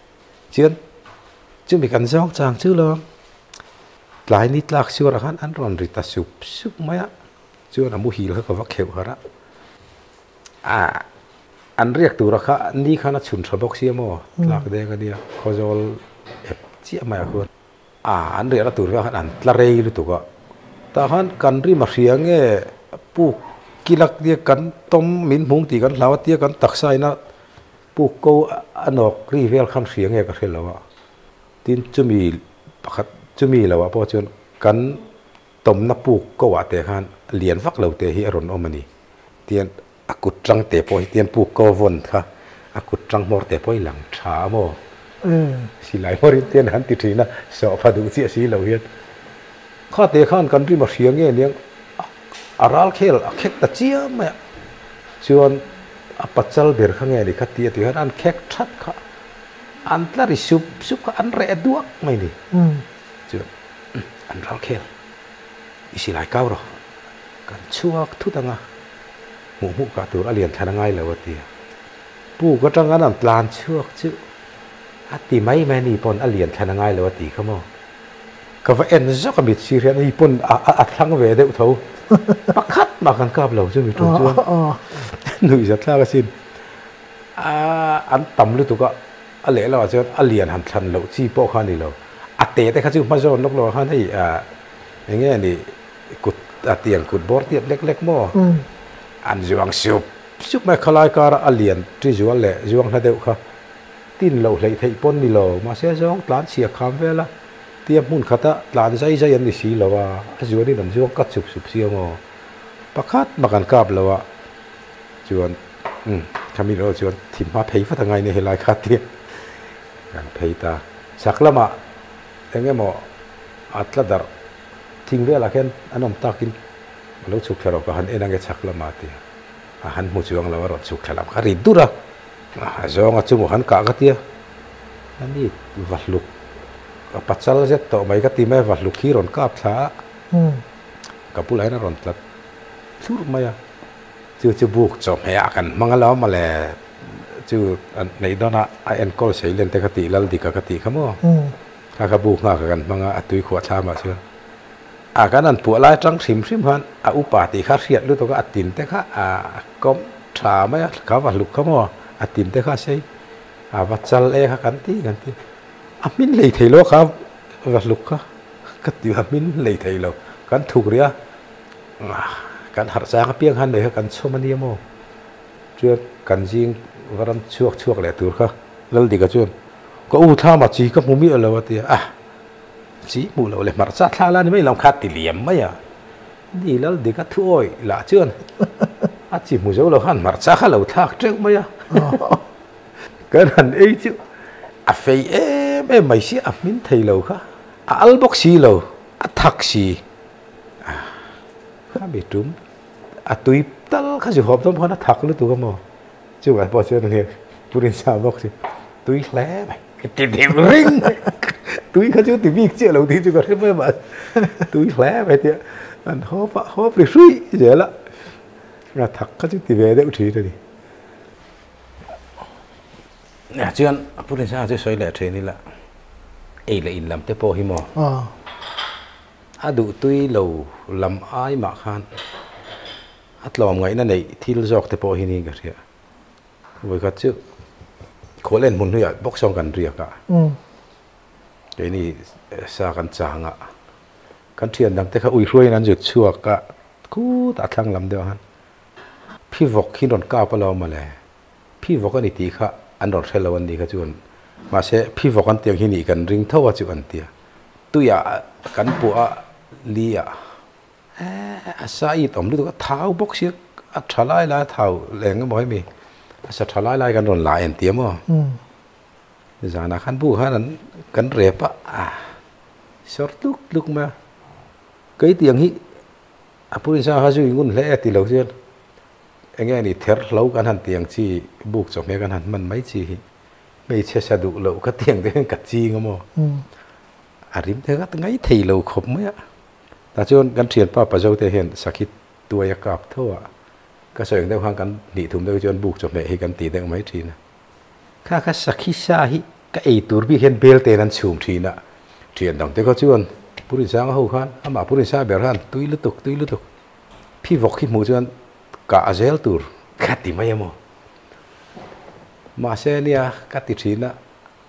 Speaker 2: chiến chứ bị cắn gió chàng chứ lo lại nít lạc xưa ra hắn ăn ròn rít ta sụp sụp mấy á chưa là mua hì là có vắt kẹo hết á à ăn riết tụ ra khá ní khá nó chun sờ bóc xia mò lạc đây cái đi khó rồi ép chia mày hơn à ăn riết là tụ ra hắn ăn là rây luôn tụ cả ta hắn cần ri mà riêng nghe pu kilak dia kan tom min mung ti kan lawa tia kan taksai na pu ko anok ri vel kham riêng nghe ka lawa tin chumi pakhat chumi lawa po chon kan tom na pu ko wa te khan lian vak lo te hi aron omani tian akut trăng te po tian pu ko von kha akut trăng mor te poi lang tha mo ừ si lai mor tian han ti thina so pha du chi si lo hian kha te khan kan ri ma riang nge liang aral khel khek ta chia ma chuan a pachal ber kha nge ni kha ti ti han an khek that kha an tla ri sup sup kha an re duak mai ni ừ chuan an ral khel isi lai kau ro kan chuak thu tanga mu mu ka tur alian thana ngai lawati pu ko tang an plan chuak chu ati mai mai ni pon alian thana ngai lawati khamo ka va en zo ka mit si rian ni pon a a thlang ve deuh tho pakhat ma kan kap lo chu mi tu chu nui za thla ka sin a an tam lu tu ka a le la chu alian han thlan lo chi po kha ni lo ate te kha chu ma zo nok lo han hei a nge ni kut atiang kut bor tiat lek lek mo an zuang sup sup mai khalai kar alian tri zual le zuang na deuh kha tin lo hlei thei pon ni lo ma se zong tlan sia kham vela tiam mun khata tlan zai zai an ni si lowa azuani nam zuang kat sup sup sia mo pakhat makan kap lowa chuan um khami ro chuan thim ma phei fa thangai ne helai kha ti kan phei ta saklama enge mo atla dar thing vela khen anom takin lo chuk khero ka han enang e chakla ma ti a han mu chuang lo ro chuk khalam khari dura a zonga chu han ka ka tia ani valuk a pachal je to mai ka ti me valuk hi ron kap tha hm ka pulai na ron tlat thur maya chu chu buk chom he a kan mangalo ma le chu nei dona a en kol sei len te ka ti lal di ka ka ti khamo hm ka ka buk nga ka kan manga atui khwa tha ma chu à cáiนั้นปัวลายจังสิมสิมฮันอ่ะอุปาติข้าเสียดรู้ตัวก็อัดตินแต่ข้าอ่ะก้มถามไหมเขาว่าลุกเขามั่วอัดตินแต่ข้าใช่อ่ะวัดจัลเล่ข้ากันตีกันตีอ่ะมินเลยไทยโลครับวัดลุกข้าก็ตีว่ามินเลยไทยโลกันถูกเรียอ่ะกันหัดสางเปียงฮันเลยกันชมันเดียมั่วเชื่อกันจริงว่ารันช่วงช่วงแหละตัวข้าแล้วดีก็ชวนก็อู้ท่ามาจีก็มุมิอะไรวะตีอ่ะchỉ mù lầu lại mặt sát tha la mấy lòng khát tỉ liềm mấy à đi lắm đi cắt thôi lạ chưa à chỉ mù dấu lầu hẳn mặt sát khá lầu thác trước mấy à cái thằng ấy chứ à phải em em mày xí à mình thầy lầu khá à al bóc xí lầu à thắc xí à khá bị trúng à tùy tal khá chỉ hộp tôm hoa nó thắc luôn tụi con mò chứ phải bỏ chơi này tụi đi sao bóc xí tùy lé mày cái tiền tiền ring túi khá chứ tìm việc chuyện đầu tiên chứ còn hết mấy bạn túi khỏe vậy thì anh hốp hốp được suy vậy là là thật khá chứ tìm về đeo trí rồi đi nè chứ anh phút đến sao chứ xoay lẹ thế này là ấy là in làm tế po hi mò à đủ túi lầu làm ai mà khan at lòng ngày này thiêu giọt tế po hi này cái gì với cái chứ khó lên muốn nuôi bóc xong gần riêng cả cái này sa kan chang à kan thiền đằng thế khá ui ruồi nan dứt chuộc cả cú ta thăng làm được han phi vok khi đòn cao bao lâu mà lẽ phi vok anh tí khá anh đòn xe lâu anh đi khá chuan mà sẽ phi vok anh tiếng hi kan ring thâu chu anh tia tu ya kan bua li à sa ít om lu tu tháo bốc xiết à tháo lại lại tháo leng cái mồi mi sa tháo lại lại kan đòn lại anh tia mà giờ na khăn bu han kan rep à short lúc lúc mà cái tiếng hi à puri sa ha ju ngun le ti lo chen anh nghe ni ther lâu kan han tiếng chi buk chok me kan han man mai chi hi mei che sa du lo ka tiếng te ka chi ngamo à rim the ka ngai thei lo khop mai ta chon kan thian pa pa zo te hen sakit tua ya kap tho ka so yang deu hang kan ni thum deu chon buk chok me hi kan ti deu mai thi na kha kha sakhi sa hi cái ấy tour bi hiện bel tên anh chùm thì nè chuyện đồng thế có chuyện bùn sáng hậu khan à mà bùn sáng bèo khan tuy lướt tục tuy lướt tục phi vọc khi mua chuyện cả gel tour cắt đi mấy em mà xe nia cắt đi thì nè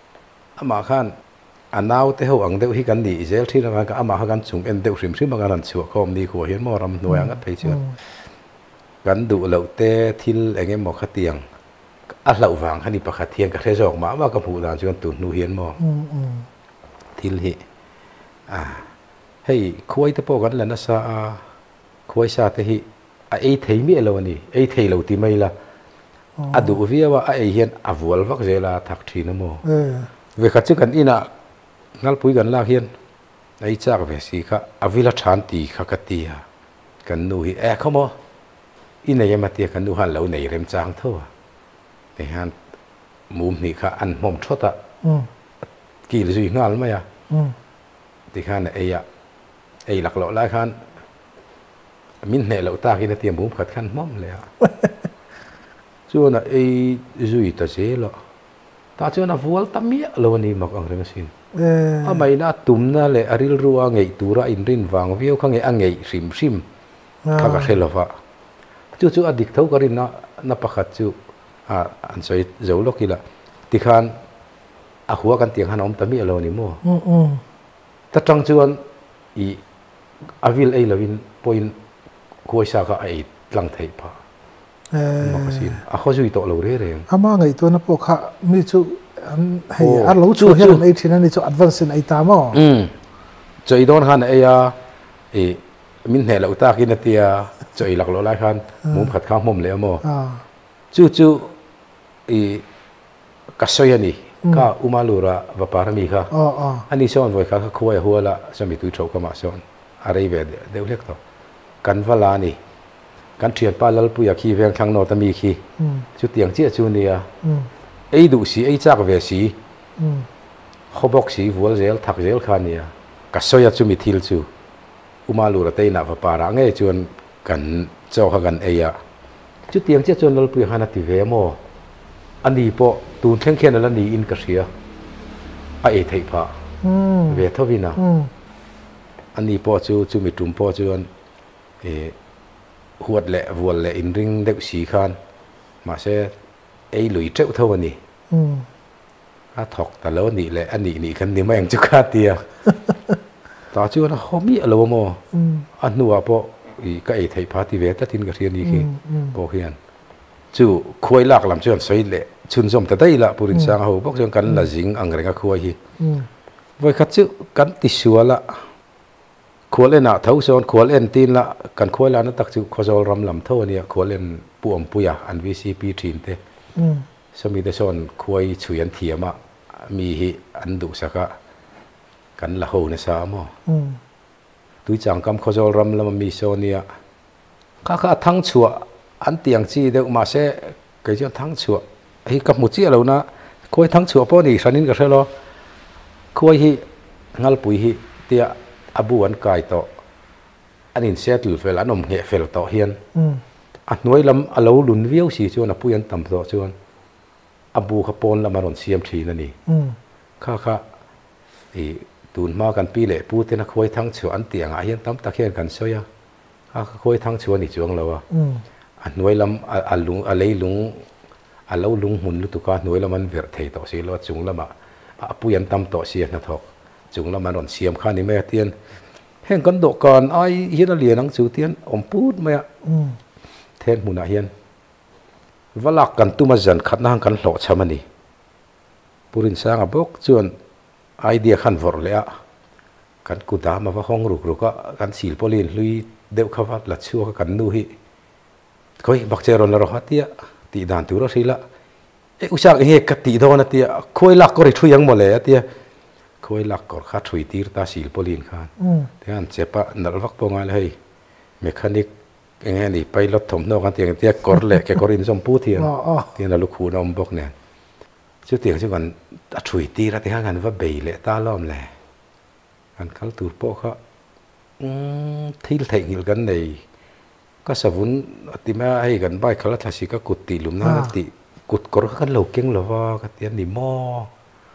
Speaker 2: à mà khan anh nào thế hậu anh đều hiกันดีgel thì là cái à màกันchủng em đều sim sim màกันchùa com đi của hiện mò ram nuôi anh thấy chưaกันดูเหล่าเตะที่เองมอขัดเตียงอัลเหล่าวังขันนี่ปะขัดเตียงกับเทจอกมาว่ากับผู้ด่านจนตุนนูเฮียนมอที่เหอ่าให้คุยตะโปกันแล้วนะซาคุยซาเตหิไอ้เทมีอะไรวะนี่ไอ้เทเหล่าที่ไม่ละอดูวิว่าไอ้เฮียนอวัลวักเจลาทักทีนะมอเวขัดจึกันอีน่ะงั้นปุยกันลากเฮียนไอ้จากเวสีค่ะอวิลชันตีขักตีฮะกันนูฮิเอเขามออินยังมาเตียกันดูหันเหล่าในเริ่มจางเท่าแต่ฮันมุมนี้ค่ะอันมุมชดอ่ะกี่เลยสุดงานไหมอ่ะที่ขันไอ้ยะไอ้หลักเหล่าไรขันมินเหล่าเหล่าตากินเตียมมุมขัดขันมุมเลยอ่ะส่วนไอ้จุยตาเสียละตาเจ้าหน้าฟัวตั้มเมียเราวันนี้มักอังเรื่องสิ่งอ่ะไม่น่าตุ่มน่ะเลยอริลรัวไงตัวระอินรินวางวิวข้างไงอังไงริมริมข้าก็เทลฟ้าจู่จู่อดีตเท่ากันนะนับประคัตจู่อ่าอันสวยเจ้าลูกกี่ละที่ขันอาหัวกันเตียงหันอมตามีอะไรนี่มั่วแต่จังจวนอีอาวิลไอลาวินพอยน์คุยสากับไอหลังไทยป่ะมาก็สิอาเขาจู่อีโตเราเรื่อยๆ
Speaker 1: อามาไงตัวนับพวกข้ามีจู่ให้อาเราจู่เห็นไอที่นั่นนี่จู่ advance ไอตามอ่ะ
Speaker 2: อืมจู่อีโดนขันไอ้ยาไอมินเหล่าตากินเตียจะอีหลักโลไลคันมุมขัดข้ามมุมเลยมั้งจู่จู่อีกัสซอยนี่ข้าอุมาลูระวปารามีค่ะอันนี้ส่วนไว้ข้าคุยหัวละสมิตุโชกมาส่วนอะไรเวดเดี๋ยวเล็กต่อกันวลานี่กันเทียนปาลลปุยขี้เวียงข้างนอกตมีขี้จุดเตียงเจี๊ยจูเนียไอ้ดูสีไอ้จากเวสีเขาบอกสีวัวเจลทักเจลขานี่กัสซอยจูมิทิลจูอุมาลูระเตยนับปาระไงจวนกันเจ้าข้ากันเอียจุดเตียงเจ้าจนเราเปลี่ยนหานาทีเวโมอันนี้พอตูนเท่งเขียนแล้วนี่อินกระเสียไอเอไทยพะเวทวินะอันนี้พอจูจูมิตุมพอจวนเอหัวเละวัวเละอินริงเด็กสีขันมาเสไอหลุยเจ้าเท่านี้ถ้าถกแต่แล้วนี่แหละอันนี้นี่คันนี้ไม่ยังจุกาเตียต่อจวนเขามีอะไรโมอันนัวพออีก็ไอไทยพาร์ตี้เวททินกระเทียนนี่คือบอกเฮียนจู่คุยหลักลำชวนสวยเละชุนสมแต่ได้ละปุรินสังเขาบอกจนกันละจิงอังเริงก็คุยฮีไว้ขัดจู่กันติชัวละคุยเล่นอ่ะเท่าส่วนคุยเล่นตีนละกันคุยแล้วนั่นตักจู่ขจรรำลำเท่านี้คุยเล่นปุ่มปุยอันวีซีพีทีนเตสมัยแต่ส่วนคุยช่วยอันเทียมะมีฮีอันดุสักกันละหูในสามอ่ะตุยจังกำขจรรำแล้วมันมีโซเนียข้าข้าทั้งชัวอันเตียงจีเด็กมาเสกเกี่ยวทั้งชัวไอ้กับมุจีเรานะคุยทั้งชัวป้อนี่ฉันนินกับเธอหรอคุยฮีงัลปุยฮีเตียอบูอันกายโตอันนี้เสียตุลเฟลอันนมเหเฟลโตเฮียนอันน้อยลำอัลลูลุนวิวสีชวนอปุยันต่ำโตชวนอบูขปนละมารอนเซียมทีนั่นนี่ข้าข้าไอตูนมากันปีเล่พูดเท่านั้นคุยทั้งชัวอันเตียงอาเฮียนตั้มตะเคียนกันเสียข้าคุยทั้งชัวนี่จวงเราอ่ะอันน้อยลำอัลลุงอัลเลยลุงอัลลูลุงหุ่นลุตุกาน้อยลำมันเวรเทยต่อสีแล้วจุงละมาอปุยันตั้มต่อเสียนะทอกจุงละมารอนเซียมข้านี่แม่เตียนเห็นกันโดก่อนไอ้เฮียนเลียนังจูเตียนอมพูดไหมอ่ะเทนมุนาเฮียนวลักกันตุมาจันขัดนั่งกันหล่อชามันนี่ปุรินสางบกจวนไอเดียขันวอร์เลยอ่ะกันกูดามาว่าห้องรุกรุกก็กันสีลโพลินลุยเดวขวัดหลัดชัวกันดูฮิคอยบักเจรอนละรหัตเตียตีด่านตัวเราสิละเออุชากเฮกตีโดนเตียคอยหลักก็ริทุยังหมดเลยเตียคอยหลักก็ขัดถุยตีร์ตาสีลโพลินขันที่อันเจ็บปะนัลวักปงอะไรให้เมคานิกเองนี่ไปรถถมนอกกันเตียงเตียกอร์เล่แกกอรินสมพูเทียนเตียนลูกคูนอมบกเนี่ยชุดเตียงชุดกันถุยตีร์ที่ห้างกันว่าเบยเละตาล้อมแหละกันเขาตูโปเขาที่เถ่งหิลกันในก็สมุนที่แม่ให้กันใบเขาละทัศน์ก็กุดตีลุมน้าติกุดกรกันเหลาเก่งหรอว่ากันเตียนนี่หม้อ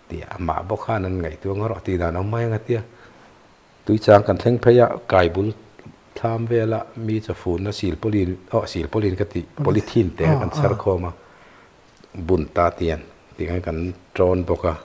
Speaker 2: tia mà bốc khan anh ngày tuông họ thì đàn ông mai ngắt tia túi trang cần thèn phải à cài bún tham về là mi cho phun nó xịt polyên ọ xịt polyên cái tí polythene để cần sar kho mà bún ta tiền thì cái cần tròn bốc à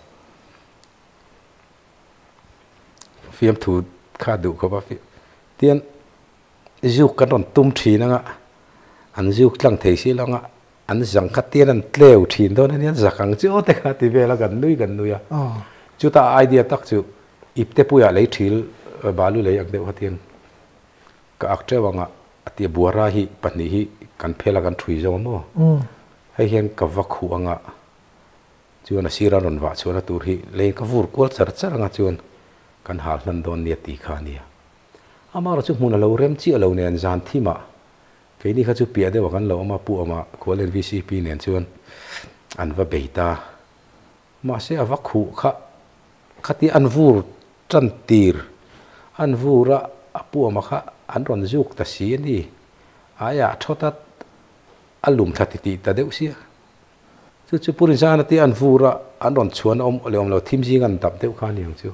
Speaker 2: phim thủ khá đủ có bao phim tiền dục cái đòn tum trí nữa ngạ anh dục lăng thấy xí lăng ngạ anh rằng khát tiền anh leo trí đó nên giặc hàng chứ ô tê khát thì về là gần nuôi gần nuôi à chú ta idea tắc chú ít tế bùi à lấy trí bà lưu lấy ăn đều khát tiền cái ác chế vàng ngạ thì bùa ra hi bận hi cần phê là cần chui rồi mà hay hiện cái vắc khu ngạ chú anh xí ra đòn vạ chú anh tu hi lấy cái vur quất sờ sờ ngạ chú anh kan hal nan don nia ti kha nia amara chu mun lo rem chi lo nen zan thi ma ke ni kha chu pia de wa kan lo ma pu ama kholen v c p nen chuan an va beita ma se ava khu kha khati an vur tran tir an vura apu ama kha an ron juk ta si ni aya thota alum thati ti ta deu sia chu chu purin san ti an vura an ron chuan om le om lo thim jing an tap deu kha ni chu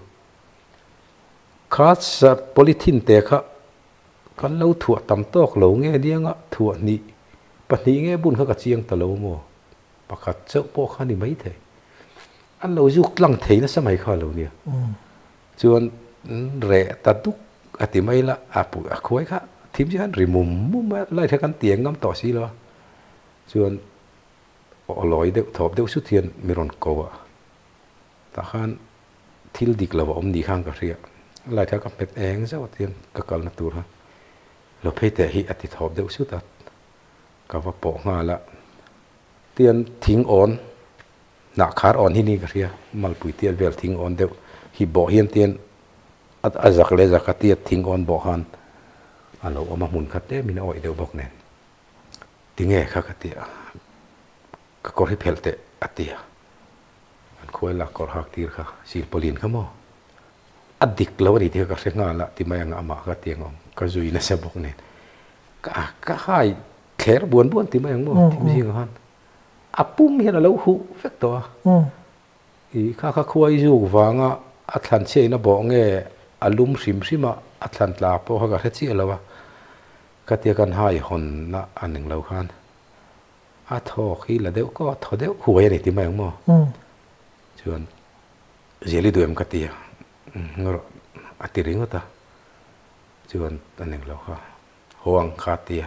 Speaker 2: khát sát polythene tệ khá kan lâu thua tầm tóc lâu nghe đi ngã thua nị bật nị nghe buồn khá cả chiang ta lâu mò bạc khát chợ po khá đi mấy thế anh lâu dục lăng thấy nó sao mày khá lâu nè chuan rẻ ta đúc à thì mấy là à bụi à khói khá thím chứ hắn rì mồm mồm lại theo căn tiếng ngắm tỏ xí lo chuan ở lối đều thọp đều xuất hiện miron cầu à ta khan thil dik là ông đi khang cả riêng lại theo các bếp eng sao tiền các con nó tuột ha lo phải để hi ati thọp đều suốt à các vợ bỏ ngà là tiền thính ổn nã khát ổn hi ni cái gì mal bụi tiền về thính ổn đều hi bỏ hiền tiền at azak le zakat tiền thính ổn bỏ han alo mà muốn khát đấy mình oi đều bọc nè tiếng nghe khác cái tiền các con hi phèl tệ ati anh khôi là con hạc tiền khác xịt polyên không mò adik lo ni thia ka senga la ti mai anga ma ka tiang om ka zui na se bok ne ka ka hai kher buon buon ti mai mo ti mi han apum hian lo hu fek to i kha kha khuai zu wanga athan che na bo nge alum sim sima athan tla po ha ka chi lawa ka ti kan hai hon na aning lo khan a tho khi là deu ko tho deu khuai ni ti mai mo chuan zeli duem ka ti ngor atiring ta chuan taning lo kha huang kha tia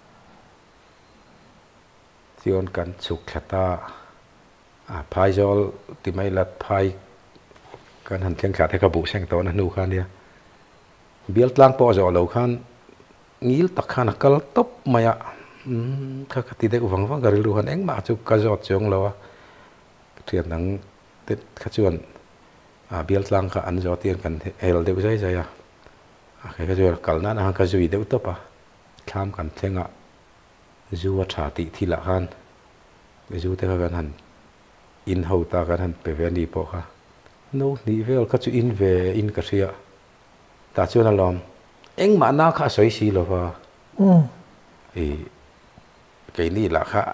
Speaker 2: chuan kan chuk khata a phai jol ti mai lat phai kan han theng kha the ka bu seng to na nu khan dia bial tlang po zo lo khan ngil tak khan kal top maya kha ka ti de wang wang garil ru han eng ma chu ka jot chong lo thian nang te kha chuan à bial tlang ka an zo tiền kan el deu zai zai à cái cái jo kal na na ka zui deu top à tham kan thenga zu tha ti thi la han cái zu te ka kan han in ho ta kan han pe ve ni po kha no ni vel ka chu in ve in ka ria ta chu na lom eng ma na kha soi si lo wa um e cái ni la kha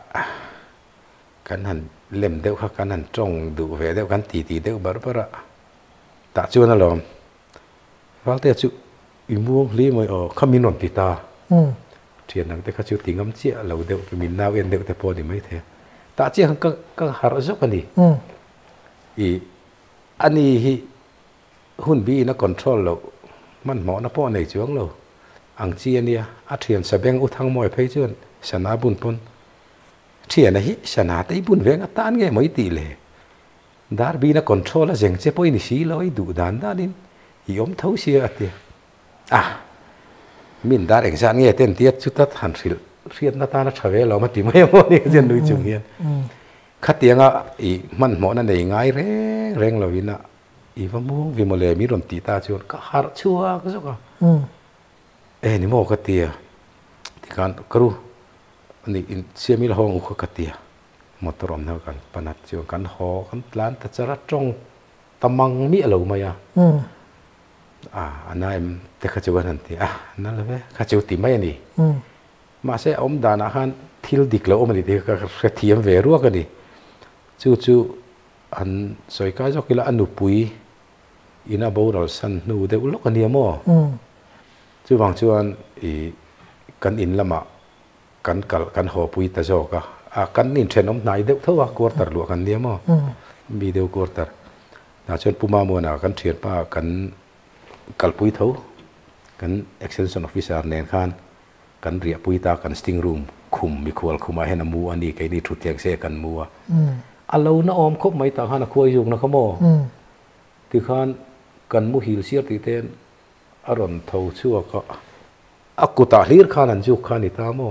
Speaker 2: kan han lem deu kha kan han trong du ve deu kan ti ti deu bar bara ta chu na lom wal te chu imuang li moi o khaminon ti ta um thian nang te kha chu tingam chia lo deu ki min naw en deu te po ni mai the ta chi hang ka ka har zo ka ni um i ani hi hun bi na control lo man mo na po nei chuang lo ang chi ania a thian sa beng u thang moi phei chuan sana bun pon thian hi sana te bun veng atan nge mai ti le dar bi na control a jeng che poi ni si loi du dan da din i om thau sia ati à min dar eng san nge ten tiat chu tat han sil riat na ta na thave lo ma ti mai mo ni jen lui chung hian khatianga i man mo na nei ngai re reng lo wina i va mu vi mo le mi ron ti ta chuan ka har chua ka zo ka e ni mo ka tia ti kan kru ani in siamil hong u ka tia motorom na kan panat chu kan ho kan tlan ta chara trong tamang mi lo ma ya à anh em te kha chu han ti à na le ve kha chu ti mai ni ma se om dana han thil dik lo om ni te ka thiam ve ru ka ni chu chu an soi kai jok ila anu pui ina boral san nu de ulok ania mo chu wang chuan i kan in lama kan kal kan ho pui ta joka a kan nin thenom nai deuh thowa quarter lu kan nia mo mi deuh quarter na chuan puma mo na kan thian pa kan kal pui tho kan extension officer nen khan kan ria pui ta kan sting room khum mi khwal khuma hena mu ani kai ni thu tiang se kan mu a alo na om khop mai ta hana khoi jung na khamo ti khan kan mu hil siar ti ten aron tho chu ka akuta hlir khan an ju khan ita mo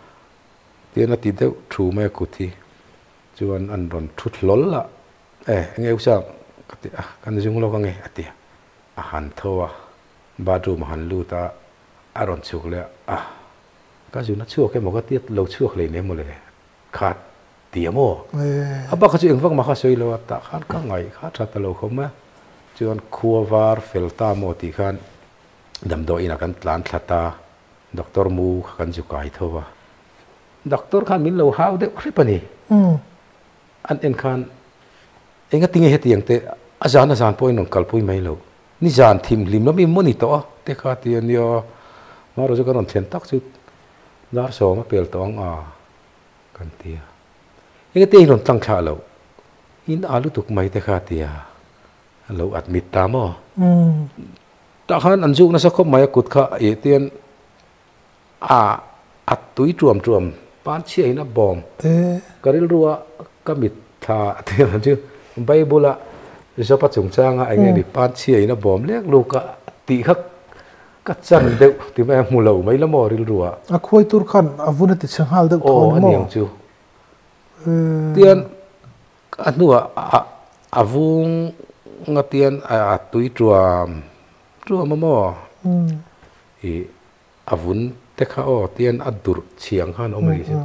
Speaker 2: ti na ti deuh thu me ku thi chuan an ron thut lol la eh ngeu sa kan jung lo ka nge ati a han thowa bathroom han lu ta aron chuk le a ka ju na chuak ke mo ka tiat lo chuak le ne mo le khat ti mo a ba kha chu engwang ma kha soi lo ta khan ka ngai kha tha ta lo khom ma chuan khuawar felta mo ti khan dam do ina kan tlan thlata doctor mu kan ju kai thowa doctor khan min lo hau de ri pani an en khan enga tinge hetiang te azan azan point nong kalpui mai lo ni jan thim lim lo mi moni to te kha ti an yo ma ro ju kan thlen tak chu dar so ma pel tong a kan tia enga te ron tlang kha lo in alu tuk mai te kha tia lo admit ta mo ta khan an ju na sa khop mai kut kha e tian a at tui tuam tuam pan chi na bom karil ruwa kamit tha te chu bible so pa chung changa ai nge ni pan chi na bom lek lu ka ti khak ka chan deuh ti ma mu lo mai la mo ril ruwa
Speaker 1: a khoi tur khan avuna ti changhal deuh thon mo
Speaker 2: aniang chu tian anua avung ngatian a tui tuam tuam mo i avun te kha o tian adur chiang khan omri chu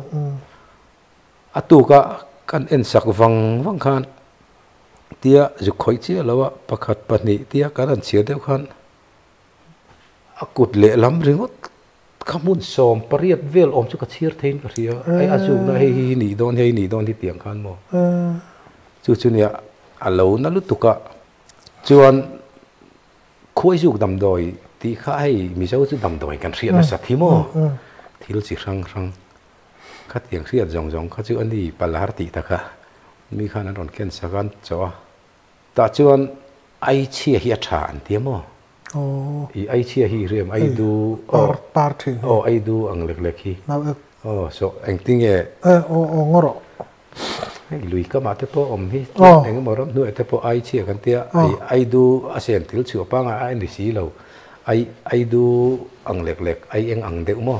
Speaker 2: atu ka kan en sak wang wang khan tia ju khoi chi lawa pakhat pani tia kan an chia deuh khan akut le lam ringot khamun som pariat vel om chu ka chir thein ka ria ai azu na hei hi ni don hei ni don hi tiang khan mo chu chu nia alo na lu tuka chuan khoi juk dam doi ti kha ai mi zo chu dam doi kan ria na sa thi mo thil chi rang rang khat yang ria jong jong kha chu ani palar ti ta kha mi khan an ron ken sagan cho ta chuan ai chi hi a tha an ti mo i ai chi hi rem ai du
Speaker 1: or party
Speaker 2: o ai du ang lek lek hi oh so eng ting e
Speaker 1: o o ngoro
Speaker 2: ai lui ka ma te po om hi eng mo ram nu te po ai chi kan tia ai ai du a sen til chu pa nga ai ni si lo ai ai du ang lek lek ai eng ang de mo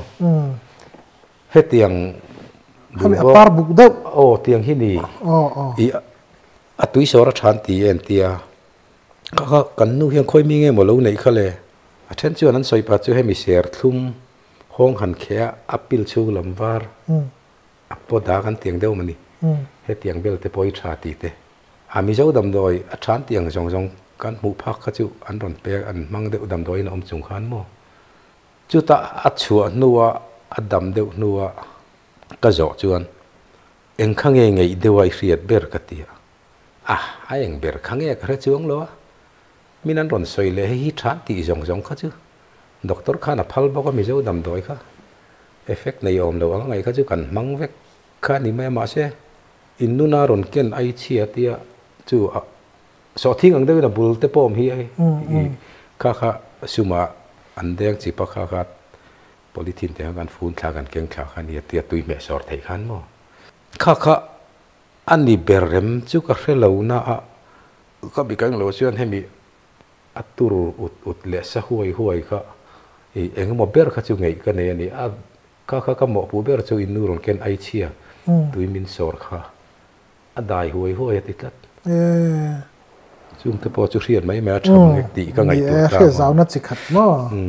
Speaker 2: he tiang
Speaker 1: khami apar buk deuh
Speaker 2: o tiang hi ni i atui sora than ti en tia kha kan nu hian khoi mi nge mo lo nei khale a then chuan an soi pa chu he mi ser thlum hong han khia apil chu lamwar apo da kan tiang deuh mani he tiang bel te poi tha ti te a mi zo dam doi a than tiang jong jong kan mu phak kha chu an ron pe an mang deuh dam doi na om chung khan mo chu ta a chua nuwa a dam deuh nuwa ka zo chuan eng khange ngei dewai riat ber ka tia ah ai eng ber khange ka chuang lo min an ron soi le hi than ti jong jong kha chu doctor khana phal ba ko mi zo dam doi kha effect nei om lo ang ngai kha chu kan mang vek kha ni me ma se in nu na ron ken ai chia tia chu so thing ang de na bul te pom hi ai kha kha suma an deng chi pa kha kha polythene te kan phun thla kan keng thla khan ya tia tui me sor thei khan mo kha kha ani berrem chu ka hrelo na a ka bi kang lo chuan hemi atur ut ut le sa huai huai kha e eng mo ber kha chu ngei ka ne ani a kha kha ka mo pu ber chu in nu ron ken ai chia tui min sor kha a dai huai huai ti tat e chung te po chu rian mai ma tham ngek ti ka ngai tu ta
Speaker 1: e zau na chi khat mo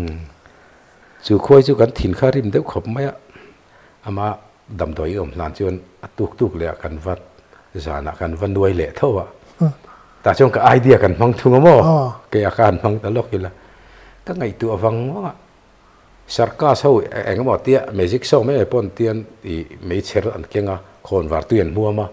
Speaker 2: chu khoi chu kan thin kha rim deuh khop mai ama dam doi om lan chuan atuk tuk le kan vat zana kan van duai le thowa ta chong ka idea kan mang thunga mo ke akan mang ta lok ila ka ngai tu awang wa sarka so engmo tia magic so me pon tian i me cher an kenga khon war tuan muama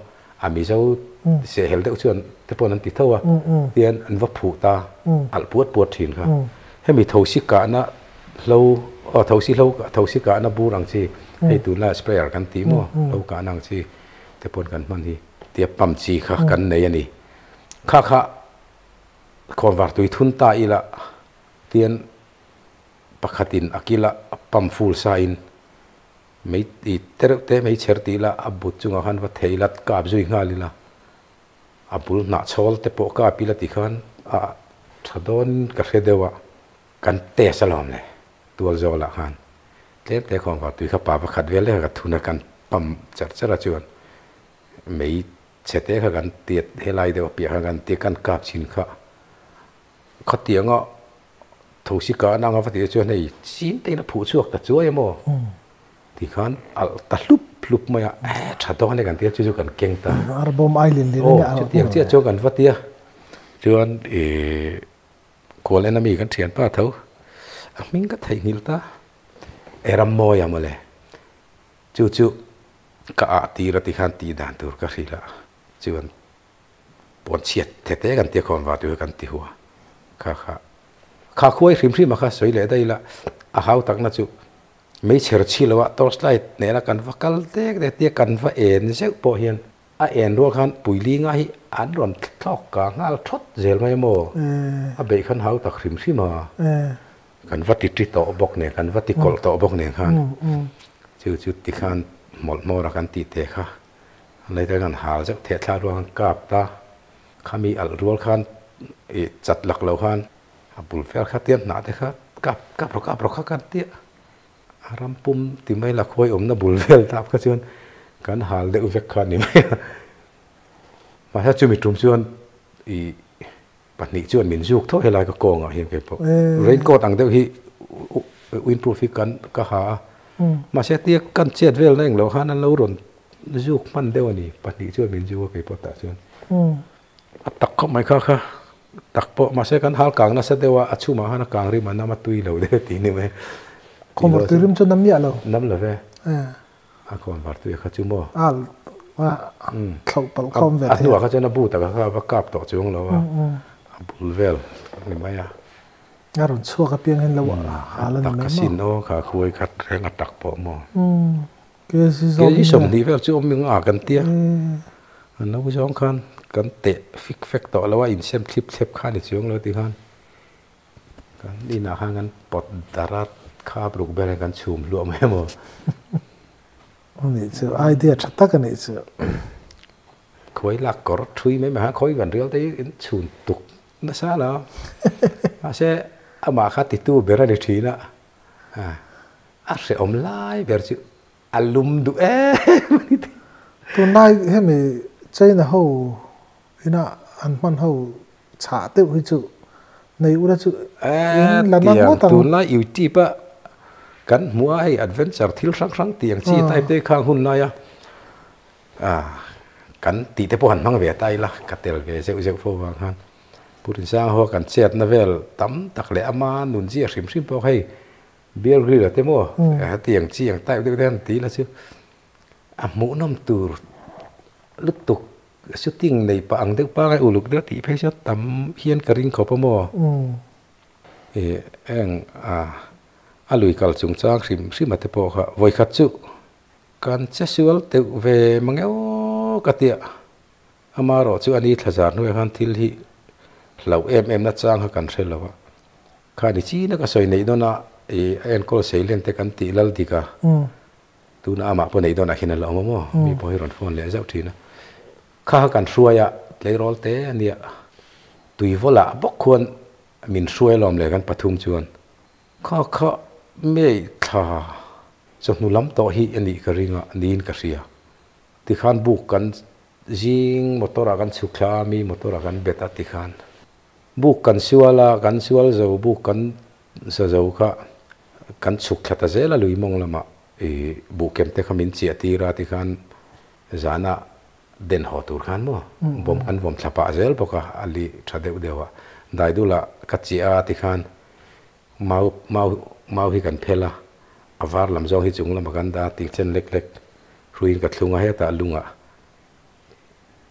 Speaker 2: อามีเจ้าเสียเห็นเด็กชวนแต่ปนนั้นติดเท่าว่าเตียนอันว่าผูตาอัลปวดปวดถิ่นค่ะให้มีทศิกะนะเราอ๋อทศิเราทศิกะนะบูรังซีให้ตัวละสเปรย์กันตีมั่วเรากานังซีแต่ปนกันมันที่เตียปั๊มซีค่ะกันในยันนี่ข้าข้าคนวัดตุยทุนตาอีละเตียนปกตินอากิละปั๊มฟูลไซน์ไม่ตีเตะเตะไม่เชื่อตีละอับบุจุงหันว่าเทลัดกาบจุยงาลิละอับบุลนักชอลเตะปกาปิละติขันอ่ะชดอนกระเดวะกันเตะสลอมเลยตัวโจละขันเล็บแต่ของวัดตุยข้าป่าประคัดเวลเลยกับทุนกันปั๊มจัดจัดจวนไม่เชื่อเตะกันเตียเฮลัยเดวเปียกันเตียกันกาบชินข้าเขาเตียงอ่ะทุกสิกานั่งวัดตุยจวนในชินเตนะผู้ช่วยแต่ช่วยมั้งที่ขันอัลตัลุบลุบมาเอ๊ะชัดตอนนี้กันเตี้ยจู่ๆกันเก่งตา
Speaker 1: อาร์บอมไอลินเลย
Speaker 2: โอ้ชุดเตี้ยเตี้ยโจกันวัดเตี้ยจวนเออคนเล่นน้ำมีกันเทียนป้าเท่ามิงก็ไทยนิลตาเอรัมโมยามาเลยจู่ๆก็อาตีรติขันตีด่านตัวก็สิละจวนปนเฉียดเทๆกันเตี้ยคนวัดด้วยกันตีหัวข้าข้าข้าคุยริมริมมาข้าสวยเลยได้ละอาหาวตักนั่นจู่ไม่เชื่อชีลว่าตัวสไลด์เนี่ยละกันว่ากัลเด็กเด็กเตี้ยกันว่าเอ็นเจ้าพอเห็นอ่ะเอ็นรัวขันปุ๋ยลิงไงอันรอนทอกกางาลทดเจลไม่โม่อ่ะเบขันหาวตักริมริมมากันว่าติดติดต่อบกเนี่ยกันว่าติดกอลต่อบกเนี่ยขันจู่จู่ติขันหมดโม่ละกันติดเตะค่ะอะไรแต่กันหาเจ้าเทศลารัวกันกาบตาขามีอัลรัวขันจัดหลักเหล่าขันบุลเฟลขัดเตี้ยหนาเตะค่ะกับกับเรากับเราขัดกันเตี้ยอารมณ์ปุ่มที่ไม่ละคุยอมน่ะบุลเวลทับก็ชวนกันหาเด็กอุเวกขันนี่ไม่มาถ้าจุ่มจุ่มชวนอีปัจจุบันชวนมินจุกเท่าไหร่ก็โกงอ่ะเห็นไหมพวกเรนโกตังเดียวที่วินโปรฟิกันก็หามาเสียเตี้ยกันเชียดเวลนั่งเราหานั้นเราหล่นจุกมันเดียวนี่ปัจจุบันชวนมินจุกก็พอตาชวนตักเข้าไม่ค่ะค่ะตักพอมาเสียกันหากลางนั่นเสียเดียวว่าอัจฉริมาหานกลางริมันน้ำมาตุยเราเดี๋ยวตีนี่ไหม
Speaker 1: คอมพิวเตอร์ริมจนน้ำยาเรา
Speaker 2: น้ำเลยเว้ยอาคอมพิวเตอร์เขาจุ่มบ่
Speaker 1: อ่าว่าเขาปลคอมเวท
Speaker 2: อันนู้นเขาจะนับบูแต่เขาว่ากับต่อจุ่มเราว่าบุลเวลนี่ไม่อะ
Speaker 1: งานรุ่นชั่วกับเพียงเห็นเราว่าหาแล้ว
Speaker 2: ตัก
Speaker 1: ไม่
Speaker 2: สินโอ้ขาคุยขัดแรงตักปอมอ
Speaker 1: เกี่ย
Speaker 2: วสมดีเวลจุ่มมึงอากันเตี้ยอันนั้นผู้ชมขันกันเตะฟิกเฟกต่อแล้วว่าอินเซมคลิปเทปขันในช่วงเราตีขันกันดีนะขันกันปอดดารัดข้าปลุกเบลกันชุมรวมให้หมด
Speaker 1: นี่เจอไอเดียชัดตากันนี่เจอ
Speaker 2: คอยหลักกอดทุยไม่มาหาคอยกันเรียวได้ชุนตุกน่าซาแล้วอาเซ่อามาขัดติดตู้เบลล์ได้ทีนะอ่าอาเซ่อมไล่เบลล์อารมณ์ดูเอ๊ะ
Speaker 1: ตัวนายให้มีใจนะเขาอินะอันมันเขาฉาเตี้ยให้จู่ในอุระจู่
Speaker 2: เอ๊ะเตียงตัวนายอยู่ที่ปะกันมัวให้แอดเวนเจอร์ทิลครั้งครั้งเตียงชีไต่ได้ข้างหุ่นนายอ่ะกันตีแต่พวกหันมังเวียไต่ละกัดเตลเวเซลเซลโฟวังฮันพูดถึงสร้างหัวกันเสียดนาเวลตั้มตักเละอามาหนุนเสียริมริมพวกให้เบียร์กรีละเต็มว่าเตียงเชียงไต่ได้ได้ตีละชื่ออ่ะหมูน้ำตูลุกตุกชุดติ้งในปางเด็กป้าไออุลุกเดือดตีเพชรตั้มเฮียนกระริ่งขอบมอเออเอ็งอ่าอาลุยกัลจุงจ้างริมริมมาเตปอกะไว้ขัดจุการเชื่อว่าเตวเวมังเอวกติอะอามารอจุอันนี้ทจารนุเอขันทิลฮีเราเอ็มเอ็มนัดจ้างกันเสร็จแล้วข้าดิจีนักสอยในโดนอ่ะเอ็นโคลเซเลนเตกันตีลัลดิกาตูน่ามาปนในโดนอ่ะขินละอมมั้งมีพอให้รอนฟอนเลยเจ้าทีนะข้ากันช่วยอะเลยรอลเตเนี่ยตุยvolaบกควรมินช่วยลอมเลยกันปฐุมจวนข้าข้าไม่ท่าจงนุล้ำต่อฮีอันนี้กระริงอ่ะนีนกระเสียที่ขันบุกกันจิงมอเตอร์กันสุขลามีมอเตอร์กันเบต้าที่ขันบุกกันชัวละกันชัวละจะบุกกันจะจะก็กันสุขแค่แต่เจละลุยมองละมาเอบุกเก็มเตขมินเสียตีราที่ขันจานะเด่นหัวตัวขันมั้งบ่มกันบ่มทับปะเจลปกะอันนี้ชัดเดียวเดียวว่าได้ดูละกัจจิอาที่ขันมามามาให้กันเพล่าอวาร์ลำจองให้จุงลำกันดาติงเช่นเล็กๆรุยกับลุงให้ตาลุงอ่ะ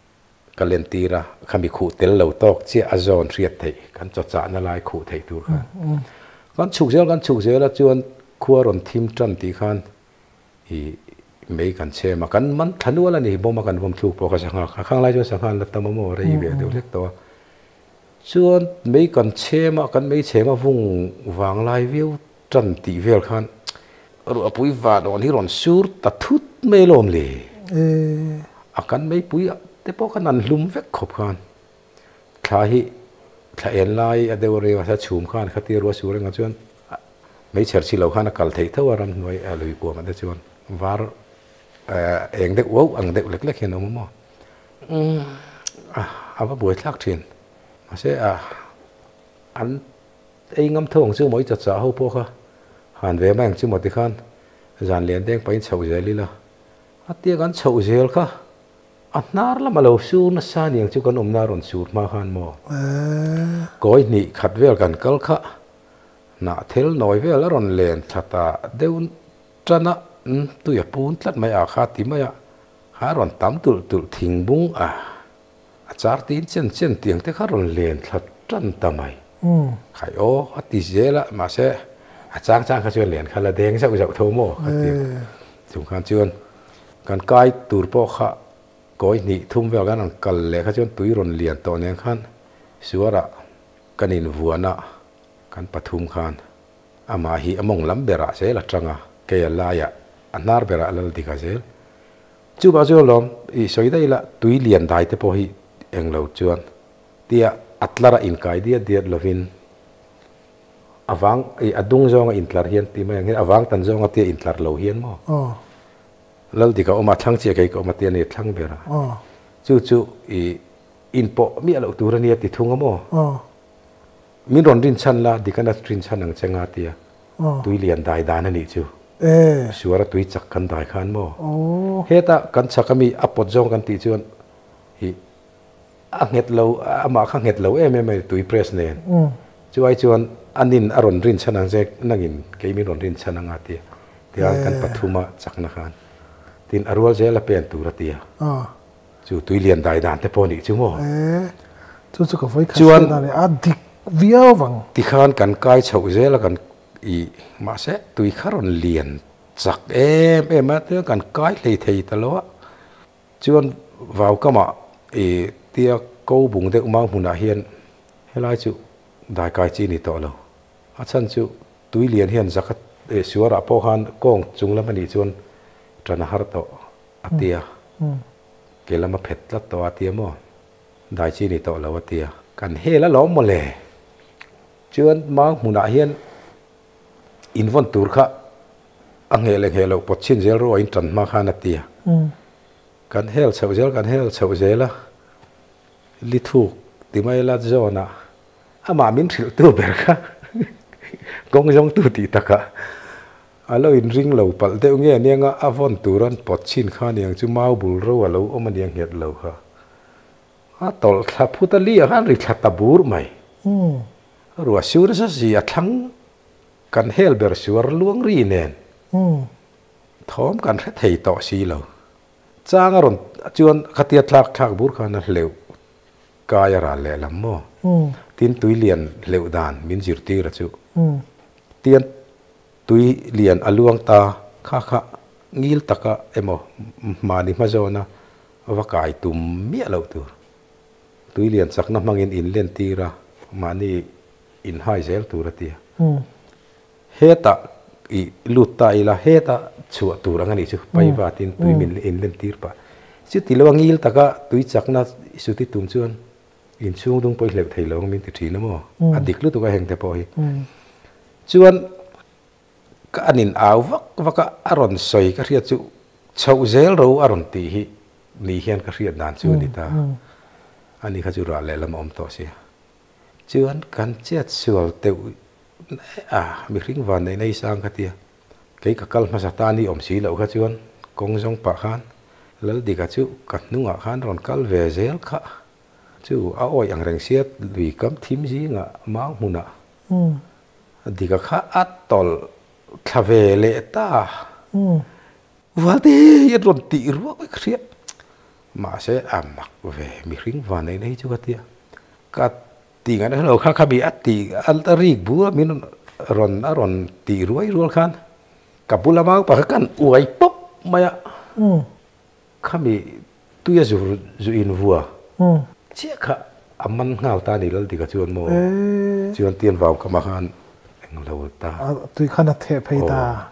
Speaker 2: กันเลนตีระขมิขู่เตลเหลาตอกเจ้าอาจอนเรียดไทยกันจดจ่านาลายขู่ไทยตัวกันกันฉุกเฉินกันฉุกเฉินแล้วจวนครัวรอนทีมจันตีขันอีไม่กันเชื่อมากันมันทันว่าละนี่บ่มากันผมถูกปกติสังหารข้างไล่จวนสังหารแล้วตั้งมาโมอะไรอยู่เดี๋ยวเล็กตัวจวนไม่กันเชื่อมากันไม่เชื่อมาฟุ้งวางลายวิวจันตีเวลขันรู้ว่าปุ้ยวาดอนที่รอนสูดตัดทุดไม่ลมเลยอากันไม่ปุ้ยแต่พอกันนั้นลุมเวกขบขันคลายคลายเอ็นไลเดวเรียว่าจะชุมขันขัดที่รัวสูงกันจวนไม่เชื่อสิเราขันกัลเทยเท่าว่ารันไว้ลุยกลัวมันได้จวนวาร์เองเด็กว้าวอังเด็กเล็กๆเห็นออกมาอืมอ่ะเอาว่าบวยทักเทียนมาเสียอ่ะอันไอ้งำทองซึ่งไม่จัดสาเขาพวกเขาหันเวแม่งซึ่งหมดที่ขันจานเลี้ยงเด้งไปเฉาเจลิละอันเดียกันเฉาเจลค่ะอันนาร์ละมาเราสูนัสานยังจุกันอมนารอนสูดมาขันหมอก้อยนี่ขัดเวลกันกัลค่ะน่าเทลหน่อยเวลรอนเลนทัตาเดินจันนะตัวอย่าปูนตัดไม่อาขาดที่ไม่อะหารอนตั้มตุลตุลทิ้งบุ้งอ่ะอาจารย์ตีนเช่นเช่นเตียงแต่ข้ารอนเลนทัดจันทำไมใครโอ้อติเจละมาเสอาจารย์จ้างเขาชวนเลนข้าละเด้งสักจับโทโม่ขัดเตียงสงครามชวนการกายตูร์ปอกข้าก้อยนี่ทุ่มเวลกันกันเลยข้าชวนตุยรอนเลียนตอนนี้ขันสัวระกันอินวัวนะกันปฐุมขันอามาฮีอมงลำเบระเสละจังอ่ะเกยลายะอันนาร์เบระลลดิกาเซลจูบาจูลอมอีสอยได้ละตุยเลียนได้แต่พอฮีเองเราจวนเดียอัตลาระอินกายเดียเดียลวินอวังอีอดุงจงอินทลาร์เฮียนที่ไม่ยังเห็นอวังตันจงเตียอินทลาร์เราเฮียนมั้งลลดิกาออกมาทั้งเชียร์ก็ออกมาเตียนทั้งเบระจูจูอีอินโปมีอะไรตัวนี้ติดทุ่งมั้งมีรอนรินชันละดิกันนัดรินชันนังเชงอาเตียตุยเลียนได้ดานันนี่จูชัวร์ตุยจักกันได้ขันโมเฮตากันชักมีอัปปดจงกันตีจวนฮีอังเห็ดเหลาอามาขังเห็ดเหลาเอ็มเอ็มตุยเพรสเนนช่วยจวนอันนินอรอนรินชันนังเจนังอินเกมีรอนรินชันนังอาเตียเดียกันปฐุมาจักนักขันตินอรัวเจละเป็นตุรเตียจูตุยเลียนได้ดานแต่พอนี่จูโม
Speaker 1: จูจูก็ไฟขัดนั่นเลยอดิกวิอาวัง
Speaker 2: ที่ขันกันกายเฉาเจละกันอีมาเสตุยขารอนเลียนจักเอ็มเอ็มมาเตือนกันกายเลยเทยตลอดจวนวาวก็มาอีเตียกูบุงเด็กมาหุ่นอาเฮียนเฮลัยจูได้กายจีนี่ต่อเราอาจารย์จูตุยเลียนเฮียนจักเอชัวระพอหันกองจุงละมันอีจวนจันหาร์ต่ออาเตียเกลมาเผ็ดละต่ออาเตียมั้งได้จีนี่ต่อเราอาเตียกันเฮละล้อมมาเลยจวนมาหุ่นอาเฮียนอินวันตูร์ค่ะอังเฮลเฮลปดชินเจลรู้อินจันมาขานาตีกันเฮลเฉาเจลกันเฮลเฉาเจล่ะลิทูกที่ไม่ละจอนะอามามินสิลตัวเบร์ค่ะกงจงตัวตีตะกะอาเราอินริงเราปัลเตอเงี้ยเนี่ยงอาวันตูรันปดชินข้าเนี่ยจุมาบุลรู้ว่าเราอมันยังเห็ดเราค่ะอาตอลทับพุทธลีอ่ะริทัตบูร์ไหมรัวชูร์ซะสิอัทั้งกันเฮลเบอร์ชัวร์ลวงรีเนนท้อมกันเทยต่อสีเราจ้างอรุณจวนขตีทักทักบุรขานะเลวกายราเลลำโมตีนตุยเลียนเลวดานมินจิรตีระจุตีนตุยเลียนอลวงตาข้าข้างิลตะกะเอโมมานิมาโจนะว่ากายตุมเมียเราตัวตุยเลียนสักน้ำมังอินอินเลียนตีระมานีอินไฮเซลตัวระตีเฮตาอีลุตตาอีละเฮตาชัวตัวรังนี่จูไปว่าตินตุยมินอินเลนตีร์ปะสุดที่เรางิลตะกะตุยจักน่าสุดที่ตุ่มชวนอินช่วงตรงไปเหล็กไทยเรามินติดทีนะมั้งอดีตลุตัวก็แห่งแต่พอฮีชวนก็อันนี้เอาวักวักอารมณ์สวยก็เรียกจูชาวเซลเราอารมณ์ตีฮีนี่เห็นก็เรียกนานชวนนี่ตาอันนี้เขาจูราเลละมอมต่อเสียชวนกันเจ็ดส่วนเตวอ่ามีคริ่งวันในในสังกัดเดียเกี่ยกับกัลมาสตานีอมสีเหล่าขจวนกงจงปะขันแล้วดีกับจูกัดนุ่งขันรอนกัลเวเซลค่ะจูเอาอ้อยอย่างแรงเสียดลุยกับทีมจีงะมาหุนะดีกับข้าอัดตอลคาเวเลต้าวันที่ยันรอนตีรัวไปเครียด mà sẽ ảm mặc về mi ring van này đấy chú cái tia cái tiếng anh nó khác khác bị ắt thì altarik búa mình ron ron tì ruồi ruồi khan kapula mau pakai kan uai pop maya khác bị tu ya zu zu in vua chia khá aman ngào ta này lần thì cái chuyện mò chuyện tiền vào cái mahan anh lâu ta
Speaker 1: tui khăn thề phải ta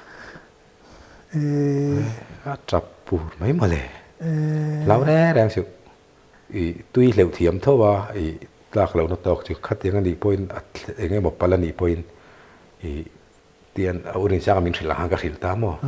Speaker 2: chập bùn mấy mà lệ lão đấy đang sự tuy liệu thiểm thôi và lạc lâu nó tóc chứ khát tiếng anh đi point anh em một pala đi point tiền ở bên sang mình chỉ là hàng cái hình tam mà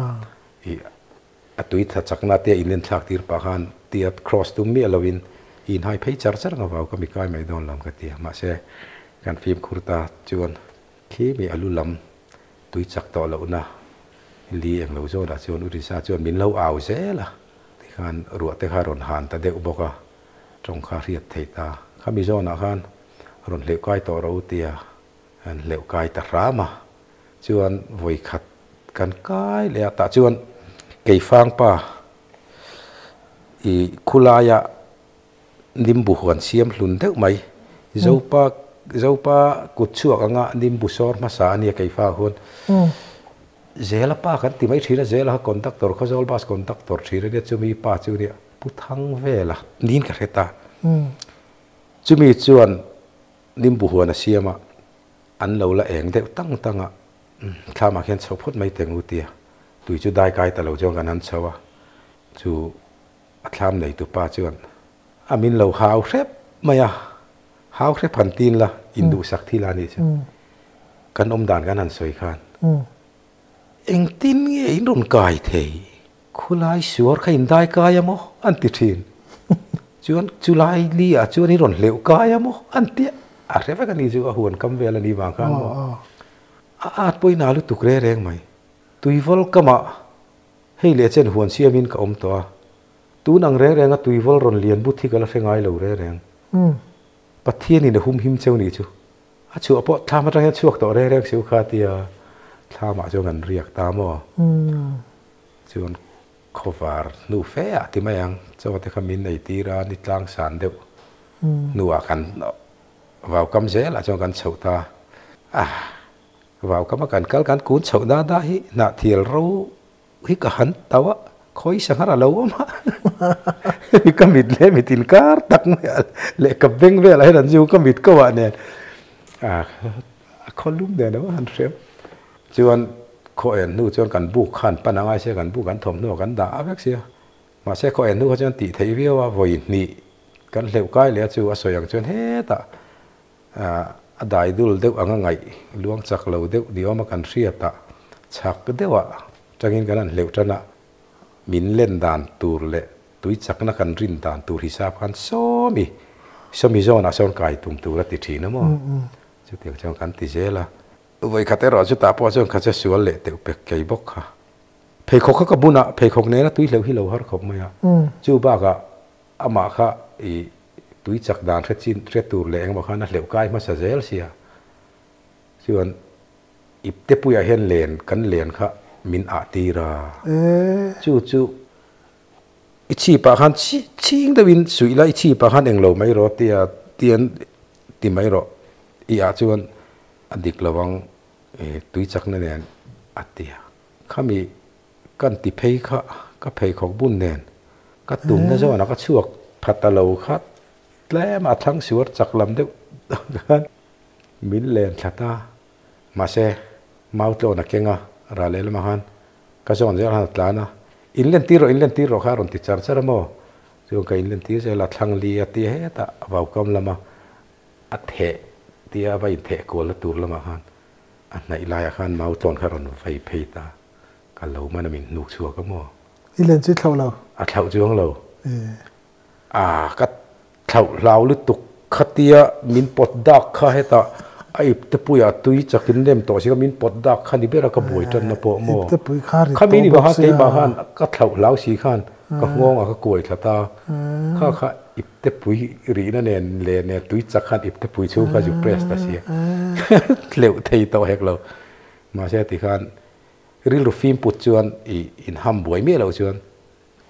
Speaker 2: tuy thật chắc là tiền in thạc tiền bạc han tiền cross to me alawin in hai pay charge ra vào cái cái mấy đòn làm cái tiền mà sẽกันฟิล์มคูร์ตาจวนขี้มีอลุลำตุยจักต่อแล้วนะลีเองเราโจดจวนอุริศาจวนมินเราเอาเสียละที่ขันรัวที่ขารอนหันแต่เด็กบอกว่าตรงขาเรียดเทตาข้ามีโจนะขันรอนเหลวกายต่อเราเตียอันเหลวกายตะรามาจวนไว้ขัดกันกายเลยตาจวนเกี่ยฟังป่าอีคุลายะนิมบุหวนเสียมหลุนเท่าไหมเจ้าป่าเจ้าป้ากุดชั่วงะนิมบุษรมาสานี่ไก่ฟ้าคนเจลป้ากันที่ไม่ทีละเจลฮะคอนแทคตอร์เขาจะเอาบัสคอนแทคตอร์ทีละเดียวจะมีป้าจูเนี่ยพุทธังเวล่ะนินกันเหตาจะมีจวนนิมบุหัวน่ะเสียมาอันเราละเองเด็กตั้งตั้งอ่ะถ้ามาเขียนชาวพุทธไม่เต็งอุติยตุยจะได้กายแต่เราจงกันนั้นชาวจูอัตลามในตัวป้าจวนอามินเราหาวเร็บไม่อะหาวแค่พันตีนละอินดูสักที่ลานี่จ้ะกันอมด่านกันหันสวยขานเอ็งตีนเงี้ยอินรุนกายเทยคุลายสวรขยินได้กายมั้งอันติดทินจวนจุลายลีอ่ะจวนนี่รุนเหลวกายมั้งอันเตี้ยอะไรไปกันนี่จูอาหวนคำเวลานี่บางครั้งอาจป่วยนาลุตุกเร่แรงไหมตุยฟอลก็มาให้เลี้ยเจนหวนเสียมินกับอมตัวตูนังเร่แรงอ่ะตุยฟอลรุนเลียนบุตรที่กำลังเร่งไงเหลวเร่แรงปัจเจียนี่เนี่ยหุ่มหิมเจ้านี่จูอาชัวพอทำมาตั้งแต่ช่วงต่อแรกๆสิวขาเตียทำมาจนกันเรียกตามอ่ะจนขวาร์นูเฟ่ที่ไม่ยังเจ้าที่ขมิ้นในตีรานิตลางสารเดียวนัวกันว่าวกำเจละจนกันเฉาตาอ่ะว่าวกำกันกัลกันกุนเฉาด้าได้นาเทียลรู้ฮิกหันตาวะคอยสังหารเราอ่ะมาฮิกมิดเล่มิดินการตักไม่เละกับเบ้งเวลาให้ดันยูก็มิดก็ว่าเนี่ยอ่าคนลุ่มเดียวนะว่าหันเสียจวนข้อเอ็นนู่จวนกันบุกขันปนังไอเสียกันบุกกันถมนู่กันด่าเวกเสียมาเสียข้อเอ็นนู่เขาจวนตีเทียว่าวัยนี้กันเหลวใกล้เลยจูว่าสวยอย่างจวนเฮตะอ่าได้ดูเด็กอ่างไงล้วงจากเราเด็กเดียวมากันเสียตะชักก็เดียวว่าจังอินกันนั่นเหลวจันนะมินเล่นด่านตูร์เละตุยจักนักกันรินด่านตูร์ฮิซาบกันซ้อมีซ้อมีโซนอาซอนไก่ตุ่มตูร์ติดทีนะมั้งจุดเดียวจังกันติเจล่ะวัยขัดแต่รอจุดตาพอจนขัดจะสวนเละเต๋อเป็กไก่บกค่ะเพยคกก็บุญอ่ะเพยคกเนี่ยนะตุยเหลวฮิโลฮาร์ขบมาจู่บ้ากะอามาค่ะอีตุยจักด่านเรจินเรตูร์เละเองบอกค่ะนั่นเหลวไก่มาซาเจลเสียส่วนอิบเตปุยเห็นเลนกันเลนค่ะมินอาตีราจู่จู่อิชีปะฮันชิชิงเดวินสุยละอิชีปะฮันเองเราไม่รอเตียเตียนตีไม่รออีอาจวนอดีตระวังตุยจักนั่นเองอาเตียข้ามีกันติเพยข้าก็เพยของบุญเนนก็ตุ่มนั่นจ้านะก็ช่วงพัตตะเลวคัดแล้วมาทั้งสวดจักลำเดียวกันมินเลนชะตามาเซ่มาอุตโลนักเก่งอ่ะราเลลมาฮันก็จะวันเจ้าหันตลานะอินเลนตีโรอินเลนตีโรข้ารอนติดจาร์ซาร์โมส่วนกับอินเลนตีเจลัดทั้งลีอตีเฮตะว่าวกำละมาอัดเหตีอาไปเทโกลตูร์ละมาฮันอันไหนลายขันมาอุตอนข้ารอนไฟเพยตากันเรามันมินนุกชัวก็มอ
Speaker 1: อินเลนจิตเท่าเรา
Speaker 2: อัดเท่าจ้วงเราอ่าก็เท่าเราหรือตุกขัดเตียมินปดดักข้าเฮตาไอ้ตะปุยตุยจักกินเล่มต่อสิก็มินปดดักขันดิเบระก็บวยจนนะโปโมข้ามีนี่บ้านที่บ้านก็เท่าเล้าสีขันก็งงอ่ะก็กวยขตาข้าข้าอิบตะปุยรีนั่นเองเลนเนี่ยตุยจักขันอิบตะปุยชูข้าอยู่เพรสตาเสียเหลวเทียต่อเฮกเรามาเสียติขันริลฟิล์มปุจจวนอินฮัมบวยเมียเราจวน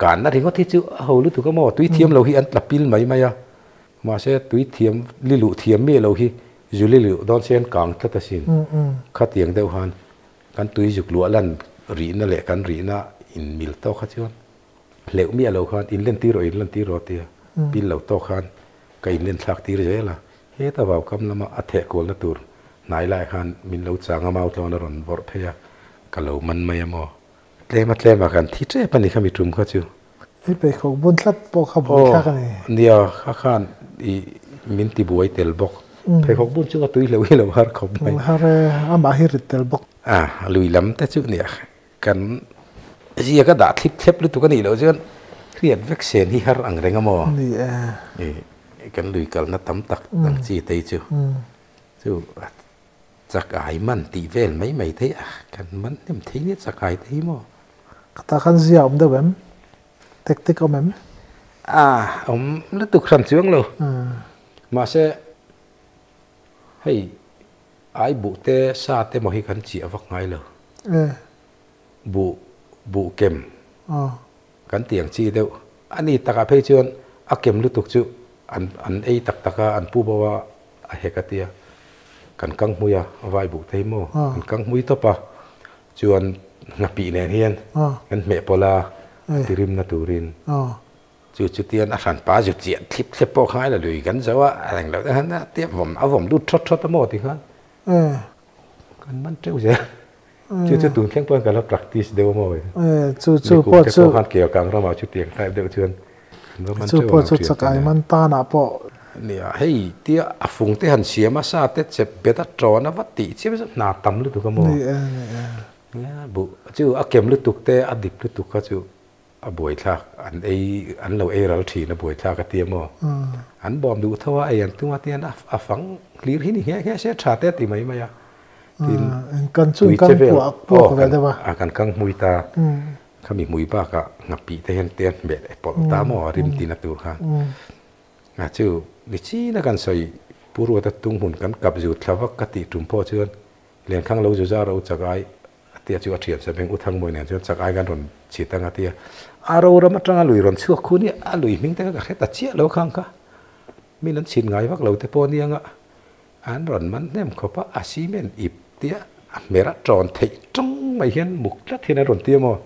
Speaker 2: cản nó thì có thiết chứ hầu lúc tụi có mò túi thiếm lâu khi ăn tập pin mấy mấy à mà sẽ túi thiếm li lụ thiếm mê lâu khi dù li lụ đón xem càng thất xin khát tiếng đâu han căn túi dục lúa lần rỉ nó lệ căn rỉ nó in mil to khát chứ liệu mía lâu han in lên tí rồi in lên tí rồi thì pin lâu to han cái in lên thạc tí rồi là hết ta vào cầm là mà ắt thẹt của nó tur nãy lại han mình lâu chàng mau to nó rồi vọt phê à cả lâu mình mấy mòเลยมาเลยมากันที่เจ๊ปันนี่ขมิตรุมเขาจู
Speaker 1: นี่ไปของบนทัดปอกขบวนข้ากันนี่
Speaker 2: เนี่ยข้าขันอีมินติบวยเตลบกไปของบนจูก็ตุยเลวิเลวฮาร์ขบไป
Speaker 1: ฮาร์อามาฮิริเตลบก
Speaker 2: อ่าลุยล้ำแต่จูเนี่ยกันจีก็ด่าทิพเทปหรือตัวกันนี่แล้วจูกันเครียดวัคซีนที่ฮาร์อังเรงอ่ะมั้งนี่เออกันลุยกันนัดตั้มตักตั้งจีเตยจูจูจากไอ้มันตีเวลไม่ไม่เท่กันมันเนี่ยมันเที่ยจากไอ้เที่ยมั้ง
Speaker 1: ตาขันเสียอมเดิมเทคนิคอมเอ็ม
Speaker 2: อ่าอมแล้วตุกสันช่วงเลยมาเสให้ไอ้บุเตซาเตมหิกันจีอวักไงเลยบุบุเกมกันเตียงจีเดียวอันนี้ตากาเพย์ชวนอาเกมลุตุกจูอันอันไอตักตากาอันปูบัวเฮกเตียกันกังมุยอะไว้บุเตโมกันกังมุยต่อปะชวนงับปีเนียนเฮียนกันเมปลาที่ริมนาตูรินจุดจุดเตียนอาหารป้าจุดเจียทิพย์เทปโปขายละเลยกันจะว่าอะไรแล้วแต่ฮันนะเตี้ยผมเอาผมดูทอดทอดตะโมติครับกันมันเจ้าเจ้าจุดจุดตุนแข่งปนกันแล้ว practice เดียวโม่เลย
Speaker 1: จุดจุดพอ
Speaker 2: จุดหันเกี่ยวกับเรามาจุดเตียงใต้เดียวเชิญ
Speaker 1: จุดพอจุดสกายมันตาหนาปอ
Speaker 2: เนี่ยเฮ้ยเตี้ยฝงเตี้ยหันเสียมาซาเตี้ยเจ็บเบต้าจอนะวัดติเชื่อไหมหนาต่ำหรือตัวกโม่เนี่ยบุจู่อาเกมลุตุกเตะอดิบลุตุกก็จู่อาบวยทักอันไออันเราเอรัลทีนะบวยทักก็เตรียมอ่ะอันบอมดูเท่าว่าไอ้ยันตัวเตียนอ่ะฟังคลีร์ที่นี่แค่แค่เสียชาเตะตีไหมมาอ่ะ
Speaker 1: ทีกันจุ่มกันปวกปวกอะไรได้ปะ
Speaker 2: อาการกังมุยตาเขามีมุยบ้ากะงับปีเตียนเตียนเบ็ดปอตาหมอริมตีนัตัวค่ะอ่ะจู่ดิชีนักการใส่ผู้รู้ตัดตุ้งหุ่นกันกับจุดเขาว่ากติจุ่มพ่อเชื่อเรียนข้างเราจะจะเราจะไอเตียจูอาเทียนจะเป็นอุทังมวยเนี่ยจะจากไอ้กันรอนฉีดตั้งเตียอารมณ์เรามาตั้งลุยรอนชั่วคู่นี้อลุยมิ่งแต่ก็แค่ตัดเชี่ยเราข้างค่ะมีนั้นชินไงวักเราแต่ปนยังอ่ะอันรอนมันเนี่ยเขาว่าอาชีพเป็นอิบเตียเมรัจอนเทจ้องไม่เห็นมุกจัดที่นั่นรอนเตียมั้ง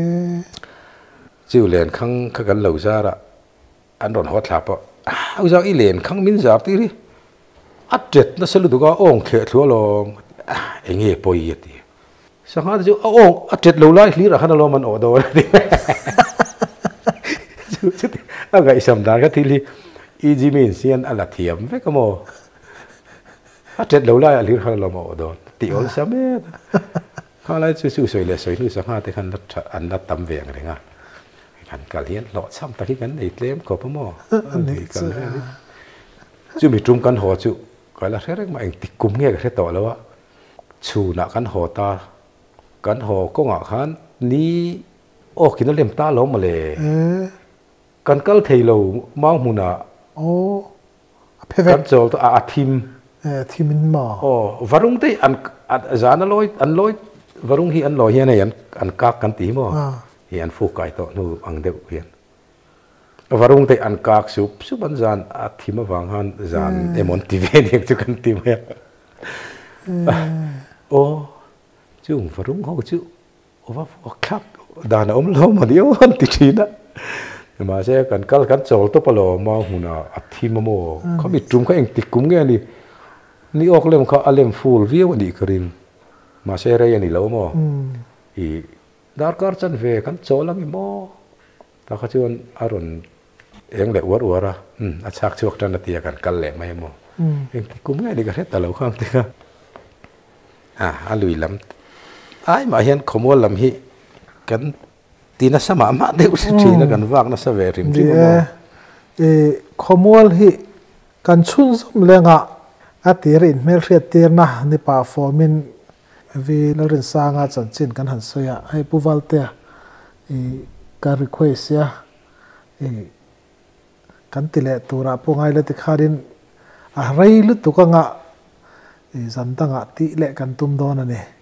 Speaker 2: จิวเลียนข้างข้ากันเราจะละอันรอนฮอตลับอ่ะเอาจากอีเลียนข้างมินจับตีนี่อัดเจ็ดนั่นสรุปตัวก็อ่งเขตทั่วลงเอ็งเหี้ยปอยยี่ตีสังหารจู่โอ้อัดเจ็ดเหล่าไรหรืออะไรเรามันโอดเลยดิจู่จู่เอาไงสำนักก็ทีนี้อีจิมินเซียนอะไรเทียมไม่ก็โมอัดเจ็ดเหล่าไรหรืออะไรเราโอดติโอลสมัยเขาเลยจู่จู่สวยเลยสวยนี่สังหารที่ขันนัดอันนัดตำเวียงอะไรเงี้ยขันกาเลียนหล่อซ้ำตะกี้กันไอ้เลี้ยมขอบพโมอันนี้กันจู่มีจุ่มกันหัวจู่ก็แล้วเรื่องมาเองติดกุมเงี้ยก็แค่ต่อแล้วว่าชูนักกันหัวตากันหอก็งะขันนี้โอ้กินแล้วเลี้ยมตาล้มมาเลยกันก็เทโลมองมุนะ
Speaker 1: โอ้
Speaker 2: กันโจตัวอาทิม
Speaker 1: ทิมินมา
Speaker 2: โอ้วารุงที่อันอันจานลอยอันลอยวารุงที่อันลอยเฮียเนี่ยอันอันกักกันตีมั้งเฮียอันฟูกายตัวนู้อังเดียวเฮียนวารุงที่อันกักสุบสุบันจานอาทิมวางหันจานเอมอนตีเวนี่จุกันตีมั้ยโอ้จู่ฝรั่งเขาจู่ว่าครับด่านอมล้อมาเดียวอันติดชีนะมาเช่กันกัลกันโจลตัวปลอมาหุนาอัฐิมโมเขาบิดจุ่มเขาเองติดกุมเงี้ยนี่นี่ออกเล่มเขาอเล่มฟูลวิวนี่กรินมาเช่เรียนี่แล้วมั้งอีดาร์การ์จันเวกันโจลมีมั้งแต่เขาชวนอารมณ์เองเด็กวัววัวละอืมอาชักช่วงนั้นตีกันกัลเล่ไม่มั้งเองติดกุมเงี้ยนี่ก็เฮ็ดแต่เราข้างเดียวอ่ะอลุยล้ำไอ้มาเห็นขโมยลำฮีกันตีน่าสมามาเดี๋ยวสิทีนะกันว่างน่าสเวริมที่มั้ง
Speaker 1: เออขโมยฮีกันชุนสมเลงอ่ะอาทิรินเมลเรียตีนะนี่ป่าฟอร์มินวิลรินสางอาจันจินกันหันสยาให้ผู้วัลเตียเอการรีเควสยาเอกันติเลตัวราพงไงเลติขาดินอะไรลุตุกังอ่ะจันตังอ่ะติเลกันตุมโดนนี่